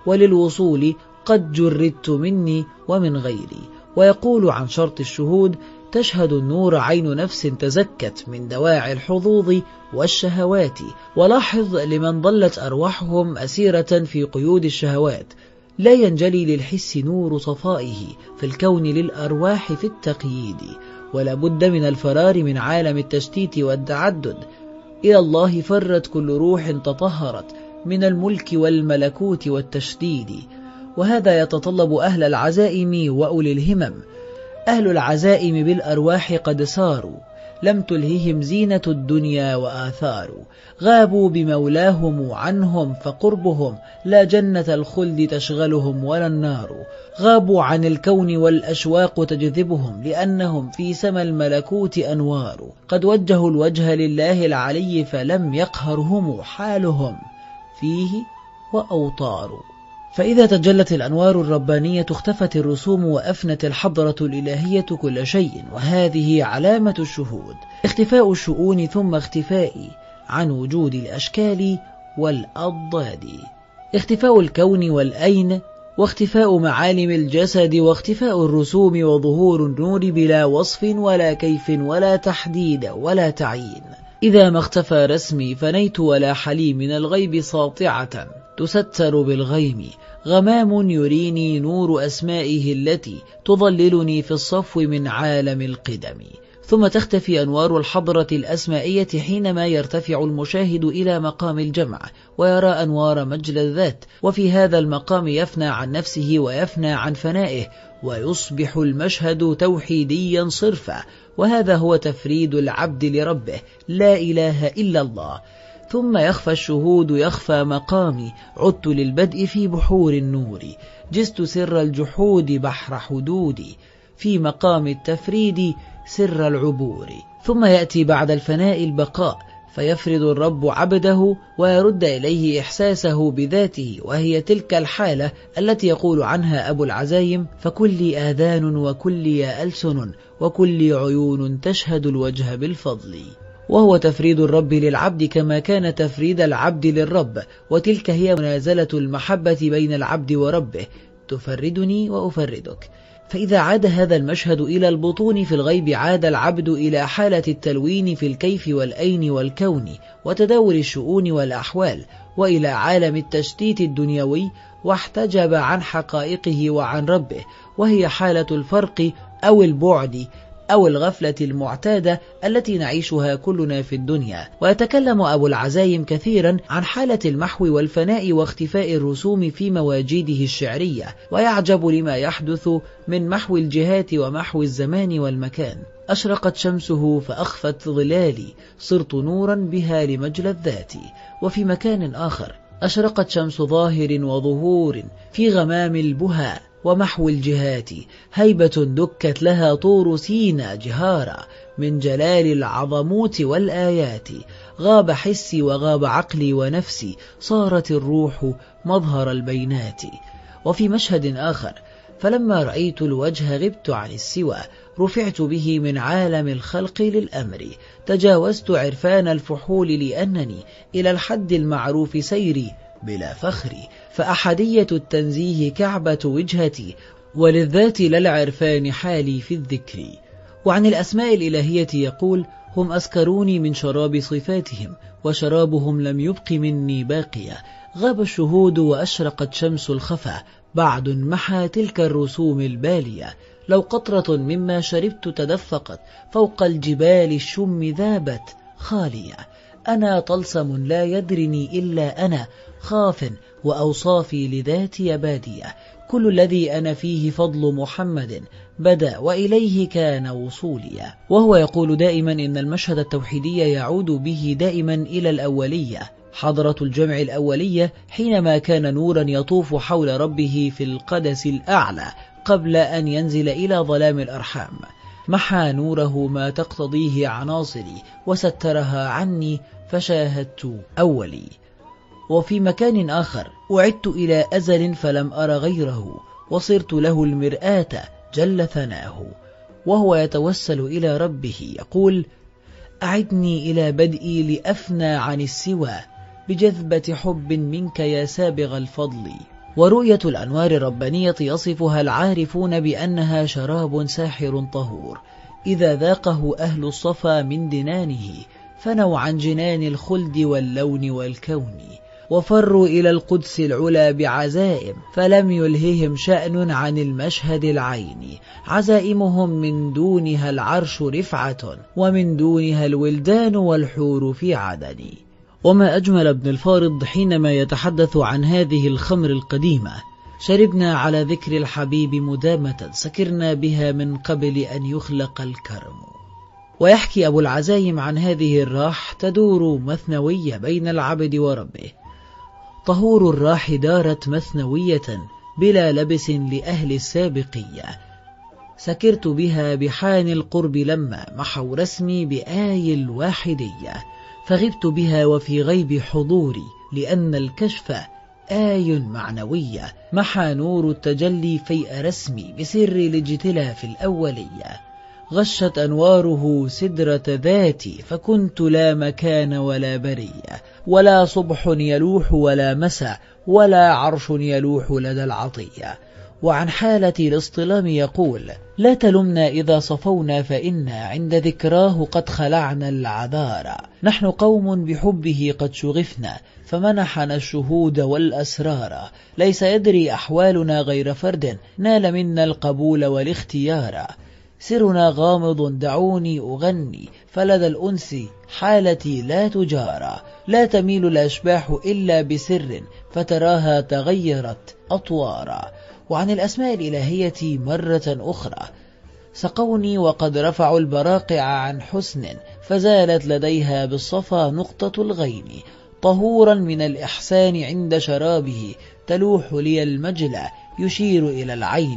وللوصول قد جردت مني ومن غيري. ويقول عن شرط الشهود: تشهد النور عين نفس تزكت من دواعي الحظوظ والشهوات. ولاحظ لمن ضلت أرواحهم أسيرة في قيود الشهوات، لا ينجلي للحس نور صفائه في الكون للأرواح في التقييد، ولا بد من الفرار من عالم التشتيت والتعدد. إلى الله فرت كل روح تطهرت من الملك والملكوت والتشديد. وهذا يتطلب أهل العزائم وأولي الهمم. أهل العزائم بالأرواح قد ساروا، لم تلههم زينة الدنيا وآثار، غابوا بمولاهم عنهم فقربهم لا جنة الخلد تشغلهم ولا النار. غابوا عن الكون والأشواق تجذبهم لأنهم في سما الملكوت أنوار. قد وجهوا الوجه لله العلي فلم يقهرهم حالهم فيه وأوطار. فإذا تجلت الأنوار الربانية اختفت الرسوم وأفنت الحضرة الإلهية كل شيء، وهذه علامة الشهود: اختفاء الشؤون ثم اختفائي عن وجود الأشكال والأضداد، اختفاء الكون والأين، واختفاء معالم الجسد، واختفاء الرسوم، وظهور النور بلا وصف ولا كيف ولا تحديد ولا تعيين. إذا ما اختفى رسمي فنيت ولا حلي من الغيب ساطعة تستر بالغيم، غمام يريني نور أسمائه التي تظللني في الصفو من عالم القدم. ثم تختفي أنوار الحضرة الأسمائية حينما يرتفع المشاهد إلى مقام الجمع ويرى أنوار مجل الذات، وفي هذا المقام يفنى عن نفسه ويفنى عن فنائه، ويصبح المشهد توحيديا صرفا. وهذا هو تفريد العبد لربه، لا إله إلا الله. ثم يخفى الشهود، يخفى مقامي، عدت للبدء في بحور النور، جزت سر الجحود بحر حدودي، في مقام التفريد سر العبور. ثم يأتي بعد الفناء البقاء، فيفرد الرب عبده ويرد إليه إحساسه بذاته، وهي تلك الحالة التي يقول عنها أبو العزايم: فكل آذان وكل ألسن وكل عيون تشهد الوجه بالفضل. وهو تفريد الرب للعبد كما كان تفريد العبد للرب، وتلك هي منازلة المحبة بين العبد وربه، تفردني وأفردك. فإذا عاد هذا المشهد إلى البطون في الغيب، عاد العبد إلى حالة التلوين في الكيف والأين والكون وتداول الشؤون والأحوال، وإلى عالم التشتيت الدنيوي، واحتجب عن حقائقه وعن ربه، وهي حالة الفرق أو البعد أو الغفلة المعتادة التي نعيشها كلنا في الدنيا. ويتكلم أبو العزايم كثيرا عن حالة المحو والفناء واختفاء الرسوم في مواجيده الشعرية، ويعجب لما يحدث من محو الجهات ومحو الزمان والمكان. أشرقت شمسه فأخفت ظلالي، صرت نورا بها لمجل الذات. وفي مكان آخر: أشرقت شمس ظاهر وظهور في غمام البهى ومحو الجهات، هيبة دكت لها طور سينا جهارا من جلال العظموت والآيات، غاب حسي وغاب عقلي ونفسي، صارت الروح مظهر البينات. وفي مشهد آخر: فلما رأيت الوجه غبت عن السوى، رفعت به من عالم الخلق للأمر، تجاوزت عرفان الفحول لأنني إلى الحد المعروف سيري بلا فخر، فأحدية التنزيه كعبة وجهتي، وللذات للعرفان حالي في الذكر. وعن الأسماء الإلهية يقول: هم أسكروني من شراب صفاتهم، وشرابهم لم يبق مني باقيا. غاب الشهود وأشرقت شمس الخفا، بعد محى تلك الرسوم البالية. لو قطرة مما شربت تدفقت، فوق الجبال الشم ذابت خالية. أنا طلسم لا يدرني إلا أنا، خاف وأوصافي لذاتي بادية. كل الذي أنا فيه فضل محمد بدأ وإليه كان وصوليا. وهو يقول دائما إن المشهد التوحيدي يعود به دائما إلى الأولية، حضرة الجمع الأولية، حينما كان نورا يطوف حول ربه في القدس الأعلى قبل أن ينزل إلى ظلام الأرحام. محى نوره ما تقتضيه عناصري وسترها عني، فشاهدت أولي. وفي مكان آخر: أعدت إلى أزل فلم أر غيره، وصرت له المرآة جل ثناه. وهو يتوسل إلى ربه يقول: أعدني إلى بدئي لأفنى عن السوى، بجذبة حب منك يا سابغ الفضل. ورؤية الأنوار الربانية يصفها العارفون بأنها شراب ساحر طهور إذا ذاقه أهل الصفا من دنانه فنوا عن جنان الخلد واللون والكون، وفروا إلى القدس العلا بعزائم فلم يلههم شأن عن المشهد العيني، عزائمهم من دونها العرش رفعة ومن دونها الولدان والحور في عدن. وما أجمل ابن الفارض حينما يتحدث عن هذه الخمر القديمة: شربنا على ذكر الحبيب مدامة سكرنا بها من قبل أن يخلق الكرم. ويحكي أبو العزايم عن هذه الراح تدور مثنوية بين العبد وربه: طهور الراح دارت مثنوية بلا لبس لأهل السابقية، سكرت بها بحان القرب لما محوا رسمي بآي الواحدية، فغبت بها وفي غيب حضوري لأن الكشف آي معنوية، محى نور التجلي فيء رسمي بسر الاجتلاف الأولية، غشت أنواره سدرة ذاتي فكنت لا مكان ولا برية، ولا صبح يلوح ولا مساء ولا عرش يلوح لدى العطية. وعن حالة الاصطلام يقول: لا تلمنا إذا صفونا فإنا عند ذكراه قد خلعنا العذارى، نحن قوم بحبه قد شغفنا فمنحنا الشهود والأسرار، ليس يدري أحوالنا غير فرد نال منا القبول والاختيار، سرنا غامض دعوني أغني فلدى الأنس حالتي لا تجارى، لا تميل الأشباح إلا بسر فتراها تغيرت أطوارا. وعن الأسماء الإلهية مرة أخرى: سقوني وقد رفعوا البراقع عن حسن فزالت لديها بالصفا نقطة الغين، طهورا من الإحسان عند شرابه تلوح لي المجلى يشير إلى العين،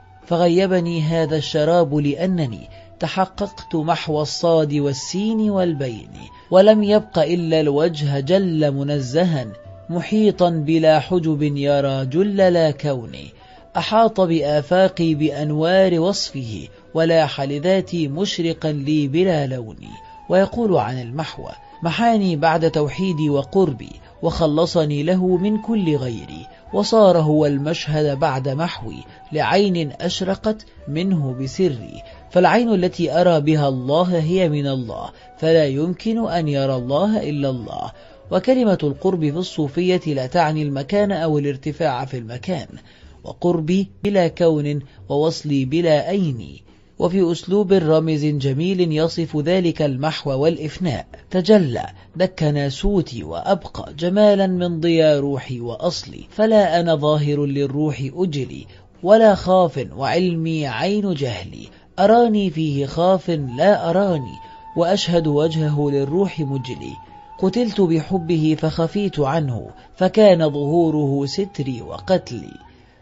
فغيبني هذا الشراب لأنني تحققت محو الصاد والسين والبين، ولم يبق إلا الوجه جل منزها محيطا بلا حجب يرى جل لا كوني، أحاط بآفاقي بأنوار وصفه ولاح لذاتي مشرقا لي بلا لوني. ويقول عن المحو: محاني بعد توحيدي وقربي وخلصني له من كل غيري، وصار هو المشهد بعد محوي لعين أشرقت منه بسري، فالعين التي أرى بها الله هي من الله فلا يمكن أن يرى الله إلا الله. وكلمة القرب في الصوفية لا تعني المكان أو الارتفاع في المكان، وقربي بلا كون ووصلي بلا أين. وفي أسلوب رمز جميل يصف ذلك المحو والإفناء: تجلى دك ناسوتي وأبقى جمالا من ضيا روحي وأصلي، فلا أنا ظاهر للروح أجلي ولا خاف وعلمي عين جهلي، أراني فيه خاف لا أراني وأشهد وجهه للروح مجلي، قتلت بحبه فخفيت عنه فكان ظهوره ستري وقتلي،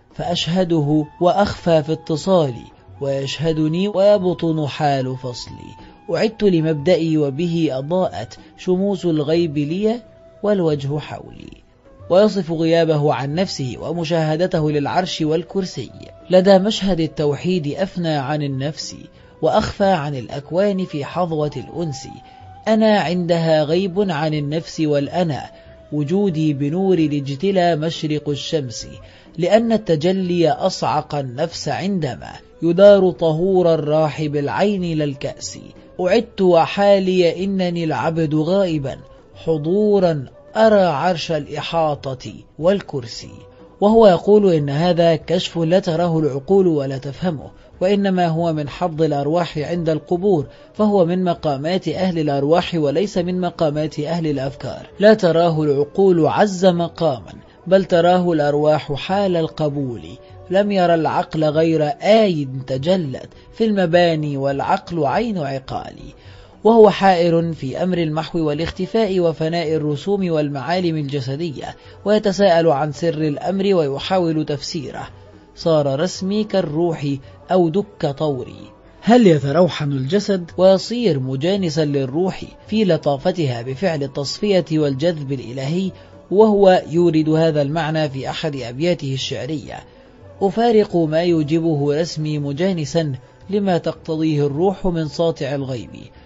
فأشهده وأخفى في اتصالي ويشهدني ويبطن حال فصلي، أعدت لمبدئي وبه أضاءت شموس الغيب لي والوجه حولي. ويصف غيابه عن نفسه ومشاهدته للعرش والكرسي لدى مشهد التوحيد أفنى عن النفس وأخفى عن الأكوان في حظوة الأنس، أنا عندها غيب عن النفس والأنا، وجودي بنور الاجتلى مشرق الشمس، لأن التجلي أصعق النفس عندما يدار طهور الراح بالعين للكأس، أعدت وحالي إنني العبد غائبا حضورا أرى عرش الإحاطة والكرسي. وهو يقول إن هذا كشف لا تراه العقول ولا تفهمه، وإنما هو من حظ الأرواح عند القبور، فهو من مقامات أهل الأرواح وليس من مقامات أهل الأفكار. لا تراه العقول عز مقاما بل تراه الأرواح حال القبول، لم ير العقل غير آي تجلت في المباني والعقل عين عقالي. وهو حائر في أمر المحو والاختفاء وفناء الرسوم والمعالم الجسدية، ويتساءل عن سر الأمر ويحاول تفسيره. صار رسمي كالروح أو دك طوري، هل يتروحن الجسد ويصير مجانسا للروح في لطافتها بفعل التصفية والجذب الإلهي. وهو يورد هذا المعنى في أحد أبياته الشعرية: أفارق ما يوجبه رسمي مجانسا لما تقتضيه الروح من ساطع الغيب،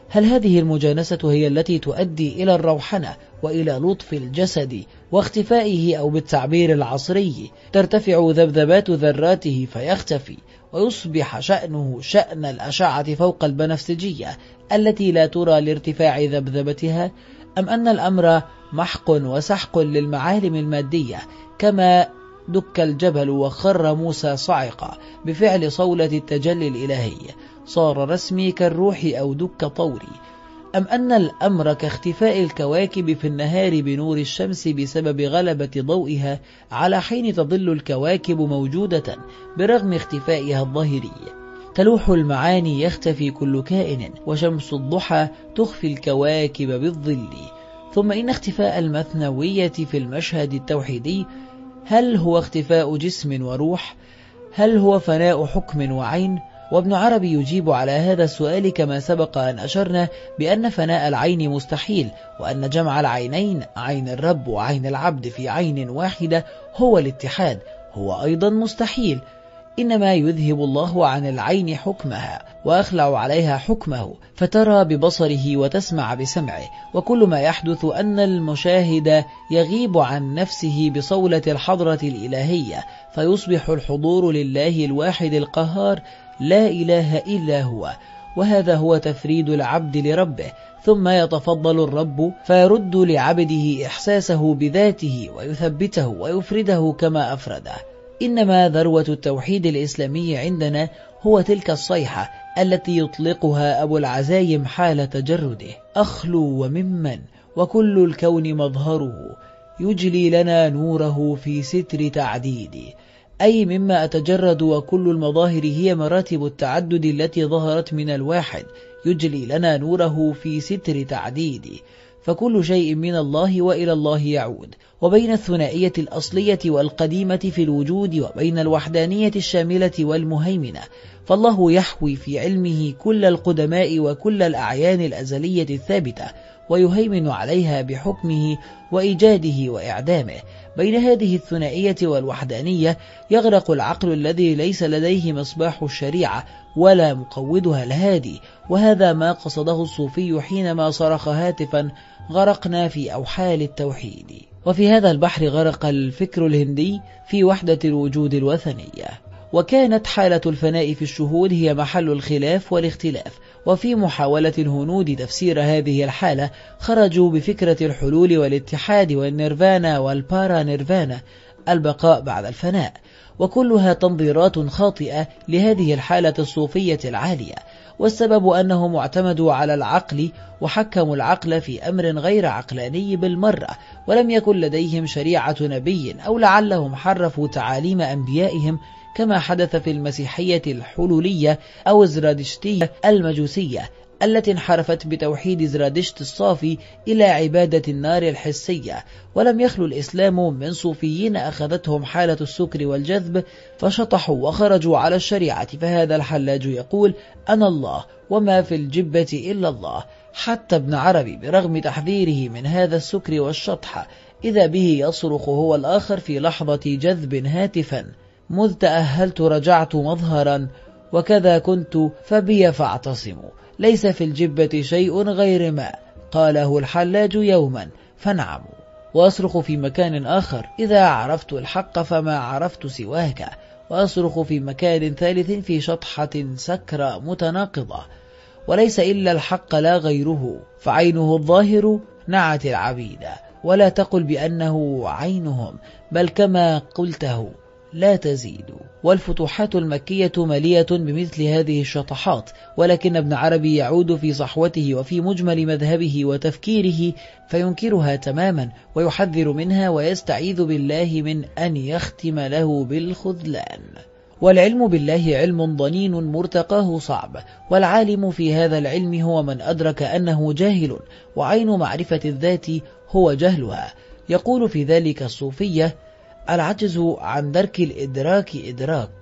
هل هذه المجانسة هي التي تؤدي إلى الروحنة وإلى لطف الجسد واختفائه، أو بالتعبير العصري ترتفع ذبذبات ذراته فيختفي ويصبح شأنه شأن الأشعة فوق البنفسجية التي لا ترى لارتفاع ذبذبتها؟ أم أن الأمر محق وسحق للمعالم المادية، كما دك الجبل وخر موسى صعقا بفعل صولة التجلي الإلهي صار رسمي كالروح أو دك طوري؟ أم أن الأمر كاختفاء الكواكب في النهار بنور الشمس بسبب غلبة ضوئها، على حين تظل الكواكب موجودة برغم اختفائها الظاهري؟ تلوح المعاني يختفي كل كائن، وشمس الضحى تخفي الكواكب بالظل. ثم إن اختفاء المثنوية في المشهد التوحيدي هل هو اختفاء جسم وروح؟ هل هو فناء حكم وعين؟ وابن عربي يجيب على هذا السؤال كما سبق أن أشرنا بأن فناء العين مستحيل، وأن جمع العينين، عين الرب وعين العبد، في عين واحدة هو الاتحاد، هو أيضا مستحيل. إنما يذهب الله عن العين حكمها وأخلع عليها حكمه، فترى ببصره وتسمع بسمعه، وكل ما يحدث أن المشاهد يغيب عن نفسه بصولة الحضرة الإلهية، فيصبح الحضور لله الواحد القهار لا إله إلا هو. وهذا هو تفريد العبد لربه، ثم يتفضل الرب فيرد لعبده إحساسه بذاته ويثبته ويفرده كما أفرده. إنما ذروة التوحيد الإسلامي عندنا هو تلك الصيحة التي يطلقها أبو العزايم حال تجرده: أخلو وممن وكل الكون مظهره، يجلي لنا نوره في ستر تعديدي. أي مما أتجرد، وكل المظاهر هي مراتب التعدد التي ظهرت من الواحد، يجلي لنا نوره في ستر تعديدي. فكل شيء من الله وإلى الله يعود، وبين الثنائية الأصلية والقديمة في الوجود وبين الوحدانية الشاملة والمهيمنة، فالله يحوي في علمه كل القدماء وكل الأعيان الأزلية الثابتة، ويهيمن عليها بحكمه وإيجاده وإعدامه. بين هذه الثنائية والوحدانية يغرق العقل الذي ليس لديه مصباح الشريعة ولا مقودها الهادي، وهذا ما قصده الصوفي حينما صرخ هاتفا: غرقنا في أوحال التوحيد. وفي هذا البحر غرق الفكر الهندي في وحدة الوجود الوثنية. وكانت حالة الفناء في الشهود هي محل الخلاف والاختلاف، وفي محاولة الهنود تفسير هذه الحالة خرجوا بفكرة الحلول والاتحاد والنيرفانا والبارا نيرفانا، البقاء بعد الفناء، وكلها تنظيرات خاطئة لهذه الحالة الصوفية العالية. والسبب أنهم اعتمدوا على العقل وحكموا العقل في أمر غير عقلاني بالمرة، ولم يكن لديهم شريعة نبي، أو لعلهم حرفوا تعاليم أنبيائهم كما حدث في المسيحية الحلولية أو الزرادشتية المجوسية التي انحرفت بتوحيد زرادشت الصافي إلى عبادة النار الحسية. ولم يخلو الإسلام من صوفيين أخذتهم حالة السكر والجذب فشطحوا وخرجوا على الشريعة. فهذا الحلاج يقول: أنا الله وما في الجبة إلا الله. حتى ابن عربي برغم تحذيره من هذا السكر والشطح إذا به يصرخ هو الآخر في لحظة جذب هاتفا: مذ تأهلت رجعت مظهرا، وكذا كنت فبي فاعتصموا، ليس في الجبة شيء غير ما قاله الحلاج يوما فانعموا. وأصرخ في مكان آخر: إذا عرفت الحق فما عرفت سواك. وأصرخ في مكان ثالث في شطحة سكرة متناقضة: وليس إلا الحق لا غيره، فعينه الظاهر نعت العبيد، ولا تقل بأنه عينهم، بل كما قلته لا تزيد. والفتوحات المكية مليئة بمثل هذه الشطحات، ولكن ابن عربي يعود في صحوته وفي مجمل مذهبه وتفكيره فينكرها تماما ويحذر منها ويستعيذ بالله من أن يختم له بالخذلان. والعلم بالله علم ضنين مرتقاه صعب، والعالم في هذا العلم هو من أدرك أنه جاهل، وعين معرفة الذات هو جهلها. يقول في ذلك الصوفية: العجز عن درك الإدراك إدراك،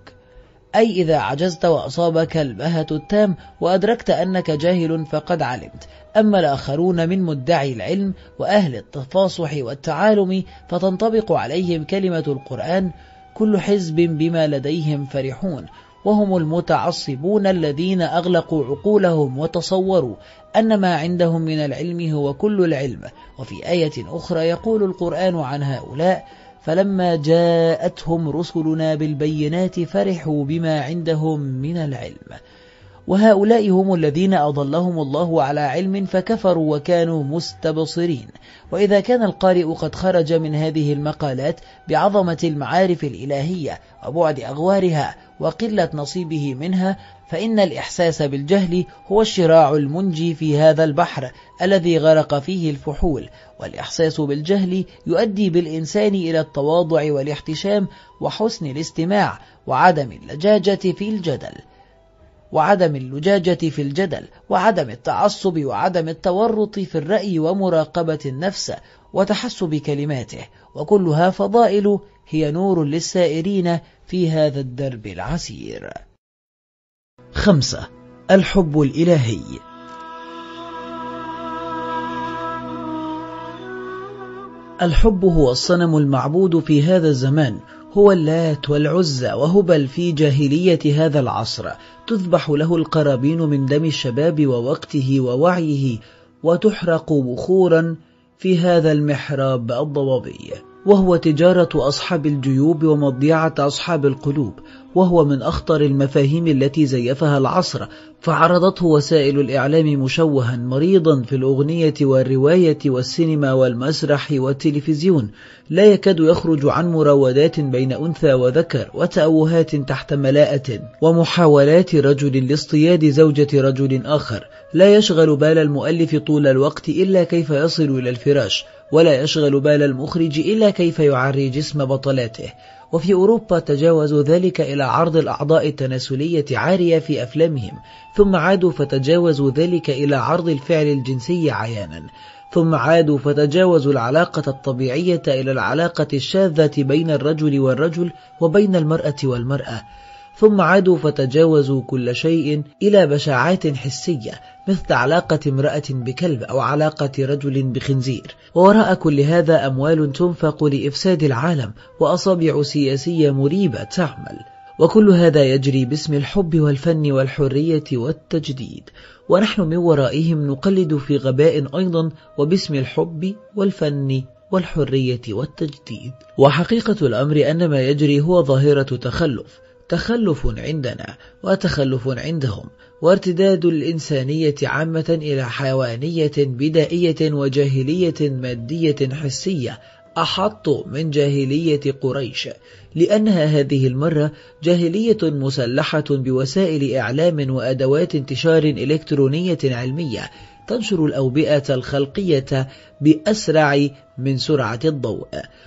أي إذا عجزت وأصابك البهة التام وأدركت أنك جاهل فقد علمت. أما الآخرون من مدعي العلم وأهل التفاصح والتعالم فتنطبق عليهم كلمة القرآن: كل حزب بما لديهم فرحون. وهم المتعصبون الذين أغلقوا عقولهم وتصوروا أن ما عندهم من العلم هو كل العلم. وفي آية أخرى يقول القرآن عن هؤلاء: فلما جاءتهم رسلنا بالبينات فرحوا بما عندهم من العلم. وهؤلاء هم الذين أضلهم الله على علم فكفروا وكانوا مستبصرين. وإذا كان القارئ قد خرج من هذه المقالات بعظمة المعارف الإلهية وبعد أغوارها وقلة نصيبه منها، فإن الإحساس بالجهل هو الشراع المنجي في هذا البحر الذي غرق فيه الفحول. والإحساس بالجهل يؤدي بالإنسان إلى التواضع والاحتشام وحسن الاستماع وعدم اللجاجة في الجدل وعدم التعصب وعدم التورط في الرأي ومراقبة النفس وتحسب كلماته، وكلها فضائل هي نور للسائرين في هذا الدرب العسير. 5. الحب الإلهي. الحب هو الصنم المعبود في هذا الزمان، هو اللات والعزى وهبل في جاهلية هذا العصر، تذبح له القرابين من دم الشباب ووقته ووعيه، وتحرق بخورا في هذا المحراب الضبابي، وهو تجارة أصحاب الجيوب ومضيعة أصحاب القلوب، وهو من أخطر المفاهيم التي زيفها العصر، فعرضته وسائل الإعلام مشوها مريضا في الأغنية والرواية والسينما والمسرح والتلفزيون، لا يكاد يخرج عن مراودات بين أنثى وذكر وتأوهات تحت ملاءة ومحاولات رجل لاصطياد زوجة رجل آخر. لا يشغل بال المؤلف طول الوقت إلا كيف يصل إلى الفراش، ولا يشغل بال المخرج إلا كيف يعري جسم بطلاته. وفي أوروبا تجاوزوا ذلك إلى عرض الأعضاء التناسلية عارية في أفلامهم، ثم عادوا فتجاوزوا ذلك إلى عرض الفعل الجنسي عيانا، ثم عادوا فتجاوزوا العلاقة الطبيعية إلى العلاقة الشاذة بين الرجل والرجل وبين المرأة والمرأة، ثم عادوا فتجاوزوا كل شيء إلى بشاعات حسية مثل علاقة امرأة بكلب أو علاقة رجل بخنزير. ووراء كل هذا أموال تنفق لإفساد العالم وأصابع سياسية مريبة تعمل، وكل هذا يجري باسم الحب والفن والحرية والتجديد، ونحن من ورائهم نقلد في غباء أيضا وباسم الحب والفن والحرية والتجديد. وحقيقة الأمر أن ما يجري هو ظاهرة تخلف عندنا وتخلف عندهم، وارتداد الإنسانية عامة إلى حيوانية بدائية وجاهلية مادية حسية أحط من جاهلية قريش، لأنها هذه المرة جاهلية مسلحة بوسائل إعلام وأدوات انتشار إلكترونية علمية تنشر الأوبئة الخلقية بأسرع من سرعة الضوء.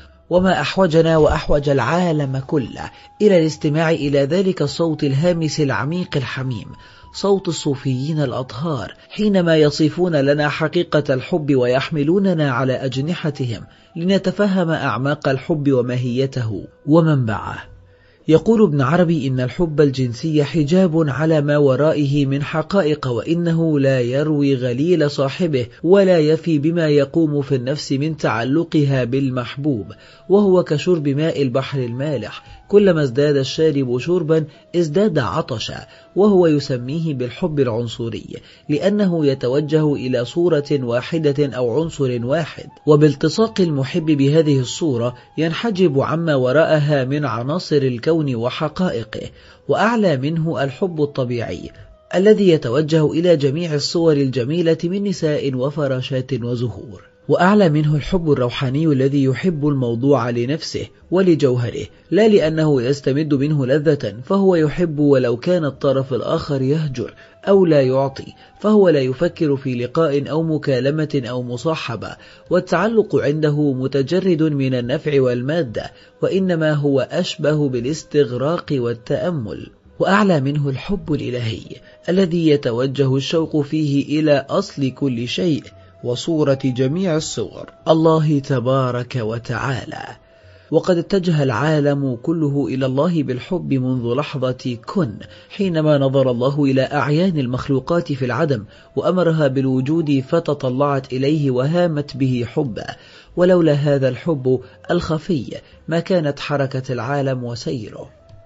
وما أحوجنا وأحوج العالم كله إلى الاستماع إلى ذلك الصوت الهامس العميق الحميم، صوت الصوفيين الأطهار حينما يصفون لنا حقيقة الحب ويحملوننا على أجنحتهم لنتفهم أعماق الحب وماهيته ومنبعه. يقول ابن عربي إن الحب الجنسي حجاب على ما ورائه من حقائق، وإنه لا يروي غليل صاحبه ولا يفي بما يقوم في النفس من تعلقها بالمحبوب، وهو كشرب ماء البحر المالح، كلما ازداد الشارب شربا ازداد عطشا، وهو يسميه بالحب العنصري لأنه يتوجه إلى صورة واحدة أو عنصر واحد، وبالتصاق المحب بهذه الصورة ينحجب عما وراءها من عناصر الكون وحقائقه. وأعلى منه الحب الطبيعي الذي يتوجه إلى جميع الصور الجميلة من نساء وفراشات وزهور. وأعلى منه الحب الروحاني الذي يحب الموضوع لنفسه ولجوهره، لا لأنه يستمد منه لذة، فهو يحب ولو كان الطرف الآخر يهجر أو لا يعطي، فهو لا يفكر في لقاء أو مكالمة أو مصاحبة، والتعلق عنده متجرد من النفع والمادة، وإنما هو أشبه بالاستغراق والتأمل. وأعلى منه الحب الإلهي الذي يتوجه الشوق فيه إلى أصل كل شيء وصورة جميع الصور، الله تبارك وتعالى. وقد اتجه العالم كله إلى الله بالحب منذ لحظة كن، حينما نظر الله إلى أعيان المخلوقات في العدم وأمرها بالوجود فتطلعت إليه وهامت به حبا، ولولا هذا الحب الخفي ما كانت حركة العالم وسيره.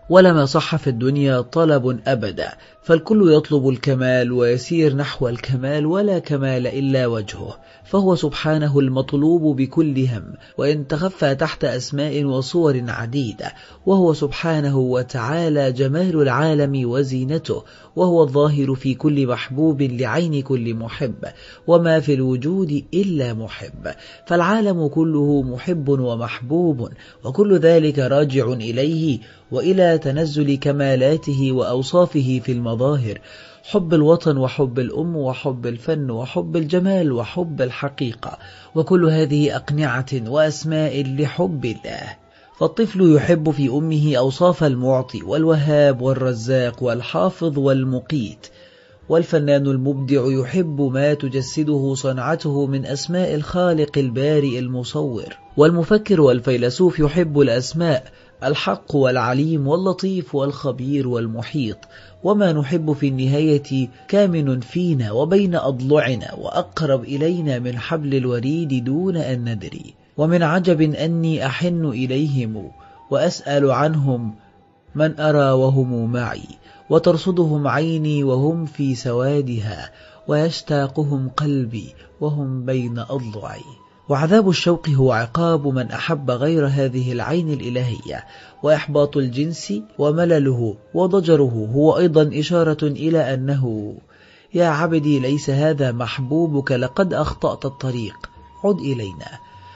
ولما صح في الدنيا طلب أبدا، فالكل يطلب الكمال ويسير نحو الكمال، ولا كمال إلا وجهه، فهو سبحانه المطلوب بكل هم، وإن تخفى تحت أسماء وصور عديدة، وهو سبحانه وتعالى جمال العالم وزينته، وهو الظاهر في كل محبوب لعين كل محب، وما في الوجود إلا محب، فالعالم كله محب ومحبوب، وكل ذلك راجع إليه وإلى تنزل كمالاته وأوصافه في المظاهر، حب الوطن وحب الأم وحب الفن وحب الجمال وحب الحقيقة، وكل هذه أقنعة وأسماء لحب الله. فالطفل يحب في أمه أوصاف المعطي والوهاب والرزاق والحافظ والمقيت، والفنان المبدع يحب ما تجسده صنعته من أسماء الخالق البارئ المصور، والمفكر والفيلسوف يحب الأسماء الحق والعليم واللطيف والخبير والمحيط، وما نحب في النهاية كامن فينا وبين أضلعنا وأقرب إلينا من حبل الوريد دون أن ندري. ومن عجب أني أحن إليهم وأسأل عنهم من أرى وهم معي، وترصدهم عيني وهم في سوادها، ويشتاقهم قلبي وهم بين أضلعي. وعذاب الشوق هو عقاب من أحب غير هذه العين الإلهية، وإحباط الجنس وملله وضجره هو أيضا إشارة إلى أنه يا عبدي ليس هذا محبوبك، لقد أخطأت الطريق، عد إلينا.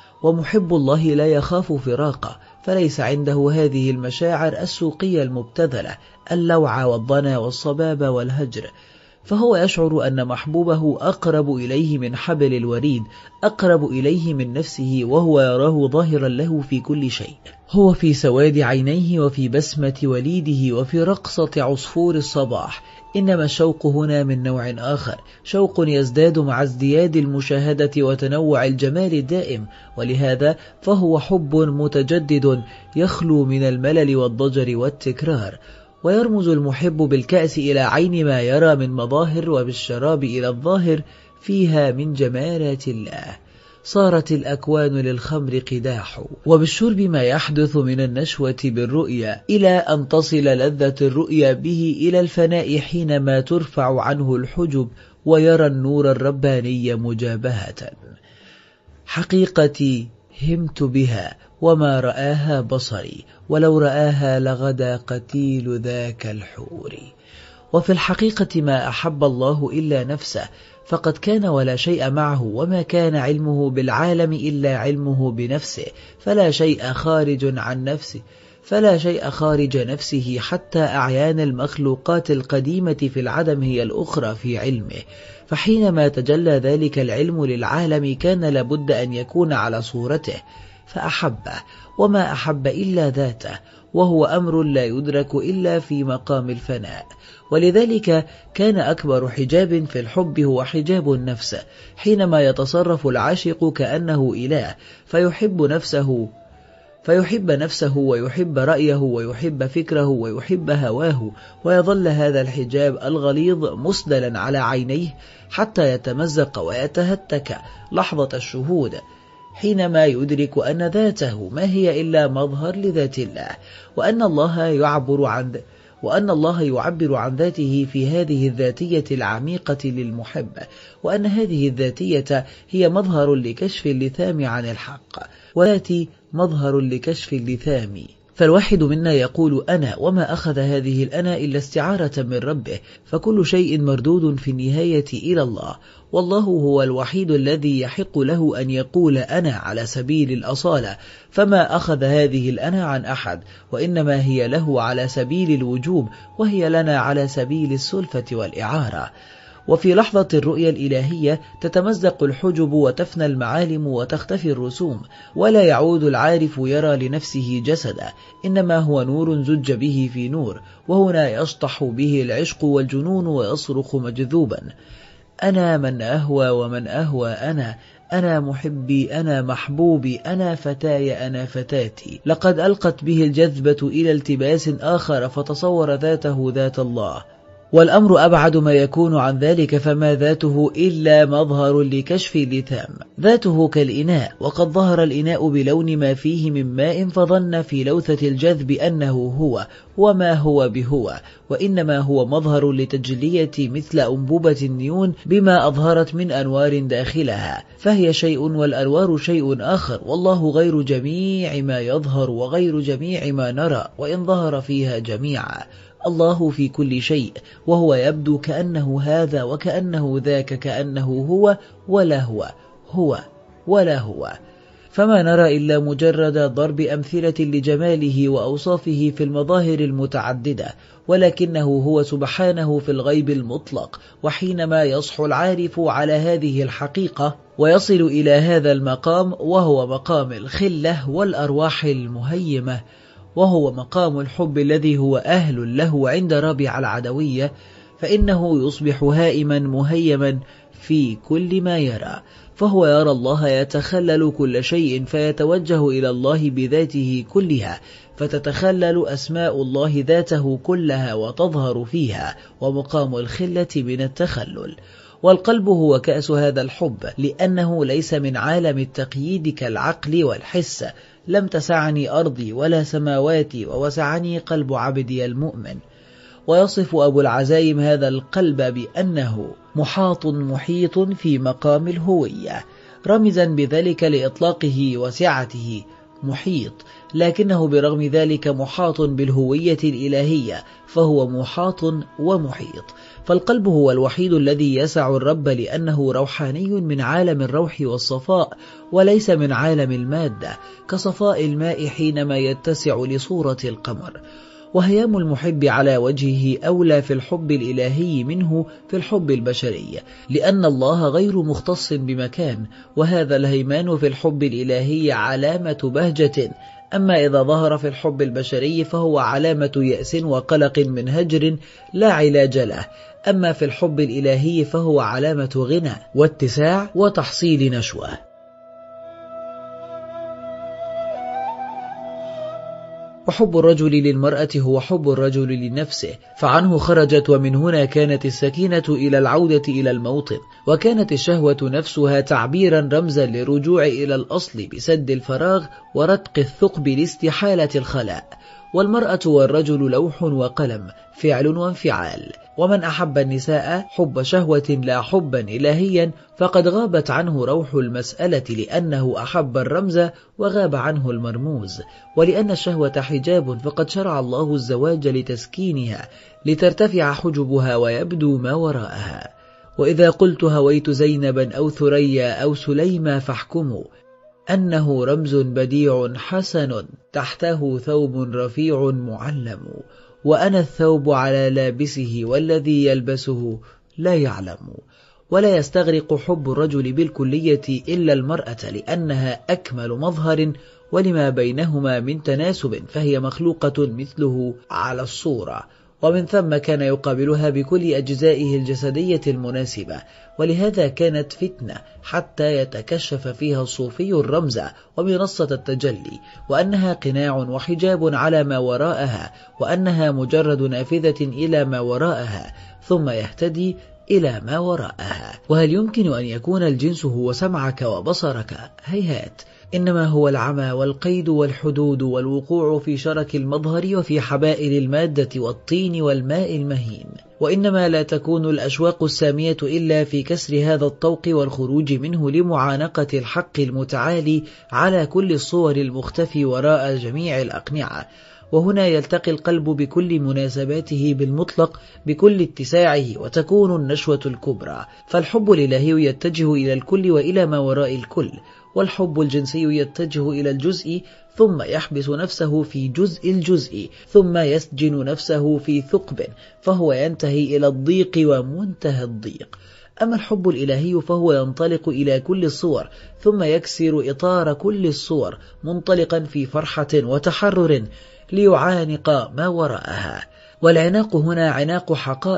ومحب الله لا يخاف فراقه، فليس عنده هذه المشاعر السوقية المبتذلة، اللوع والضنا والصباب والهجر، فهو يشعر أن محبوبه أقرب إليه من حبل الوريد، أقرب إليه من نفسه، وهو يراه ظاهرا له في كل شيء، هو في سواد عينيه وفي بسمة وليده وفي رقصة عصفور الصباح. إنما الشوق هنا من نوع آخر، شوق يزداد مع ازدياد المشاهدة وتنوع الجمال الدائم، ولهذا فهو حب متجدد يخلو من الملل والضجر والتكرار. ويرمز المحب بالكأس إلى عين ما يرى من مظاهر، وبالشراب إلى الظاهر فيها من جمالات الله. صارت الأكوان للخمر قداح، وبالشرب ما يحدث من النشوة بالرؤيا، إلى أن تصل لذة الرؤيا به إلى الفناء حينما ترفع عنه الحجب ويرى النور الرباني مجابهة. حقيقتي همت بها وما رآها بصري، ولو رآها لغدا قتيل ذاك الحور. وفي الحقيقة ما أحب الله إلا نفسه، فقد كان ولا شيء معه، وما كان علمه بالعالم إلا علمه بنفسه، فلا شيء خارج نفسه، حتى أعيان المخلوقات القديمة في العدم هي الأخرى في علمه. فحينما تجلى ذلك العلم للعالم كان لابد أن يكون على صورته، فأحبه، وما أحب إلا ذاته، وهو أمر لا يدرك إلا في مقام الفناء. ولذلك كان أكبر حجاب في الحب هو حجاب النفس، حينما يتصرف العاشق كأنه إله، فيحب نفسه ويحب رأيه ويحب فكره ويحب هواه، ويظل هذا الحجاب الغليظ مسدلا على عينيه حتى يتمزق ويتهتك لحظة الشهود، حينما يدرك أن ذاته ما هي إلا مظهر لذات الله، وأن الله يعبر عن ذاته في هذه الذاتية العميقة للمحب، وأن هذه الذاتية هي مظهر لكشف اللثام عن الحق، وذاتي مظهر لكشف اللثام. فالواحد منا يقول أنا، وما أخذ هذه الأنا إلا استعارة من ربه، فكل شيء مردود في النهاية إلى الله، والله هو الوحيد الذي يحق له أن يقول أنا على سبيل الأصالة، فما أخذ هذه الأنا عن أحد، وإنما هي له على سبيل الوجوب، وهي لنا على سبيل السلفة والإعارة. وفي لحظة الرؤية الإلهية تتمزق الحجب وتفنى المعالم وتختفي الرسوم، ولا يعود العارف يرى لنفسه جسدا، إنما هو نور زج به في نور، وهنا يشطح به العشق والجنون ويصرخ مجذوبا: أنا من أهوى ومن أهوى أنا محبي، أنا محبوبي، أنا فتاي، أنا فتاتي. لقد ألقت به الجذبة إلى التباس آخر، فتصور ذاته ذات الله، والأمر أبعد ما يكون عن ذلك، فما ذاته إلا مظهر لكشف اللثام. ذاته كالإناء، وقد ظهر الإناء بلون ما فيه من ماء، فظن في لوثة الجذب أنه هو، وما هو بهو، وإنما هو مظهر لتجلية مثل أنبوبة النيون بما أظهرت من أنوار داخلها، فهي شيء والأنوار شيء آخر، والله غير جميع ما يظهر وغير جميع ما نرى، وإن ظهر فيها جميعا. الله في كل شيء، وهو يبدو كأنه هذا وكأنه ذاك، كأنه هو ولا هو، هو ولا هو. فما نرى إلا مجرد ضرب أمثلة لجماله وأوصافه في المظاهر المتعددة، ولكنه هو سبحانه في الغيب المطلق. وحينما يصحو العارف على هذه الحقيقة ويصل إلى هذا المقام، وهو مقام الخلة والأرواح المهيمة، وهو مقام الحب الذي هو أهل له عند رابع العدوية، فإنه يصبح هائما مهيما في كل ما يرى، فهو يرى الله يتخلل كل شيء، فيتوجه إلى الله بذاته كلها، فتتخلل أسماء الله ذاته كلها وتظهر فيها، ومقام الخلة من التخلل. والقلب هو كأس هذا الحب، لأنه ليس من عالم التقييد كالعقل والحس. لم تسعني أرضي ولا سماواتي، ووسعني قلب عبدي المؤمن. ويصف أبو العزايم هذا القلب بأنه محاط محيط في مقام الهوية، رمزا بذلك لإطلاقه وسعته، محيط، لكنه برغم ذلك محاط بالهوية الإلهية، فهو محاط ومحيط. فالقلب هو الوحيد الذي يسع الرب، لأنه روحاني من عالم الروح والصفاء، وليس من عالم المادة، كصفاء الماء حينما يتسع لصورة القمر. وهيام المحب على وجهه أولى في الحب الإلهي منه في الحب البشري، لأن الله غير مختص بمكان، وهذا الهيمان في الحب الإلهي علامة بهجة. أما إذا ظهر في الحب البشري فهو علامة يأس وقلق من هجر لا علاج له، أما في الحب الإلهي فهو علامة غنى واتساع وتحصيل نشوة. وحب الرجل للمرأة هو حب الرجل لنفسه، فعنه خرجت، ومن هنا كانت السكينة إلى العودة إلى الموطن، وكانت الشهوة نفسها تعبيرا رمزا للرجوع إلى الأصل بسد الفراغ ورتق الثقب لاستحالة الخلاء. والمرأة والرجل لوح وقلم، فعل وانفعال. ومن أحب النساء حب شهوة لا حبا إلهيا، فقد غابت عنه روح المسألة، لأنه أحب الرمز وغاب عنه المرموز. ولأن الشهوة حجاب، فقد شرع الله الزواج لتسكينها، لترتفع حجبها ويبدو ما وراءها. وإذا قلت هويت زينبا أو ثريا أو سليما، فاحكموا أنه رمز بديع حسن، تحته ثوب رفيع معلم، وأنا الثوب على لابسه، والذي يلبسه لا يعلم. ولا يستغرق حب الرجل بالكلية إلا المرأة، لأنها أكمل مظهر، ولما بينهما من تناسب، فهي مخلوقة مثله على الصورة، ومن ثم كان يقابلها بكل أجزائه الجسدية المناسبة. ولهذا كانت فتنة حتى يتكشف فيها الصوفي الرمز ومنصة التجلي، وأنها قناع وحجاب على ما وراءها، وأنها مجرد نافذة إلى ما وراءها، ثم يهتدي إلى ما وراءها. وهل يمكن أن يكون الجنس هو سمعك وبصرك؟ هيهات، إنما هو العمى والقيد والحدود والوقوع في شرك المظهر وفي حبائل المادة والطين والماء المهين. وإنما لا تكون الأشواق السامية إلا في كسر هذا الطوق والخروج منه لمعانقة الحق المتعالي على كل الصور المختفي وراء جميع الأقنعة. وهنا يلتقي القلب بكل مناسباته بالمطلق بكل اتساعه، وتكون النشوة الكبرى. فالحب الإلهي يتجه إلى الكل وإلى ما وراء الكل، والحب الجنسي يتجه إلى الجزء، ثم يحبس نفسه في جزء الجزء، ثم يسجن نفسه في ثقب، فهو ينتهي إلى الضيق ومنتهى الضيق. أما الحب الإلهي فهو ينطلق إلى كل الصور، ثم يكسر إطار كل الصور، منطلقا في فرحة وتحرر ليعانق ما وراءها. والعناق هنا عناق حقائق،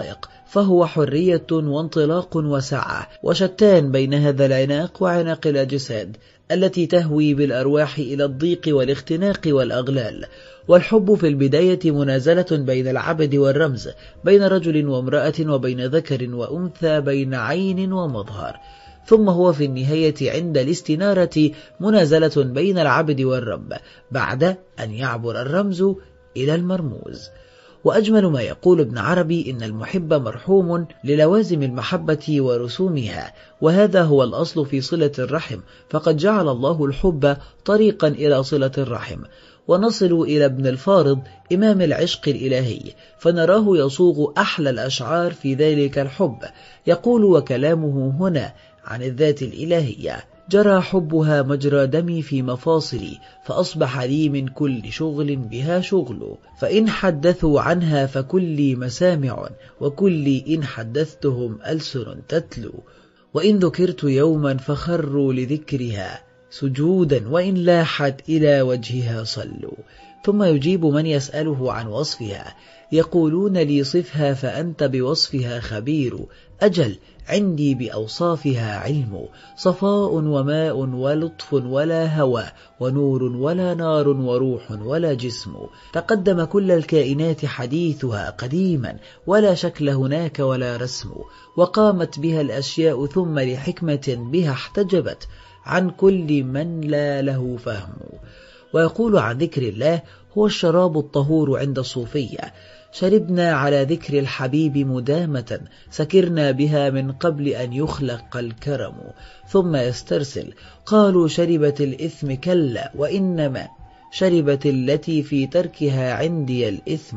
فهو حرية وانطلاق وسعة، وشتان بين هذا العناق وعناق الأجساد التي تهوي بالأرواح إلى الضيق والاختناق والأغلال. والحب في البداية منازلة بين العبد والرمز، بين رجل وامرأة، وبين ذكر وأنثى، بين عين ومظهر. ثم هو في النهاية عند الاستنارة منازلة بين العبد والرب، بعد أن يعبر الرمز إلى المرموز. وأجمل ما يقول ابن عربي إن المحب مرحوم للوازم المحبة ورسومها، وهذا هو الأصل في صلة الرحم، فقد جعل الله الحب طريقا إلى صلة الرحم. ونصل إلى ابن الفارض إمام العشق الإلهي، فنراه يصوغ أحلى الأشعار في ذلك الحب، يقول: وكلامه هنا عن الذات الإلهية: جرى حبها مجرى دمي في مفاصلي، فأصبح لي من كل شغل بها شغل، فإن حدثوا عنها فكلي مسامع، وكلي إن حدثتهم ألسن تتلو، وإن ذكرت يوما فخروا لذكرها سجودا، وإن لاحت إلى وجهها صلوا. ثم يجيب من يسأله عن وصفها: يقولون لي صفها فأنت بوصفها خبير، أجل عندي بأوصافها علم، صفاء وماء ولطف ولا هوى، ونور ولا نار، وروح ولا جسم. تقدم كل الكائنات حديثها قديما، ولا شكل هناك ولا رسم، وقامت بها الأشياء ثم لحكمة بها احتجبت عن كل من لا له فهم. ويقول عن ذكر الله: هو الشراب الطهور عند الصوفية، شربنا على ذكر الحبيب مدامة، سكرنا بها من قبل أن يخلق الكرم. ثم يسترسل: قالوا شربت الإثم، كلا وإنما شربت التي في تركها عندي الإثم.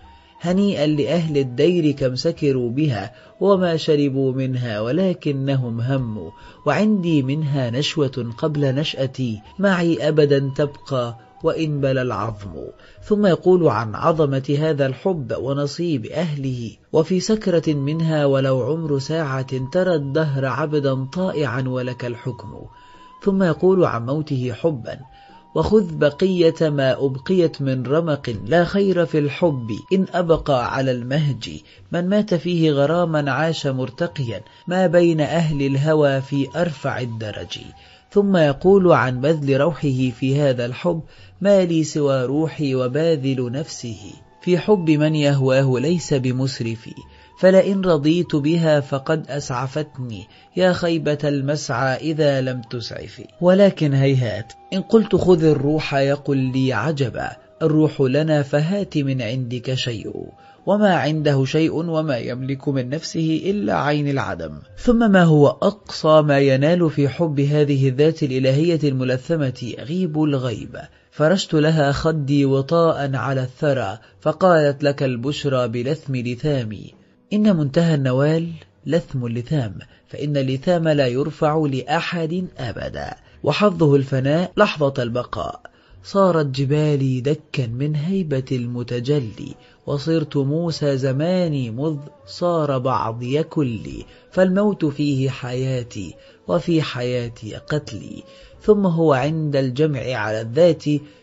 هنيئا لأهل الدير كم سكروا بها، وما شربوا منها ولكنهم هموا، وعندي منها نشوة قبل نشأتي، معي أبدا تبقى وإن بلى العظم. ثم يقول عن عظمة هذا الحب ونصيب أهله: وفي سكرة منها ولو عمر ساعة، ترى الدهر عبدا طائعا ولك الحكم. ثم يقول عن موته حبا: وخذ بقية ما أبقيت من رمق، لا خير في الحب إن أبقى على المهج، من مات فيه غراما عاش مرتقيا، ما بين أهل الهوى في أرفع الدرج. ثم يقول عن بذل روحه في هذا الحب: ما لي سوى روحي وباذل نفسه، في حب من يهواه ليس بمسرفي، فلئن رضيت بها فقد أسعفتني، يا خيبة المسعى إذا لم تسعفي. ولكن هيهات، إن قلت خذ الروح يقل لي عجبا، الروح لنا فهات من عندك شيء، وما عنده شيء وما يملك من نفسه إلا عين العدم. ثم ما هو أقصى ما ينال في حب هذه الذات الإلهية الملثمة؟ غيب الغيب. فرشت لها خدي وطاء على الثرى، فقالت لك البشرى بلثم لثامي. إن منتهى النوال لثم اللثام، فإن اللثام لا يرفع لأحد أبدا، وحظه الفناء لحظة البقاء. صارت جبالي دكا من هيبة المتجلي، وصرت موسى زماني مذ صار بعضي كلي، فالموت فيه حياتي وفي حياتي قتلي. ثم هو عند الجمع على الذات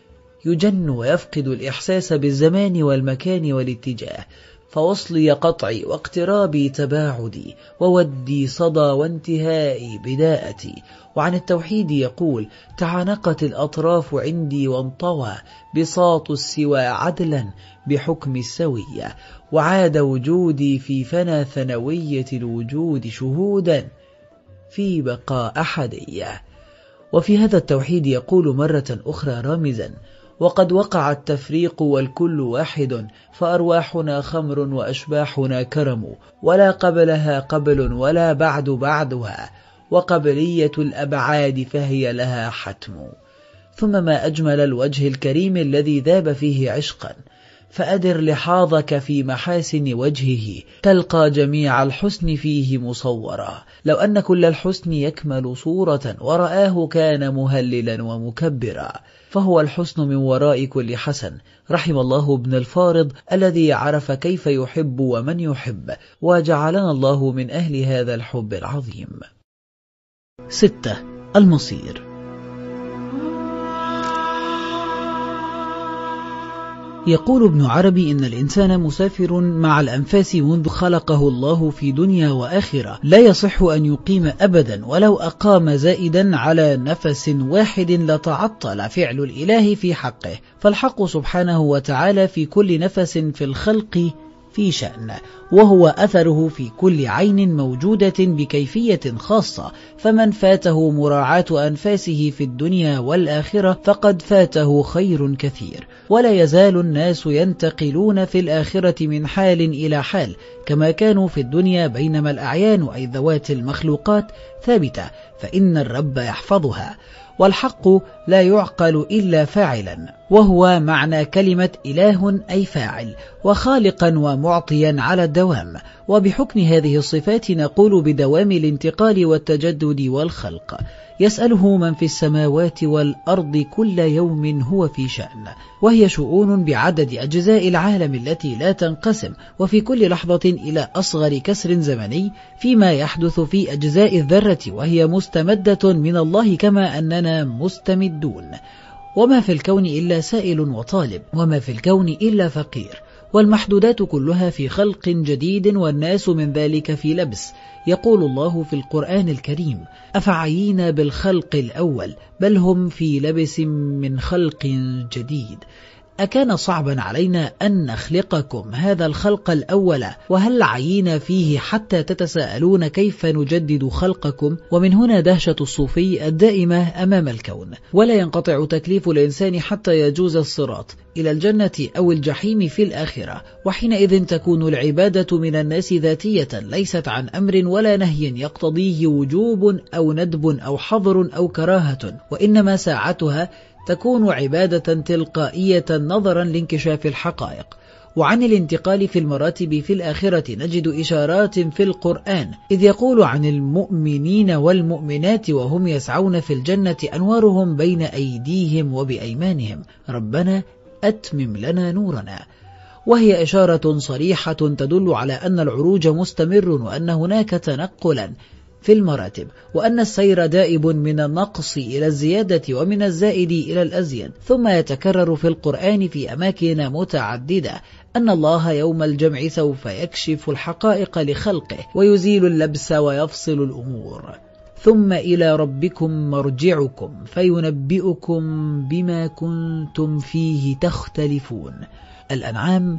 يجن ويفقد الإحساس بالزمان والمكان والاتجاه، فوصلي قطعي واقترابي تباعدي، وودي صدى وانتهائي بداءتي. وعن التوحيد يقول: تعانقت الأطراف عندي وانطوى بساط السوى عدلا بحكم السوية، وعاد وجودي في فنى ثنوية الوجود شهودا في بقاء أحدية. وفي هذا التوحيد يقول مرة أخرى رامزا: وقد وقع التفريق والكل واحد، فأرواحنا خمر وأشباحنا كرم، ولا قبلها قبل ولا بعد بعدها، وقبلية الأبعاد فهي لها حتم. ثم ما أجمل الوجه الكريم الذي ذاب فيه عشقا، فأدر لحاظك في محاسن وجهه، تلقى جميع الحسن فيه مصورا. لو أن كل الحسن يكمل صورة، ورآه كان مهللا ومكبرا، فهو الحسن من وراء كل حسن. رحم الله ابن الفارض الذي عرف كيف يحب ومن يحب، وجعلنا الله من أهل هذا الحب العظيم. 6. المصير. يقول ابن عربي إن الإنسان مسافر مع الأنفاس منذ خلقه الله في دنيا وآخرة، لا يصح أن يقيم أبدا، ولو أقام زائدا على نفس واحد لتعطل فعل الإله في حقه، فالحق سبحانه وتعالى في كل نفس في الخلق في شأن، وهو أثره في كل عين موجودة بكيفية خاصة، فمن فاته مراعاة أنفاسه في الدنيا والآخرة فقد فاته خير كثير. ولا يزال الناس ينتقلون في الآخرة من حال إلى حال كما كانوا في الدنيا، بينما الأعيان أي ذوات المخلوقات ثابتة، فإن الرب يحفظها، والحق لا يعقل إلا فاعلا، وهو معنى كلمة إله أي فاعل، وخالقا ومعطيا على الدوام. وبحكم هذه الصفات نقول بدوام الانتقال والتجدد والخلق. يسأله من في السماوات والأرض كل يوم هو في شأن، وهي شؤون بعدد أجزاء العالم التي لا تنقسم، وفي كل لحظة إلى أصغر كسر زمني فيما يحدث في أجزاء الذرة، وهي مستمدة من الله كما أننا مستمدون. وما في الكون إلا سائل وطالب، وما في الكون إلا فقير، والمحدودات كلها في خلق جديد، والناس من ذلك في لبس. يقول الله في القرآن الكريم: أفعينا بالخلق الأول بل هم في لبس من خلق جديد. أكان صعبا علينا أن نخلقكم هذا الخلق الأول، وهل عينا فيه حتى تتساءلون كيف نجدد خلقكم؟ ومن هنا دهشة الصوفي الدائمة أمام الكون. ولا ينقطع تكليف الإنسان حتى يجوز الصراط إلى الجنة أو الجحيم في الآخرة، وحينئذ تكون العبادة من الناس ذاتية، ليست عن أمر ولا نهي يقتضيه وجوب أو ندب أو حظر أو كراهة، وإنما ساعتها تكون عبادة تلقائية نظرا لانكشاف الحقائق. وعن الانتقال في المراتب في الآخرة نجد إشارات في القرآن، إذ يقول عن المؤمنين والمؤمنات وهم يسعون في الجنة أنوارهم بين أيديهم وبأيمانهم ربنا أتمم لنا نورنا، وهي إشارة صريحة تدل على أن العروج مستمر، وأن هناك تنقلا في المراتب، وأن السير دائب من النقص إلى الزيادة ومن الزائد إلى الأزيد. ثم يتكرر في القرآن في أماكن متعددة أن الله يوم الجمع سوف يكشف الحقائق لخلقه ويزيل اللبس ويفصل الأمور، ثم إلى ربكم مرجعكم فينبئكم بما كنتم فيه تختلفون. الأنعام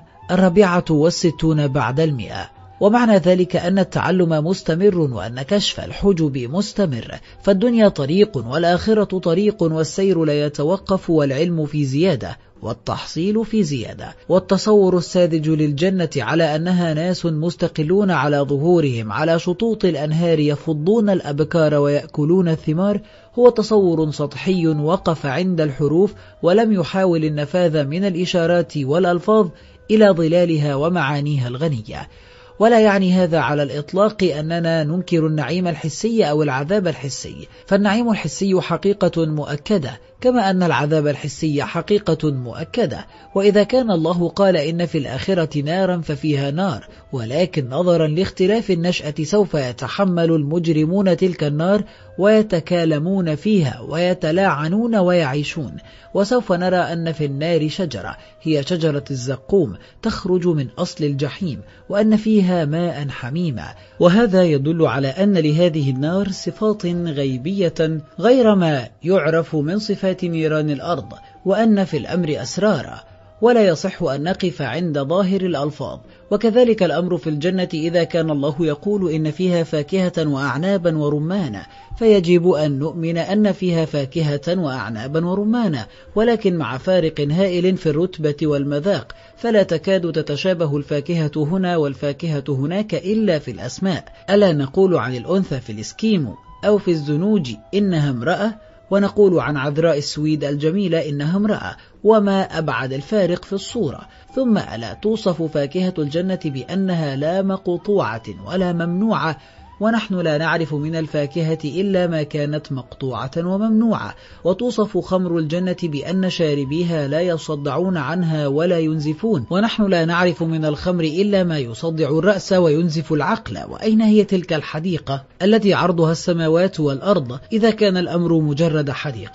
64 بعد 100. ومعنى ذلك أن التعلم مستمر، وأن كشف الحجب مستمر، فالدنيا طريق والآخرة طريق، والسير لا يتوقف، والعلم في زيادة والتحصيل في زيادة. والتصور الساذج للجنة على أنها ناس مستقلون على ظهورهم على شطوط الأنهار يفضون الأبكار ويأكلون الثمار هو تصور سطحي وقف عند الحروف، ولم يحاول النفاذ من الإشارات والألفاظ إلى ظلالها ومعانيها الغنية. ولا يعني هذا على الإطلاق أننا ننكر النعيم الحسي أو العذاب الحسي، فالنعيم الحسي حقيقة مؤكدة، كما أن العذاب الحسي حقيقة مؤكدة. وإذا كان الله قال إن في الآخرة نارا ففيها نار، ولكن نظرا لاختلاف النشأة سوف يتحمل المجرمون تلك النار ويتكالمون فيها ويتلاعنون ويعيشون. وسوف نرى أن في النار شجرة هي شجرة الزقوم تخرج من أصل الجحيم، وأن فيها ماء حميما، وهذا يدل على أن لهذه النار صفات غيبية غير ما يعرف من صفات نيران الأرض، وأن في الأمر أسرارا، ولا يصح أن نقف عند ظاهر الألفاظ. وكذلك الأمر في الجنة إذا كان الله يقول إن فيها فاكهة وأعنابا ورمانا، فيجب أن نؤمن أن فيها فاكهة وأعنابا ورمانا، ولكن مع فارق هائل في الرتبة والمذاق، فلا تكاد تتشابه الفاكهة هنا والفاكهة هناك إلا في الأسماء. ألا نقول عن الأنثى في الإسكيمو أو في الزنوج إنها امرأة، ونقول عن عذراء السويد الجميلة إنها امرأة، وما أبعد الفارق في الصورة. ثم ألا توصف فاكهة الجنة بأنها لا مقطوعة ولا ممنوعة، ونحن لا نعرف من الفاكهة إلا ما كانت مقطوعة وممنوعة. وتوصف خمر الجنة بأن شاربيها لا يصدعون عنها ولا ينزفون، ونحن لا نعرف من الخمر إلا ما يصدع الرأس وينزف العقل. وأين هي تلك الحديقة التي عرضها السماوات والأرض إذا كان الأمر مجرد حديقة؟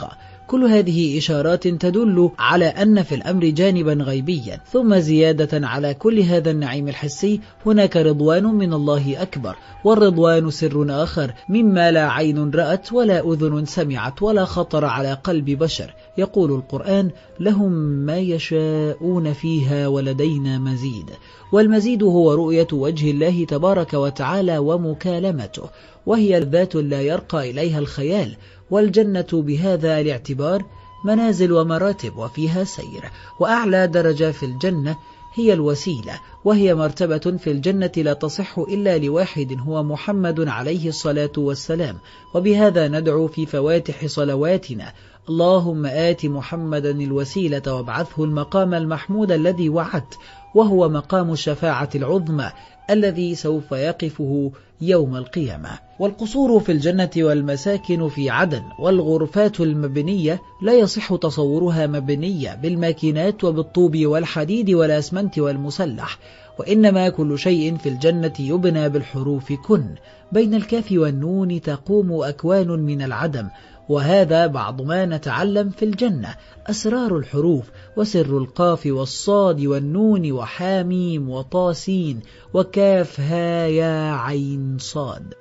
كل هذه إشارات تدل على أن في الأمر جانبا غيبيا. ثم زيادة على كل هذا النعيم الحسي هناك رضوان من الله أكبر، والرضوان سر آخر مما لا عين رأت ولا أذن سمعت ولا خطر على قلب بشر. يقول القرآن: لهم ما يشاءون فيها ولدينا مزيد. والمزيد هو رؤية وجه الله تبارك وتعالى ومكالمته، وهي الذات لا يرقى إليها الخيال. والجنة بهذا الاعتبار منازل ومراتب وفيها سير، وأعلى درجة في الجنة هي الوسيلة، وهي مرتبة في الجنة لا تصح إلا لواحد هو محمد عليه الصلاة والسلام. وبهذا ندعو في فواتح صلواتنا: اللهم آت محمدا الوسيلة وابعثه المقام المحمود الذي وعدت، وهو مقام الشفاعة العظمى الذي سوف يقفه يوم القيامة. والقصور في الجنة والمساكن في عدن والغرفات المبنية لا يصح تصورها مبنية بالماكينات وبالطوب والحديد والأسمنت والمسلح، وإنما كل شيء في الجنة يبنى بالحروف كن. بين الكاف والنون تقوم أكوان من العدم، وهذا بعض ما نتعلم في الجنة: أسرار الحروف، وسر القاف والصاد والنون وحاميم وطاسين وكاف ها يا عين صاد.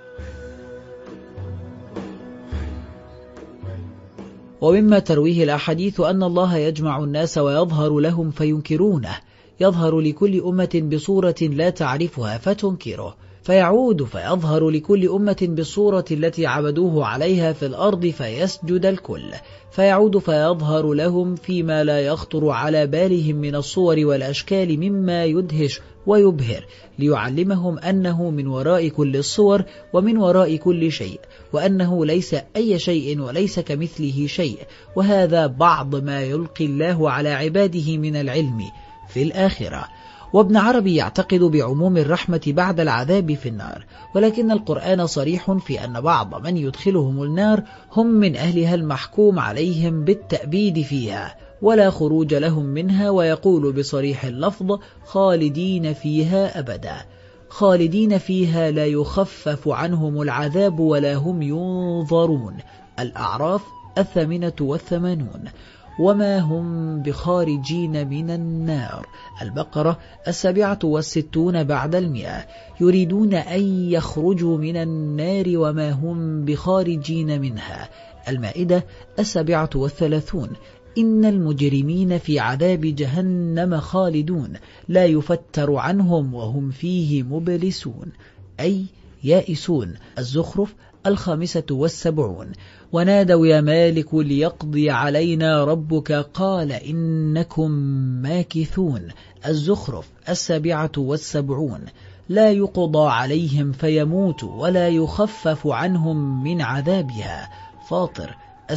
ومما ترويه الأحاديث أن الله يجمع الناس ويظهر لهم فينكرونه، يظهر لكل أمة بصورة لا تعرفها فتنكره، فيعود فيظهر لكل أمة بالصورة التي عبدوه عليها في الأرض فيسجد الكل، فيعود فيظهر لهم فيما لا يخطر على بالهم من الصور والأشكال مما يدهش ويبهر، ليعلمهم أنه من وراء كل الصور ومن وراء كل شيء، وأنه ليس أي شيء وليس كمثله شيء. وهذا بعض ما يلقي الله على عباده من العلم في الآخرة. وابن عربي يعتقد بعموم الرحمة بعد العذاب في النار، ولكن القرآن صريح في أن بعض من يدخلهم النار هم من أهلها المحكوم عليهم بالتأبيد فيها ولا خروج لهم منها، ويقول بصريح اللفظ: خالدين فيها أبدا، خالدين فيها لا يخفف عنهم العذاب ولا هم ينظرون. الأعراف 88. وما هم بخارجين من النار. البقرة 67 بعد 100. يريدون أن يخرجوا من النار وما هم بخارجين منها. المائدة 37. إن المجرمين في عذاب جهنم خالدون لا يفتر عنهم وهم فيه مبلسون، أي يائسون. الزخرف 75. ونادوا يا مالك ليقضي علينا ربك قال إنكم ماكثون. الزخرف 77. لا يقضى عليهم فيموتوا ولا يخفف عنهم من عذابها. فاطر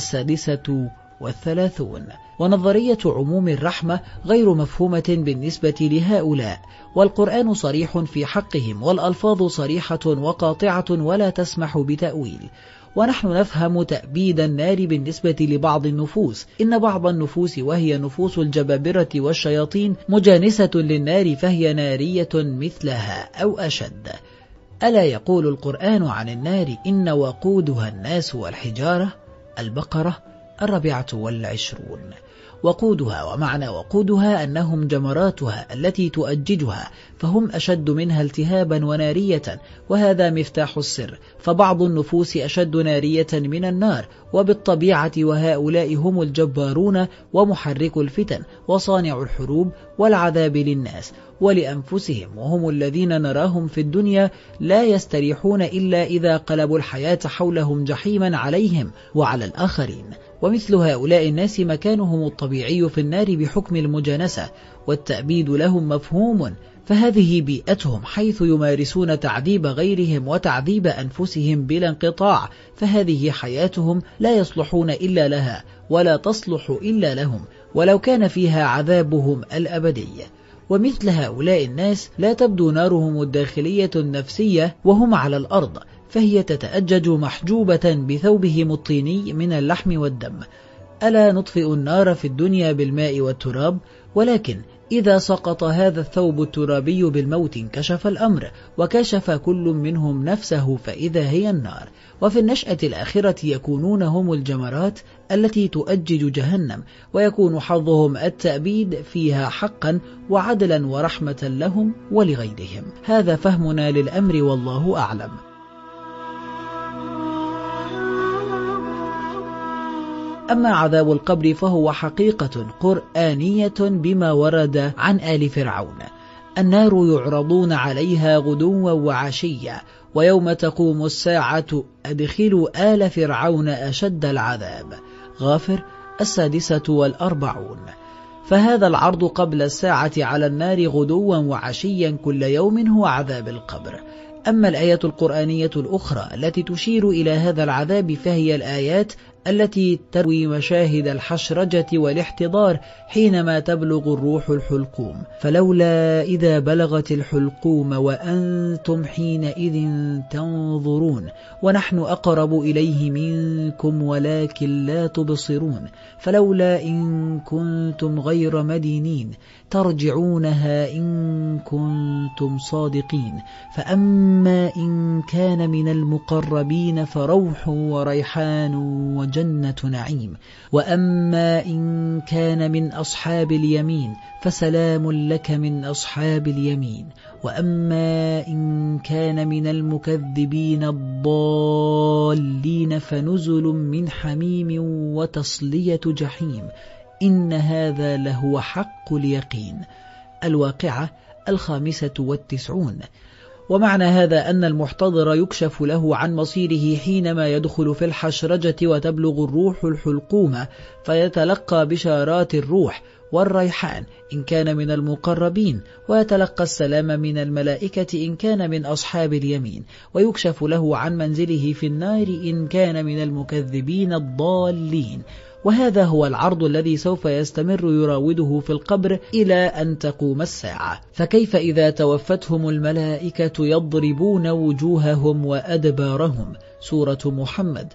36. ونظرية عموم الرحمة غير مفهومة بالنسبة لهؤلاء، والقرآن صريح في حقهم، والألفاظ صريحة وقاطعة ولا تسمح بتأويل. ونحن نفهم تأبيد النار بالنسبة لبعض النفوس. إن بعض النفوس وهي نفوس الجبابرة والشياطين مجانسة للنار، فهي نارية مثلها أو أشد. ألا يقول القرآن عن النار: إن وقودها الناس والحجارة. البقرة 24. وقودها، ومعنى وقودها أنهم جمراتها التي تؤججها، فهم أشد منها التهابا ونارية، وهذا مفتاح السر. فبعض النفوس أشد نارية من النار، وبالطبيعة وهؤلاء هم الجبارون ومحرك الفتن وصانع الحروب والعذاب للناس ولأنفسهم، وهم الذين نراهم في الدنيا لا يستريحون إلا إذا قلبوا الحياة حولهم جحيما عليهم وعلى الآخرين. ومثل هؤلاء الناس مكانهم الطبيعي في النار بحكم المجانسة، والتأبيد لهم مفهوم، فهذه بيئتهم حيث يمارسون تعذيب غيرهم وتعذيب أنفسهم بلا انقطاع، فهذه حياتهم لا يصلحون إلا لها ولا تصلح إلا لهم، ولو كان فيها عذابهم الأبدي. ومثل هؤلاء الناس لا تبدو نارهم الداخلية النفسية وهم على الأرض، فهي تتأجج محجوبة بثوبهم الطيني من اللحم والدم. ألا نطفئ النار في الدنيا بالماء والتراب، ولكن إذا سقط هذا الثوب الترابي بالموت انكشف الأمر، وكشف كل منهم نفسه فإذا هي النار. وفي النشأة الآخرة يكونون هم الجمرات التي تؤجج جهنم، ويكون حظهم التأبيد فيها حقا وعدلا ورحمة لهم ولغيرهم. هذا فهمنا للأمر والله أعلم. أما عذاب القبر فهو حقيقة قرآنية بما ورد عن آل فرعون. النار يعرضون عليها غدوا وعشيا ويوم تقوم الساعة أدخلوا آل فرعون أشد العذاب. غافر 46. فهذا العرض قبل الساعة على النار غدوا وعشيا كل يوم هو عذاب القبر. أما الآية القرآنية الأخرى التي تشير إلى هذا العذاب فهي الآيات التي تروي مشاهد الحشرجة والاحتضار حينما تبلغ الروح الحلقوم. فلولا إذا بلغت الحلقوم وأنتم حينئذ تنظرون ونحن أقرب إليه منكم ولكن لا تبصرون. فلولا إن كنتم غير مدينين ترجعونها إن كنتم صادقين. فأما إن كان من المقربين فروح وريحان وجنة نعيم. وأما إن كان من أصحاب اليمين فسلام لك من أصحاب اليمين. وأما إن كان من المكذبين الضالين فنزل من حميم وتصلية جحيم. إن هذا لهو حق اليقين. الواقعة 95. ومعنى هذا أن المحتضر يكشف له عن مصيره حينما يدخل في الحشرجة وتبلغ الروح الحلقوم فيتلقى بشارات الروح والريحان إن كان من المقربين، ويتلقى السلام من الملائكة إن كان من أصحاب اليمين، ويكشف له عن منزله في النار إن كان من المكذبين الضالين. وهذا هو العرض الذي سوف يستمر يراوده في القبر إلى أن تقوم الساعة. فكيف إذا توفتهم الملائكة يضربون وجوههم وأدبارهم؟ سورة محمد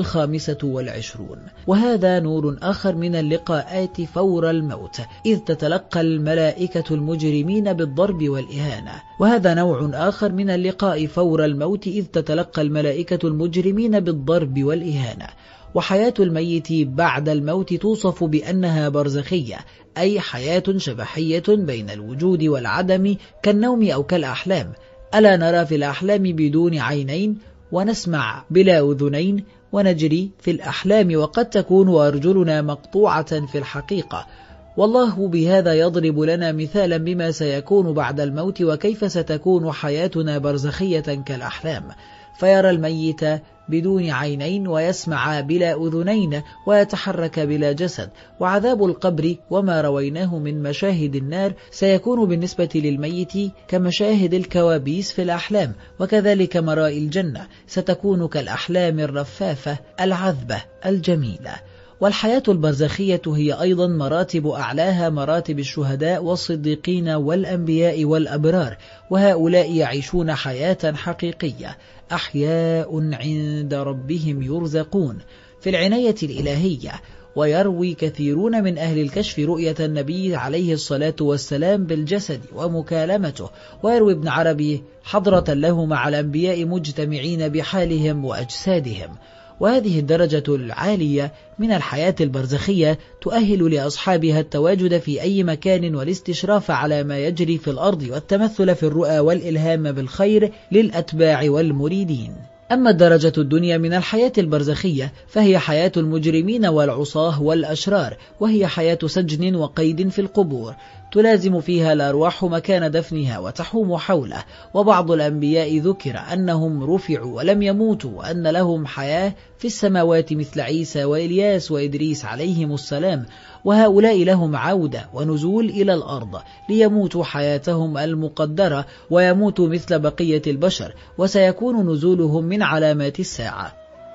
25. وهذا نور آخر من اللقاءات فور الموت، إذ تتلقى الملائكة المجرمين بالضرب والإهانة. وهذا نوع آخر من اللقاء فور الموت، إذ تتلقى الملائكة المجرمين بالضرب والإهانة. وحياة الميت بعد الموت توصف بأنها برزخية، أي حياة شبحية بين الوجود والعدم كالنوم أو كالأحلام. ألا نرى في الأحلام بدون عينين، ونسمع بلا أذنين، ونجري في الأحلام، وقد تكون أرجلنا مقطوعة في الحقيقة. والله بهذا يضرب لنا مثالا بما سيكون بعد الموت، وكيف ستكون حياتنا برزخية كالأحلام. فيرى الميت بدون عينين، ويسمع بلا أذنين، ويتحرك بلا جسد. وعذاب القبر وما رويناه من مشاهد النار سيكون بالنسبة للميت كمشاهد الكوابيس في الأحلام، وكذلك مراء الجنة ستكون كالأحلام الرفافة العذبة الجميلة. والحياة البرزخية هي أيضا مراتب أعلاها مراتب الشهداء والصديقين والأنبياء والأبرار، وهؤلاء يعيشون حياة حقيقية، أحياء عند ربهم يرزقون في العناية الإلهية. ويروي كثيرون من أهل الكشف رؤية النبي عليه الصلاة والسلام بالجسد ومكالمته. ويروي ابن عربي حضرة له مع الأنبياء مجتمعين بحالهم وأجسادهم. وهذه الدرجة العالية من الحياة البرزخية تؤهل لأصحابها التواجد في أي مكان والاستشراف على ما يجري في الأرض، والتمثل في الرؤى والإلهام بالخير للأتباع والمريدين. أما الدرجة الدنيا من الحياة البرزخية فهي حياة المجرمين والعصاه والأشرار، وهي حياة سجن وقيد في القبور، تلازم فيها الأرواح مكان دفنها وتحوم حوله. وبعض الأنبياء ذكر أنهم رفعوا ولم يموتوا، وأن لهم حياة في السماوات مثل عيسى وإلياس وإدريس عليهم السلام. وهؤلاء لهم عودة ونزول إلى الأرض ليموتوا حياتهم المقدرة ويموتوا مثل بقية البشر، وسيكون نزولهم من علامات الساعة.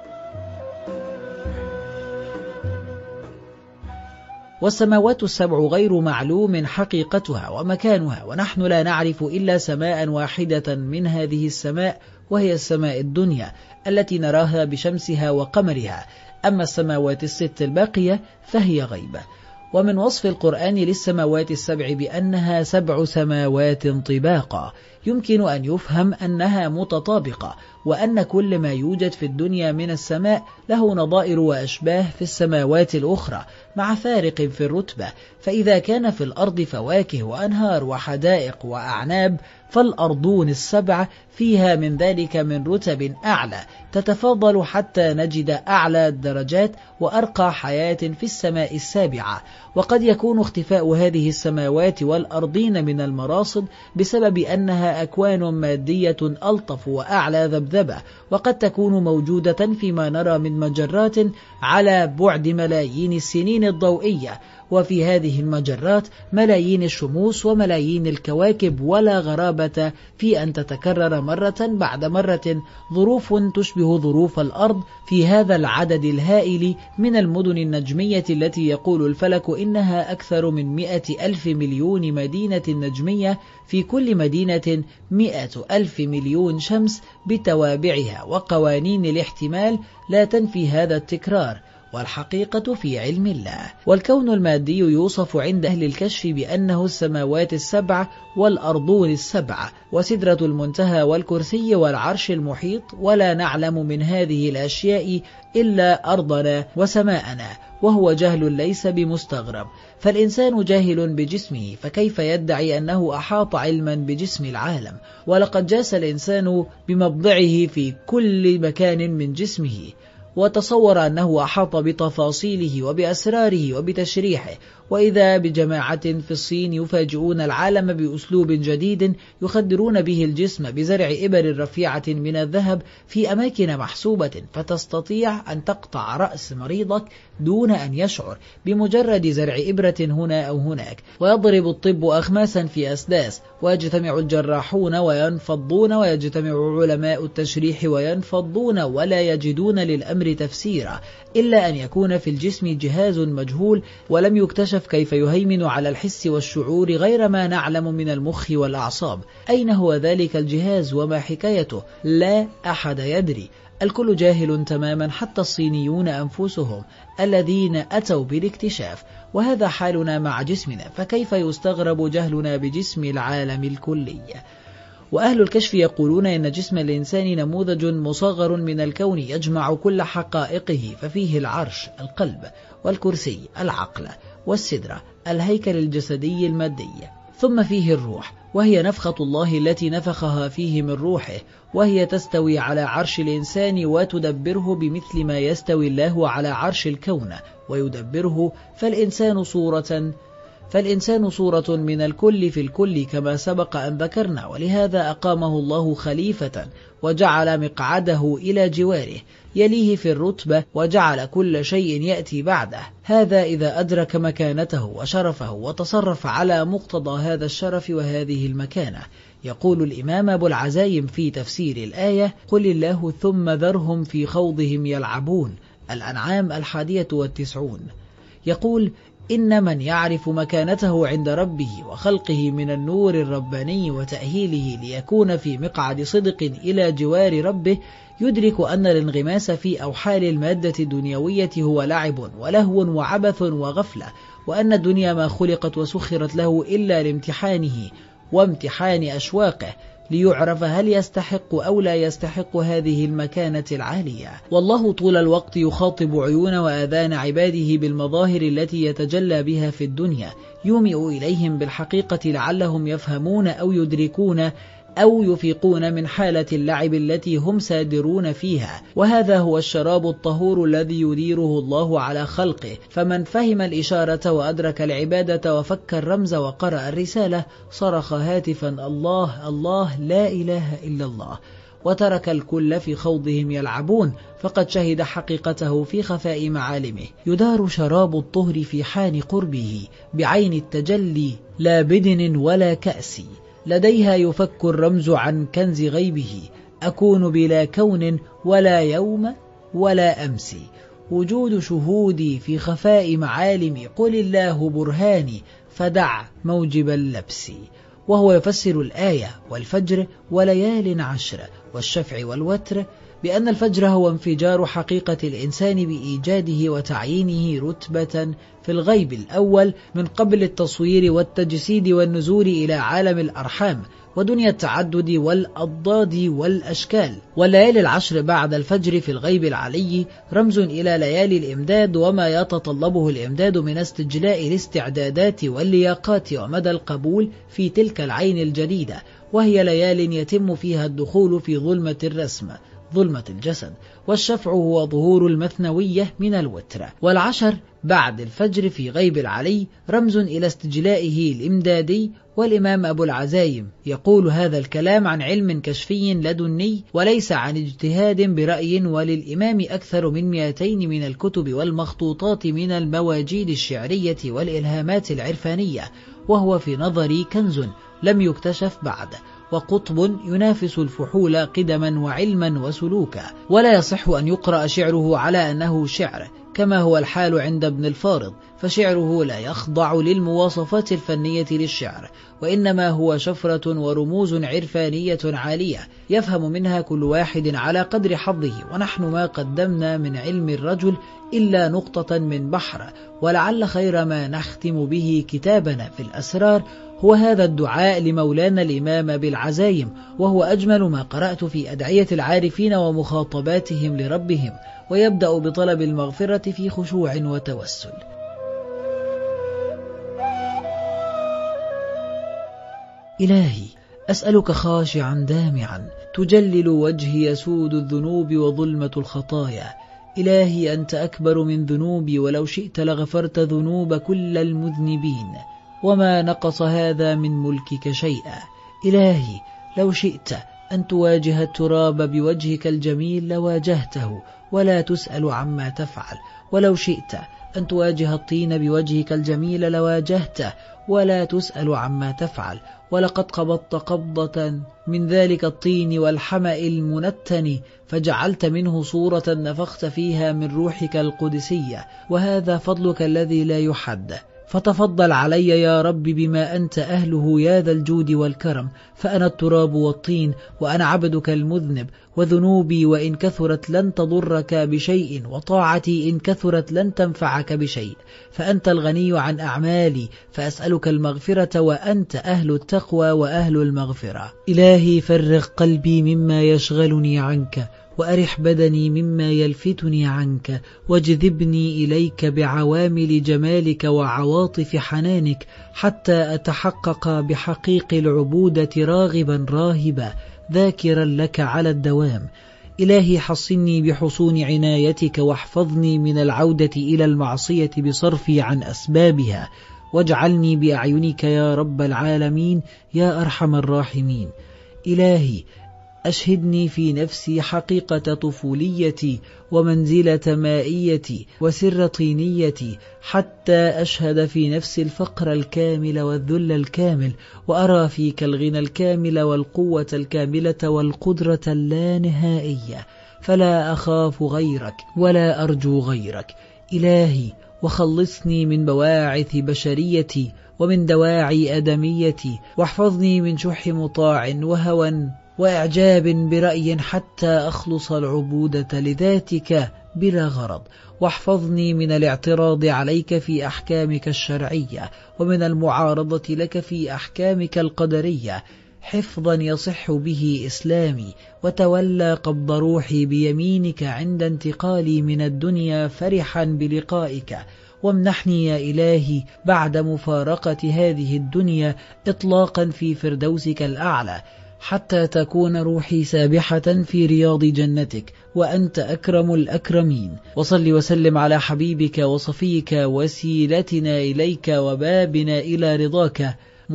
والسماوات السبع غير معلوم حقيقتها ومكانها، ونحن لا نعرف إلا سماء واحدة من هذه السماء، وهي السماء الدنيا التي نراها بشمسها وقمرها. أما السماوات الست الباقية فهي غيبة. ومن وصف القرآن للسماوات السبع بأنها 7 سماوات طباقا، يمكن أن يفهم أنها متطابقة، وأن كل ما يوجد في الدنيا من السماء له نظائر وأشباه في السماوات الأخرى مع فارق في الرتبة. فإذا كان في الأرض فواكه وأنهار وحدائق وأعناب، فالأرضون ال7 فيها من ذلك من رتب أعلى تتفاضل حتى نجد أعلى الدرجات وأرقى حياة في السماء السابعة. وقد يكون اختفاء هذه السماوات والأرضين من المراصد بسبب أنها أكوان مادية ألطف وأعلى ذبذبة، وقد تكون موجودة فيما نرى من مجرات على بعد ملايين السنين الضوئية، وفي هذه المجرات ملايين الشموس وملايين الكواكب، ولا غرابة في أن تتكرر مرة بعد مرة ظروف تشبه ظروف الأرض في هذا العدد الهائل من المدن النجمية التي يقول الفلك إنها أكثر من 100,000 مليون مدينة نجمية، في كل مدينة 100,000 مليون شمس بتوابعها، وقوانين الاحتمال لا تنفي هذا التكرار، والحقيقة في علم الله. والكون المادي يوصف عند أهل الكشف بأنه السماوات ال7 والأرضون ال7 وسدرة المنتهى والكرسي والعرش المحيط، ولا نعلم من هذه الأشياء إلا أرضنا وسماءنا، وهو جهل ليس بمستغرب. فالإنسان جاهل بجسمه، فكيف يدعي أنه أحاط علما بجسم العالم؟ ولقد جاس الإنسان بمبضعه في كل مكان من جسمه، وتصور أنه أحاط بتفاصيله وبأسراره وبتشريحه، وإذا بجماعة في الصين يفاجئون العالم بأسلوب جديد يخدرون به الجسم بزرع إبر رفيعة من الذهب في أماكن محسوبة، فتستطيع أن تقطع رأس مريضك دون أن يشعر بمجرد زرع إبرة هنا أو هناك. ويضرب الطب أخماسا في أسداس، ويجتمع الجراحون وينفضون، ويجتمع علماء التشريح وينفضون، ولا يجدون للأمر تفسيرا إلا أن يكون في الجسم جهاز مجهول ولم يكتشف كيف يهيمن على الحس والشعور غير ما نعلم من المخ والأعصاب. أين هو ذلك الجهاز وما حكايته؟ لا أحد يدري. الكل جاهل تماما، حتى الصينيون أنفسهم الذين أتوا بالاكتشاف. وهذا حالنا مع جسمنا، فكيف يستغرب جهلنا بجسم العالم الكلي؟ وأهل الكشف يقولون إن جسم الإنسان نموذج مصغر من الكون يجمع كل حقائقه، ففيه العرش، القلب، والكرسي، العقل، والسدرة، الهيكل الجسدي المادي، ثم فيه الروح، وهي نفخة الله التي نفخها فيه من روحه، وهي تستوي على عرش الإنسان وتدبره بمثل ما يستوي الله على عرش الكون ويدبره. فالإنسان صورة من الكل في الكل كما سبق أن ذكرنا، ولهذا أقامه الله خليفة وجعل مقعده إلى جواره يليه في الرتبة، وجعل كل شيء يأتي بعده، هذا إذا أدرك مكانته وشرفه وتصرف على مقتضى هذا الشرف وهذه المكانة. يقول الإمام أبو العزايم في تفسير الآية: قل الله ثم ذرهم في خوضهم يلعبون، الأنعام 91. يقول: إن من يعرف مكانته عند ربه وخلقه من النور الرباني وتأهيله ليكون في مقعد صدق إلى جوار ربه يدرك أن الانغماس في أوحال المادة الدنيوية هو لعب ولهو وعبث وغفلة، وأن الدنيا ما خلقت وسخرت له إلا لامتحانه وامتحان أشواقه، ليعرف هل يستحق أو لا يستحق هذه المكانة العالية. والله طول الوقت يخاطب عيون وآذان عباده بالمظاهر التي يتجلى بها في الدنيا، يومئ إليهم بالحقيقة لعلهم يفهمون أو يدركون أو يفيقون من حالة اللعب التي هم سادرون فيها. وهذا هو الشراب الطهور الذي يديره الله على خلقه، فمن فهم الإشارة وأدرك العبادة وفك الرمز وقرأ الرسالة صرخ هاتفا: الله الله لا إله إلا الله، وترك الكل في خوضهم يلعبون، فقد شهد حقيقته في خفاء معالمه. يدار شراب الطهر في حان قربه بعين التجلي، لا بدن ولا كأس، لديها يفك الرمز عن كنز غيبه، أكون بلا كون ولا يوم ولا أمس، وجود شهودي في خفاء معالمي، قل الله برهاني فدع موجب اللبس. وهو يفسر الآية: والفجر وليال عشر والشفع والوتر بأن الفجر هو انفجار حقيقة الإنسان بإيجاده وتعيينه رتبة في الغيب الأول من قبل التصوير والتجسيد والنزول إلى عالم الأرحام ودنيا التعدد والأضداد والأشكال. والليالي العشر بعد الفجر في الغيب العلي رمز إلى ليالي الإمداد وما يتطلبه الإمداد من استجلاء الاستعدادات واللياقات ومدى القبول في تلك العين الجديدة، وهي ليال يتم فيها الدخول في ظلمة الرسم، ظلمة الجسد، والشفع هو ظهور المثنوية من الوتر. والعشر بعد الفجر في غيب العلي رمز إلى استجلائه الإمدادي. والإمام أبو العزايم يقول هذا الكلام عن علم كشفي لدني وليس عن اجتهاد برأي. وللإمام أكثر من 200 من الكتب والمخطوطات من المواجيد الشعرية والإلهامات العرفانية، وهو في نظري كنز لم يكتشف بعد، وقطب ينافس الفحول قدما وعلما وسلوكا. ولا يصح أن يقرأ شعره على أنه شعر كما هو الحال عند ابن الفارض، فشعره لا يخضع للمواصفات الفنية للشعر، وإنما هو شفرة ورموز عرفانية عالية يفهم منها كل واحد على قدر حظه. ونحن ما قدمنا من علم الرجل إلا نقطة من بحر، ولعل خير ما نختم به كتابنا في الأسرار هو هذا الدعاء لمولانا الإمام بالعزايم، وهو أجمل ما قرأت في أدعية العارفين ومخاطباتهم لربهم، ويبدأ بطلب المغفرة في خشوع وتوسل. إلهي أسألك خاشعا دامعا تجلل وجهي يسود الذنوب وظلمة الخطايا. إلهي أنت أكبر من ذنوبي، ولو شئت لغفرت ذنوب كل المذنبين، وما نقص هذا من ملكك شيئا. إلهي لو شئت أن تواجه التراب بوجهك الجميل لواجهته ولا تسأل عما تفعل، ولو شئت أن تواجه الطين بوجهك الجميل لواجهته ولا تسأل عما تفعل. ولقد قبضت قبضة من ذلك الطين والحمأ المنتن، فجعلت منه صورة نفخت فيها من روحك القدسية، وهذا فضلك الذي لا يحد. فتفضل علي يا رب بما أنت أهله يا ذا الجود والكرم، فأنا التراب والطين، وأنا عبدك المذنب، وذنوبي وإن كثرت لن تضرك بشيء، وطاعتي إن كثرت لن تنفعك بشيء، فأنت الغني عن أعمالي، فأسألك المغفرة وأنت أهل التقوى وأهل المغفرة. إلهي فرغ قلبي مما يشغلني عنك، وأرح بدني مما يلفتني عنك، واجذبني إليك بعوامل جمالك وعواطف حنانك، حتى أتحقق بحقيق العبودة راغبا راهبا ذاكرا لك على الدوام. إلهي حصني بحصون عنايتك، واحفظني من العودة إلى المعصية بصرفي عن أسبابها، واجعلني بأعينك يا رب العالمين يا أرحم الراحمين. إلهي أشهدني في نفسي حقيقة طفوليتي ومنزلة مائيتي وسر طينيتي، حتى أشهد في نفسي الفقر الكامل والذل الكامل، وأرى فيك الغنى الكامل والقوة الكاملة والقدرة اللانهائية، فلا أخاف غيرك ولا أرجو غيرك. إلهي وخلصني من بواعث بشريتي ومن دواعي أدميتي، واحفظني من شح مطاع وهوى وإعجاب برأي، حتى أخلص العبودة لذاتك بلا غرض، واحفظني من الاعتراض عليك في أحكامك الشرعية، ومن المعارضة لك في أحكامك القدرية، حفظا يصح به إسلامي، وتولى قبض روحي بيمينك عند انتقالي من الدنيا فرحا بلقائك. وامنحني يا إلهي بعد مفارقة هذه الدنيا إطلاقا في فردوسك الأعلى، حتى تكون روحي سابحة في رياض جنتك، وأنت أكرم الأكرمين. وصل وسلم على حبيبك وصفيك وسيلتنا إليك وبابنا إلى رضاك،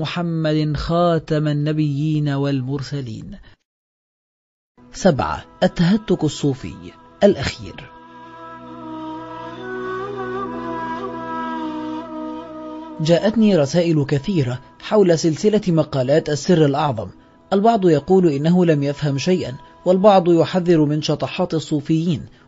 محمد خاتم النبيين والمرسلين. 7. التهتك الصوفي الأخير. جاءتني رسائل كثيرة حول سلسلة مقالات السر الأعظم، البعض يقول إنه لم يفهم شيئا، والبعض يحذر من شطحات الصوفيين،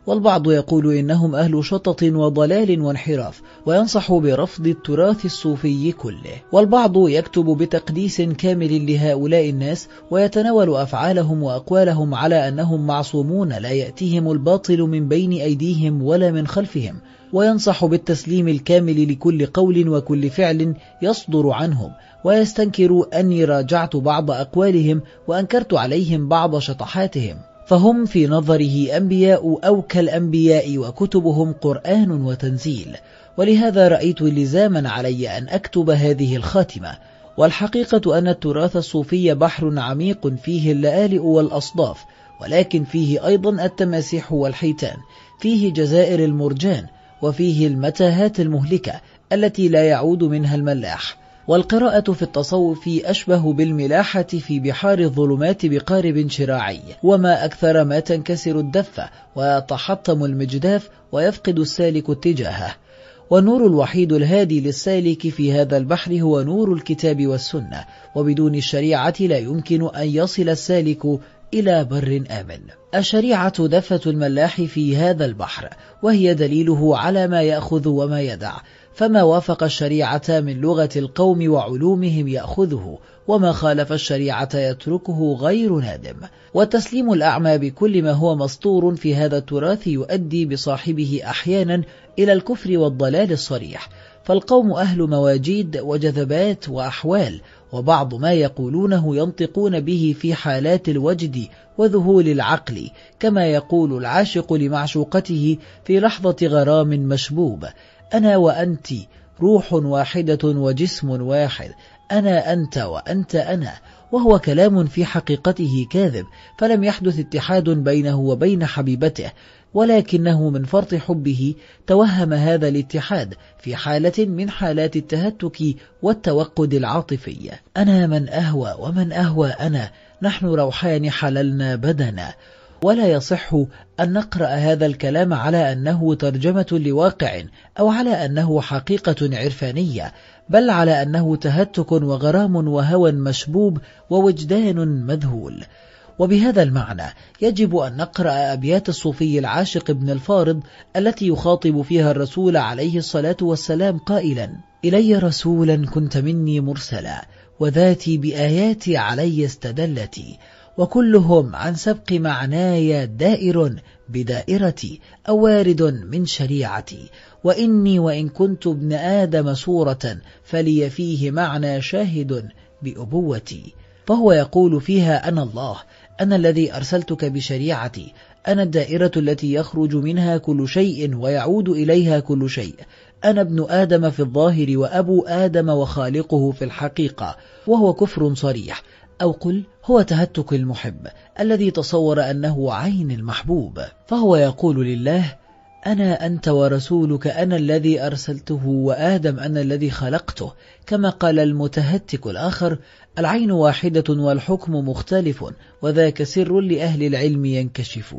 والبعض يقول إنهم أهل شطط وضلال وانحراف، وينصح برفض التراث الصوفي كله. والبعض يكتب بتقديس كامل لهؤلاء الناس، ويتناول أفعالهم وأقوالهم على أنهم معصومون لا يأتيهم الباطل من بين أيديهم ولا من خلفهم، وينصح بالتسليم الكامل لكل قول وكل فعل يصدر عنهم، ويستنكر أني راجعت بعض أقوالهم وأنكرت عليهم بعض شطحاتهم، فهم في نظره أنبياء أو كالأنبياء، وكتبهم قرآن وتنزيل. ولهذا رأيت لزاما علي أن أكتب هذه الخاتمة. والحقيقة أن التراث الصوفي بحر عميق فيه اللآلئ والأصداف، ولكن فيه أيضا التماسيح والحيتان، فيه جزائر المرجان، وفيه المتاهات المهلكة التي لا يعود منها الملاح. والقراءة في التصوف أشبه بالملاحة في بحار الظلمات بقارب شراعي، وما أكثر ما تنكسر الدفة ويتحطم المجداف ويفقد السالك اتجاهه. والنور الوحيد الهادي للسالك في هذا البحر هو نور الكتاب والسنة، وبدون الشريعة لا يمكن أن يصل السالك إلى بر آمن. الشريعة دفة الملاح في هذا البحر، وهي دليله على ما يأخذ وما يدع، فما وافق الشريعة من لغة القوم وعلومهم يأخذه، وما خالف الشريعة يتركه غير نادم. والتسليم الأعمى بكل ما هو مسطور في هذا التراث يؤدي بصاحبه أحيانا إلى الكفر والضلال الصريح، فالقوم أهل مواجيد وجذبات وأحوال، وبعض ما يقولونه ينطقون به في حالات الوجد وذهول العقل، كما يقول العاشق لمعشوقته في لحظة غرام مشبوب: أنا وأنت روح واحدة وجسم واحد، أنا أنت وأنت أنا. وهو كلام في حقيقته كاذب، فلم يحدث اتحاد بينه وبين حبيبته، ولكنه من فرط حبه توهم هذا الاتحاد في حالة من حالات التهتك والتوقد العاطفي. أنا من أهوى ومن أهوى أنا، نحن روحان حللنا بدنا. ولا يصح أن نقرأ هذا الكلام على أنه ترجمة لواقع أو على أنه حقيقة عرفانية، بل على أنه تهتك وغرام وهوى مشبوب ووجدان مذهول. وبهذا المعنى يجب أن نقرأ أبيات الصوفي العاشق ابن الفارض التي يخاطب فيها الرسول عليه الصلاة والسلام قائلا: إلي رسولا كنت مني مرسلا، وذاتي بآياتي علي استدلتي، وكلهم عن سبق معناي دائر بدائرتي، أو وارد من شريعتي، وإني وإن كنت ابن آدم صورة، فلي فيه معنى شاهد بأبوتي. فهو يقول فيها: أنا الله، أنا الذي أرسلتك بشريعتي، أنا الدائرة التي يخرج منها كل شيء ويعود إليها كل شيء، أنا ابن آدم في الظاهر وأبو آدم وخالقه في الحقيقة. وهو كفر صريح، أو قل هو تهتك المحب الذي تصور أنه عين المحبوب. فهو يقول لله: أنا أنت ورسولك، أنا الذي أرسلته، وآدم أنا الذي خلقته. كما قال المتهتك الآخر: العين واحدة والحكم مختلف، وذاك سر لأهل العلم ينكشف.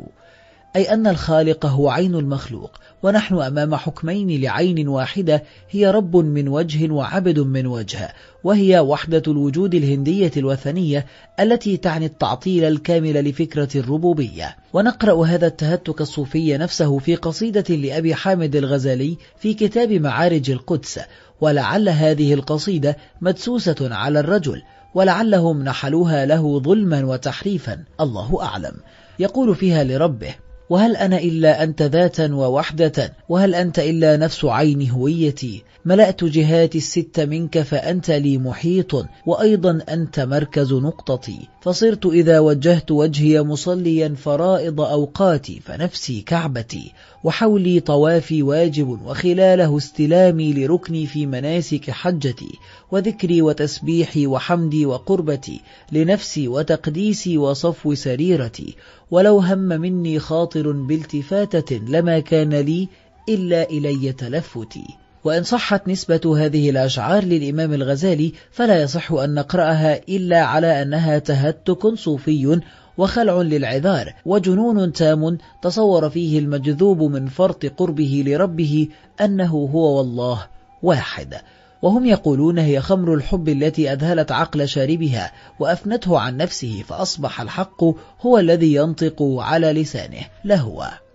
أي أن الخالق هو عين المخلوق، ونحن أمام حكمين لعين واحدة، هي رب من وجه وعبد من وجه، وهي وحدة الوجود الهندية الوثنية التي تعني التعطيل الكامل لفكرة الربوبية. ونقرأ هذا التهتك الصوفي نفسه في قصيدة لأبي حامد الغزالي في كتاب معارج القدس، ولعل هذه القصيدة مدسوسة على الرجل، ولعلهم نحلوها له ظلما وتحريفا، الله أعلم. يقول فيها لربه: وهل أنا إلا أنت ذاتا ووحدة، وهل أنت إلا نفس عين هويتي، ملأت جهات الست منك فأنت لي محيط، وأيضا أنت مركز نقطتي، فصرت إذا وجهت وجهي مصليا فرائض أوقاتي، فنفسي كعبتي، وحولي طوافي واجب، وخلاله استلامي لركني في مناسك حجتي، وذكري وتسبيحي وحمدي وقربتي لنفسي وتقديسي وصفو سريرتي، ولو هم مني خاطر بالتفاتة لما كان لي إلا إلي تلفتي. وإن صحت نسبة هذه الأشعار للإمام الغزالي فلا يصح أن نقرأها إلا على أنها تهتك صوفي وخلع للعذار وجنون تام تصور فيه المجذوب من فرط قربه لربه أنه هو والله واحد. وهم يقولون هي خمر الحب التي أذهلت عقل شاربها وأفنته عن نفسه، فأصبح الحق هو الذي ينطق على لسانه، لا هو.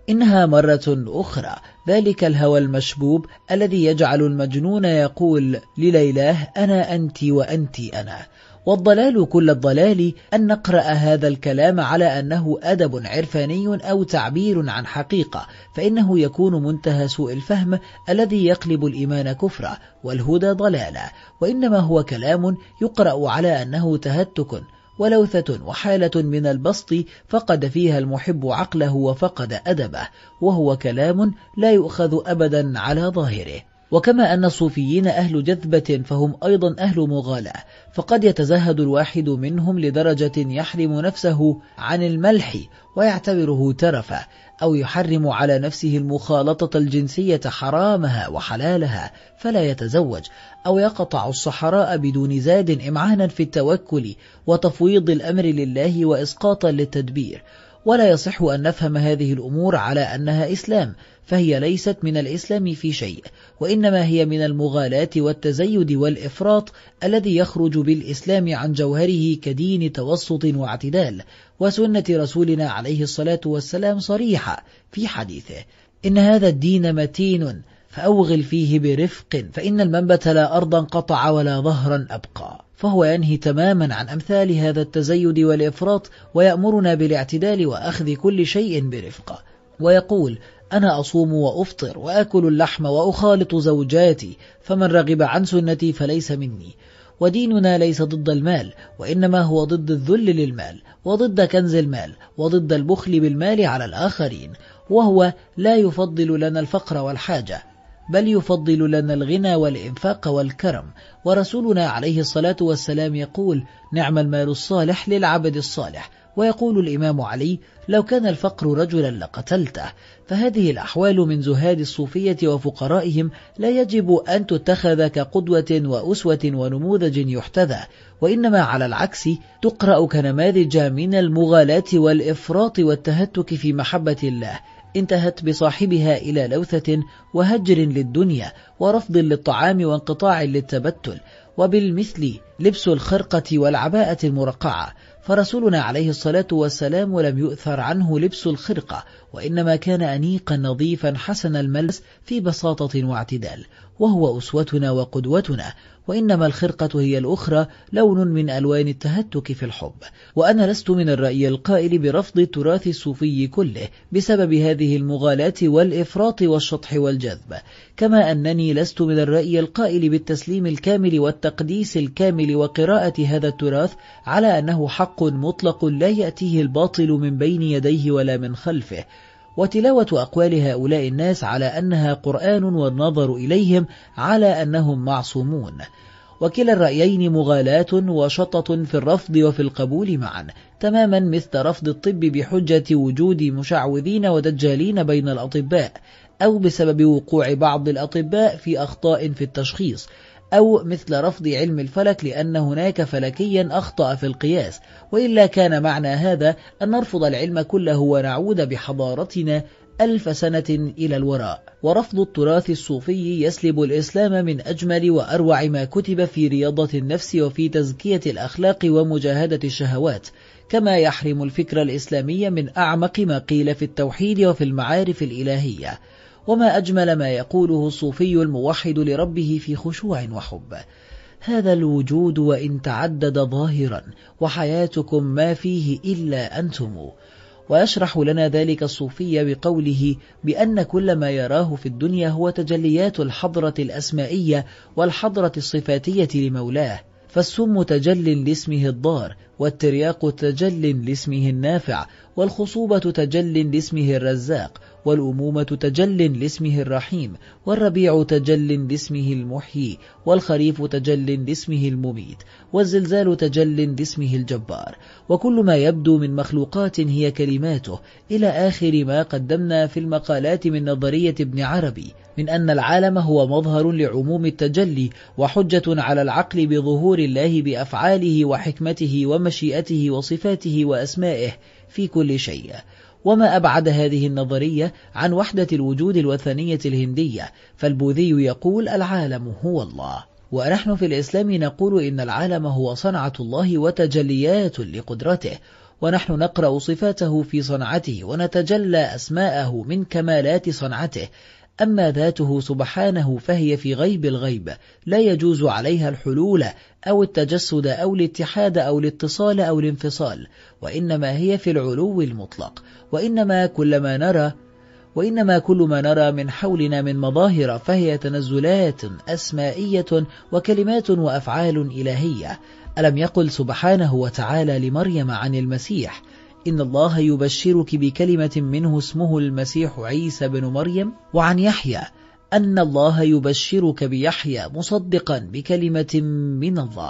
إنها مرة أخرى ذلك الهوى المشبوب الذي يجعل المجنون يقول لليلاه أنا أنت وأنت أنا. والضلال كل الضلال أن نقرأ هذا الكلام على أنه أدب عرفاني أو تعبير عن حقيقة، فإنه يكون منتهى سوء الفهم الذي يقلب الإيمان كفرا والهدى ضلالا، وإنما هو كلام يقرأ على أنه تهتك ولوثة وحالة من البسط فقد فيها المحب عقله وفقد أدبه، وهو كلام لا يؤخذ أبدا على ظاهره. وكما أن الصوفيين أهل جذبة فهم أيضا أهل مغالاة، فقد يتزهد الواحد منهم لدرجة يحرم نفسه عن الملح ويعتبره ترفا، أو يحرم على نفسه المخالطة الجنسية حرامها وحلالها فلا يتزوج، أو يقطع الصحراء بدون زاد إمعانا في التوكل وتفويض الأمر لله وإسقاطا للتدبير. ولا يصح أن نفهم هذه الأمور على أنها إسلام، فهي ليست من الإسلام في شيء، وإنما هي من المغالاة والتزيد والإفراط الذي يخرج بالإسلام عن جوهره كدين توسط واعتدال. وسنة رسولنا عليه الصلاة والسلام صريحة في حديثه: إن هذا الدين متين فأوغل فيه برفق، فإن المنبت لا أرضا قطع ولا ظهرا أبقى. فهو ينهي تماما عن أمثال هذا التزيد والإفراط، ويأمرنا بالاعتدال وأخذ كل شيء برفق، ويقول: أنا أصوم وأفطر وأكل اللحم وأخالط زوجاتي، فمن رغب عن سنتي فليس مني. وديننا ليس ضد المال، وإنما هو ضد الذل للمال، وضد كنز المال، وضد البخل بالمال على الآخرين، وهو لا يفضل لنا الفقر والحاجة، بل يفضل لنا الغنى والإنفاق والكرم. ورسولنا عليه الصلاة والسلام يقول: نعم المال الصالح للعبد الصالح. ويقول الإمام علي: لو كان الفقر رجلا لقتلته. فهذه الأحوال من زهاد الصوفية وفقرائهم لا يجب أن تتخذ كقدوة وأسوة ونموذج يحتذى، وإنما على العكس تقرأ كنماذج من المغالاة والإفراط والتهتك في محبة الله، انتهت بصاحبها إلى لوثة وهجر للدنيا ورفض للطعام وانقطاع للتبتل، وبالمثل لبس الخرقة والعباءة المرقعة. فرسولنا عليه الصلاة والسلام لم يؤثر عنه لبس الخرقة، وإنما كان أنيقا نظيفا حسن الملبس في بساطة واعتدال، وهو أسوتنا وقدوتنا. وإنما الخرقة هي الأخرى لون من ألوان التهتك في الحب. وأنا لست من الرأي القائل برفض التراث الصوفي كله بسبب هذه المغالاة والإفراط والشطح والجذب، كما أنني لست من الرأي القائل بالتسليم الكامل والتقديس الكامل وقراءة هذا التراث على أنه حق مطلق لا يأتيه الباطل من بين يديه ولا من خلفه، وتلاوة أقوال هؤلاء الناس على أنها قرآن والنظر إليهم على أنهم معصومون. وكلا الرأيين مغالاة وشطط في الرفض وفي القبول معا، تماما مثل رفض الطب بحجة وجود مشعوذين ودجالين بين الأطباء، أو بسبب وقوع بعض الأطباء في أخطاء في التشخيص، أو مثل رفض علم الفلك لأن هناك فلكيا أخطأ في القياس. وإلا كان معنى هذا أن نرفض العلم كله ونعود بحضارتنا 1000 سنة إلى الوراء. ورفض التراث الصوفي يسلب الإسلام من أجمل وأروع ما كتب في رياضة النفس وفي تزكية الأخلاق ومجاهدة الشهوات، كما يحرم الفكر الإسلامي من أعمق ما قيل في التوحيد وفي المعارف الإلهية. وما أجمل ما يقوله الصوفي الموحد لربه في خشوع وحب: هذا الوجود وإن تعدد ظاهرا، وحياتكم ما فيه إلا أنتم. ويشرح لنا ذلك الصوفي بقوله بأن كل ما يراه في الدنيا هو تجليات الحضرة الأسمائية والحضرة الصفاتية لمولاه، فالسم تجل لاسمه الضار، والترياق تجل لاسمه النافع، والخصوبة تجل لاسمه الرزاق، والأمومة تجل لاسمه الرحيم، والربيع تجل لاسمه المحيي، والخريف تجل لاسمه المميت، والزلزال تجل لاسمه الجبار. وكل ما يبدو من مخلوقات هي كلماته، إلى آخر ما قدمنا في المقالات من نظرية ابن عربي من أن العالم هو مظهر لعموم التجلي، وحجة على العقل بظهور الله بأفعاله وحكمته ومشيئته وصفاته وأسمائه في كل شيء. وما أبعد هذه النظرية عن وحدة الوجود الوثنية الهندية، فالبوذي يقول العالم هو الله، ونحن في الإسلام نقول إن العالم هو صنعة الله وتجليات لقدرته. ونحن نقرأ صفاته في صنعته ونتجلى أسماءه من كمالات صنعته. أما ذاته سبحانه فهي في غيب الغيب، لا يجوز عليها الحلول أو التجسد أو الاتحاد أو الاتصال أو الانفصال، وإنما هي في العلو المطلق. وإنما كل ما نرى من حولنا من مظاهر فهي تنزلات أسمائية وكلمات وأفعال إلهية. ألم يقل سبحانه وتعالى لمريم عن المسيح: إن الله يبشرك بكلمة منه اسمه المسيح عيسى بن مريم؟ وعن يحيى أن الله يبشرك بيحيى مصدقا بكلمة من الله.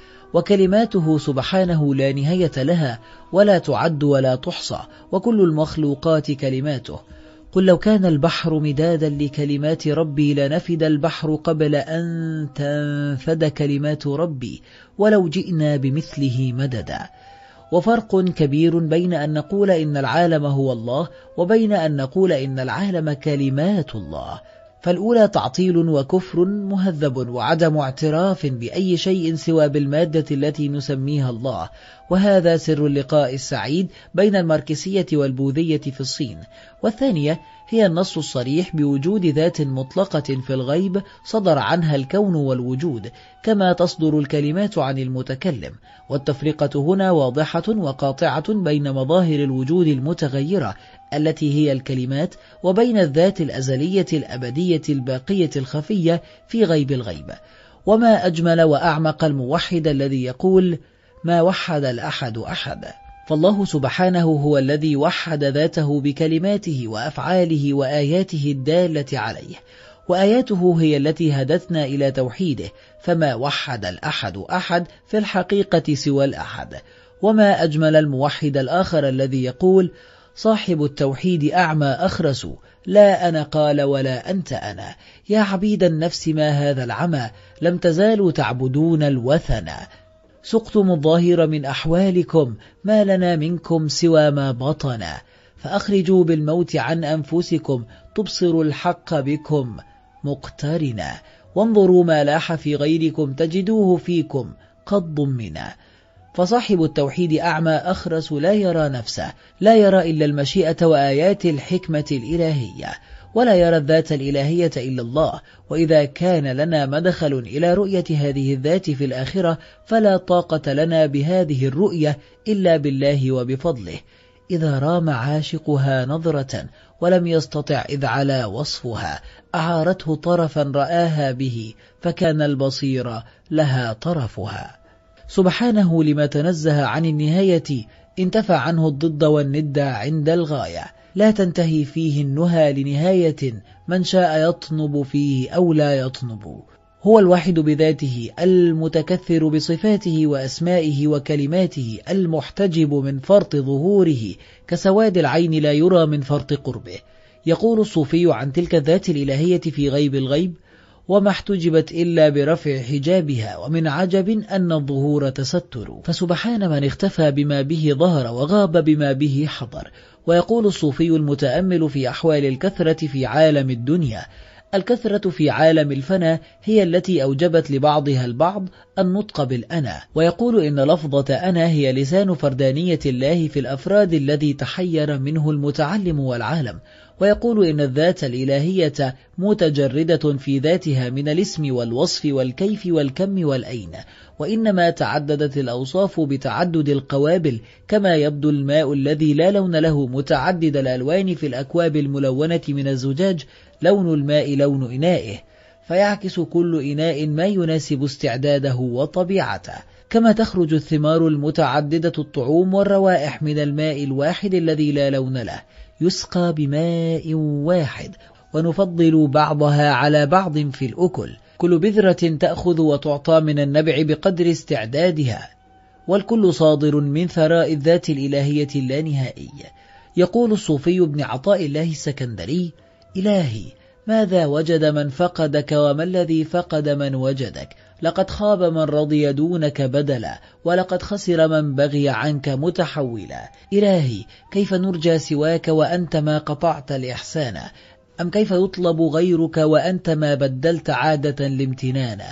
وكلماته سبحانه لا نهاية لها ولا تعد ولا تحصى، وكل المخلوقات كلماته. قل لو كان البحر مدادا لكلمات ربي لنفد البحر قبل أن تنفد كلمات ربي ولو جئنا بمثله مددا. وفرق كبير بين أن نقول إن العالم هو الله وبين أن نقول إن العالم كلمات الله، فالأولى تعطيل وكفر مهذب وعدم اعتراف بأي شيء سوى بالمادة التي نسميها الله، وهذا سر اللقاء السعيد بين الماركسية والبوذية في الصين. والثانية هي النص الصريح بوجود ذات مطلقة في الغيب صدر عنها الكون والوجود، كما تصدر الكلمات عن المتكلم. والتفرقة هنا واضحة وقاطعة بين مظاهر الوجود المتغيرة التي هي الكلمات وبين الذات الأزلية الأبدية الباقية الخفية في غيب الغيب. وما أجمل وأعمق الموحد الذي يقول: ما وحد الأحد أحد. فالله سبحانه هو الذي وحد ذاته بكلماته وأفعاله وآياته الدالة عليه، وآياته هي التي هدتنا إلى توحيده، فما وحد الأحد أحد في الحقيقة سوى الأحد. وما أجمل الموحد الآخر الذي يقول: صاحب التوحيد أعمى أخرس، لا أنا قال ولا أنت أنا، يا عبيد النفس ما هذا العمى، لم تزالوا تعبدون الوثن، سقتم الظاهر من أحوالكم، ما لنا منكم سوى ما بطنا، فأخرجوا بالموت عن أنفسكم، تبصروا الحق بكم مقترنا، وانظروا ما لاح في غيركم تجدوه فيكم قد ضمنا. فصاحب التوحيد أعمى أخرس لا يرى نفسه، لا يرى إلا المشيئة وآيات الحكمة الإلهية، ولا يرى الذات الإلهية إلا الله. وإذا كان لنا مدخل إلى رؤية هذه الذات في الآخرة فلا طاقة لنا بهذه الرؤية إلا بالله وبفضله. إذا رام عاشقها نظرة ولم يستطع إذ على وصفها، أعارته طرفا رآها به، فكان البصير لها طرفها. سبحانه لما تنزه عن النهاية انتفى عنه الضد والند عند الغاية، لا تنتهي فيه النهى لنهاية، من شاء يطنب فيه أو لا يطنب. هو الواحد بذاته المتكثر بصفاته وأسمائه وكلماته، المحتجب من فرط ظهوره كسواد العين لا يرى من فرط قربه. يقول الصوفي عن تلك الذات الإلهية في غيب الغيب: وما احتجبت إلا برفع حجابها، ومن عجب أن الظهور تستر، فسبحان من اختفى بما به ظهر وغاب بما به حضر. ويقول الصوفي المتأمل في أحوال الكثرة في عالم الدنيا: الكثرة في عالم الفنا هي التي أوجبت لبعضها البعض النطق بالأنا. ويقول إن لفظة أنا هي لسان فردانية الله في الأفراد الذي تحير منه المتعلم والعالم. ويقول إن الذات الإلهية متجردة في ذاتها من الاسم والوصف والكيف والكم والأين، وإنما تعددت الأوصاف بتعدد القوابل، كما يبدو الماء الذي لا لون له متعدد الألوان في الأكواب الملونة من الزجاج لون الماء لون إنائه، فيعكس كل إناء ما يناسب استعداده وطبيعته. كما تخرج الثمار المتعددة الطعوم والروائح من الماء الواحد الذي لا لون له، يسقى بماء واحد، ونفضل بعضها على بعض في الأكل، كل بذرة تأخذ وتعطى من النبع بقدر استعدادها، والكل صادر من ثراء الذات الإلهية اللانهائية. يقول الصوفي ابن عطاء الله السكندري: إلهي ماذا وجد من فقدك وما الذي فقد من وجدك؟ لقد خاب من رضي دونك بدلا، ولقد خسر من بغي عنك متحولا. إلهي كيف نرجى سواك وأنت ما قطعت الإحسان؟ أم كيف يطلب غيرك وأنت ما بدلت عادة الامتنان؟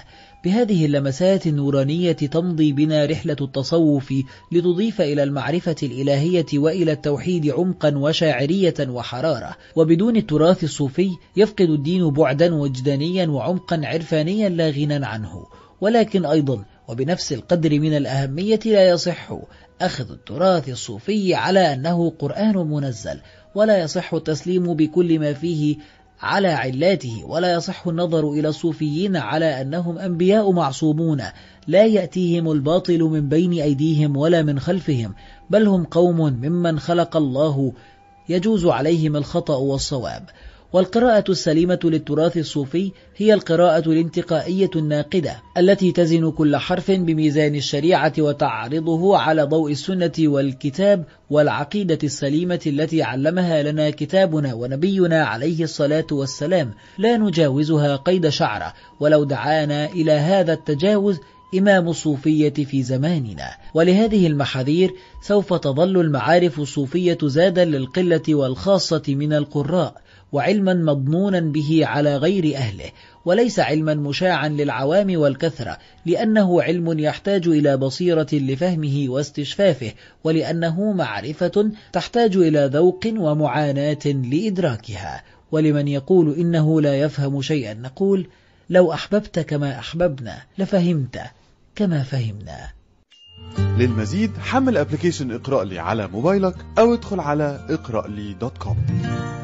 بهذه اللمسات النورانية تمضي بنا رحلة التصوف لتضيف إلى المعرفة الإلهية وإلى التوحيد عمقا وشاعرية وحرارة. وبدون التراث الصوفي يفقد الدين بعدا وجدانيا وعمقا عرفانيا لا غنى عنه. ولكن أيضا وبنفس القدر من الأهمية لا يصح أخذ التراث الصوفي على أنه قرآن منزل، ولا يصح التسليم بكل ما فيه على علاته، ولا يصح النظر إلى الصوفيين على أنهم أنبياء معصومون لا يأتيهم الباطل من بين أيديهم ولا من خلفهم، بل هم قوم ممن خلق الله يجوز عليهم الخطأ والصواب. والقراءة السليمة للتراث الصوفي هي القراءة الانتقائية الناقدة التي تزن كل حرف بميزان الشريعة وتعرضه على ضوء السنة والكتاب والعقيدة السليمة التي علمها لنا كتابنا ونبينا عليه الصلاة والسلام، لا نجاوزها قيد شعرة ولو دعانا إلى هذا التجاوز إمام الصوفية في زماننا. ولهذه المحاذير سوف تظل المعارف الصوفية زادا للقلة والخاصة من القراء، وعلما مضمونا به على غير أهله، وليس علما مشاعا للعوام والكثرة، لأنه علم يحتاج إلى بصيرة لفهمه واستشفافه، ولأنه معرفة تحتاج إلى ذوق ومعاناة لإدراكها. ولمن يقول إنه لا يفهم شيئا نقول: لو أحببت كما أحببنا لفهمت كما فهمنا. للمزيد حمل ابلكيشن اقرأ لي على موبايلك أو ادخل على اقرألي.com.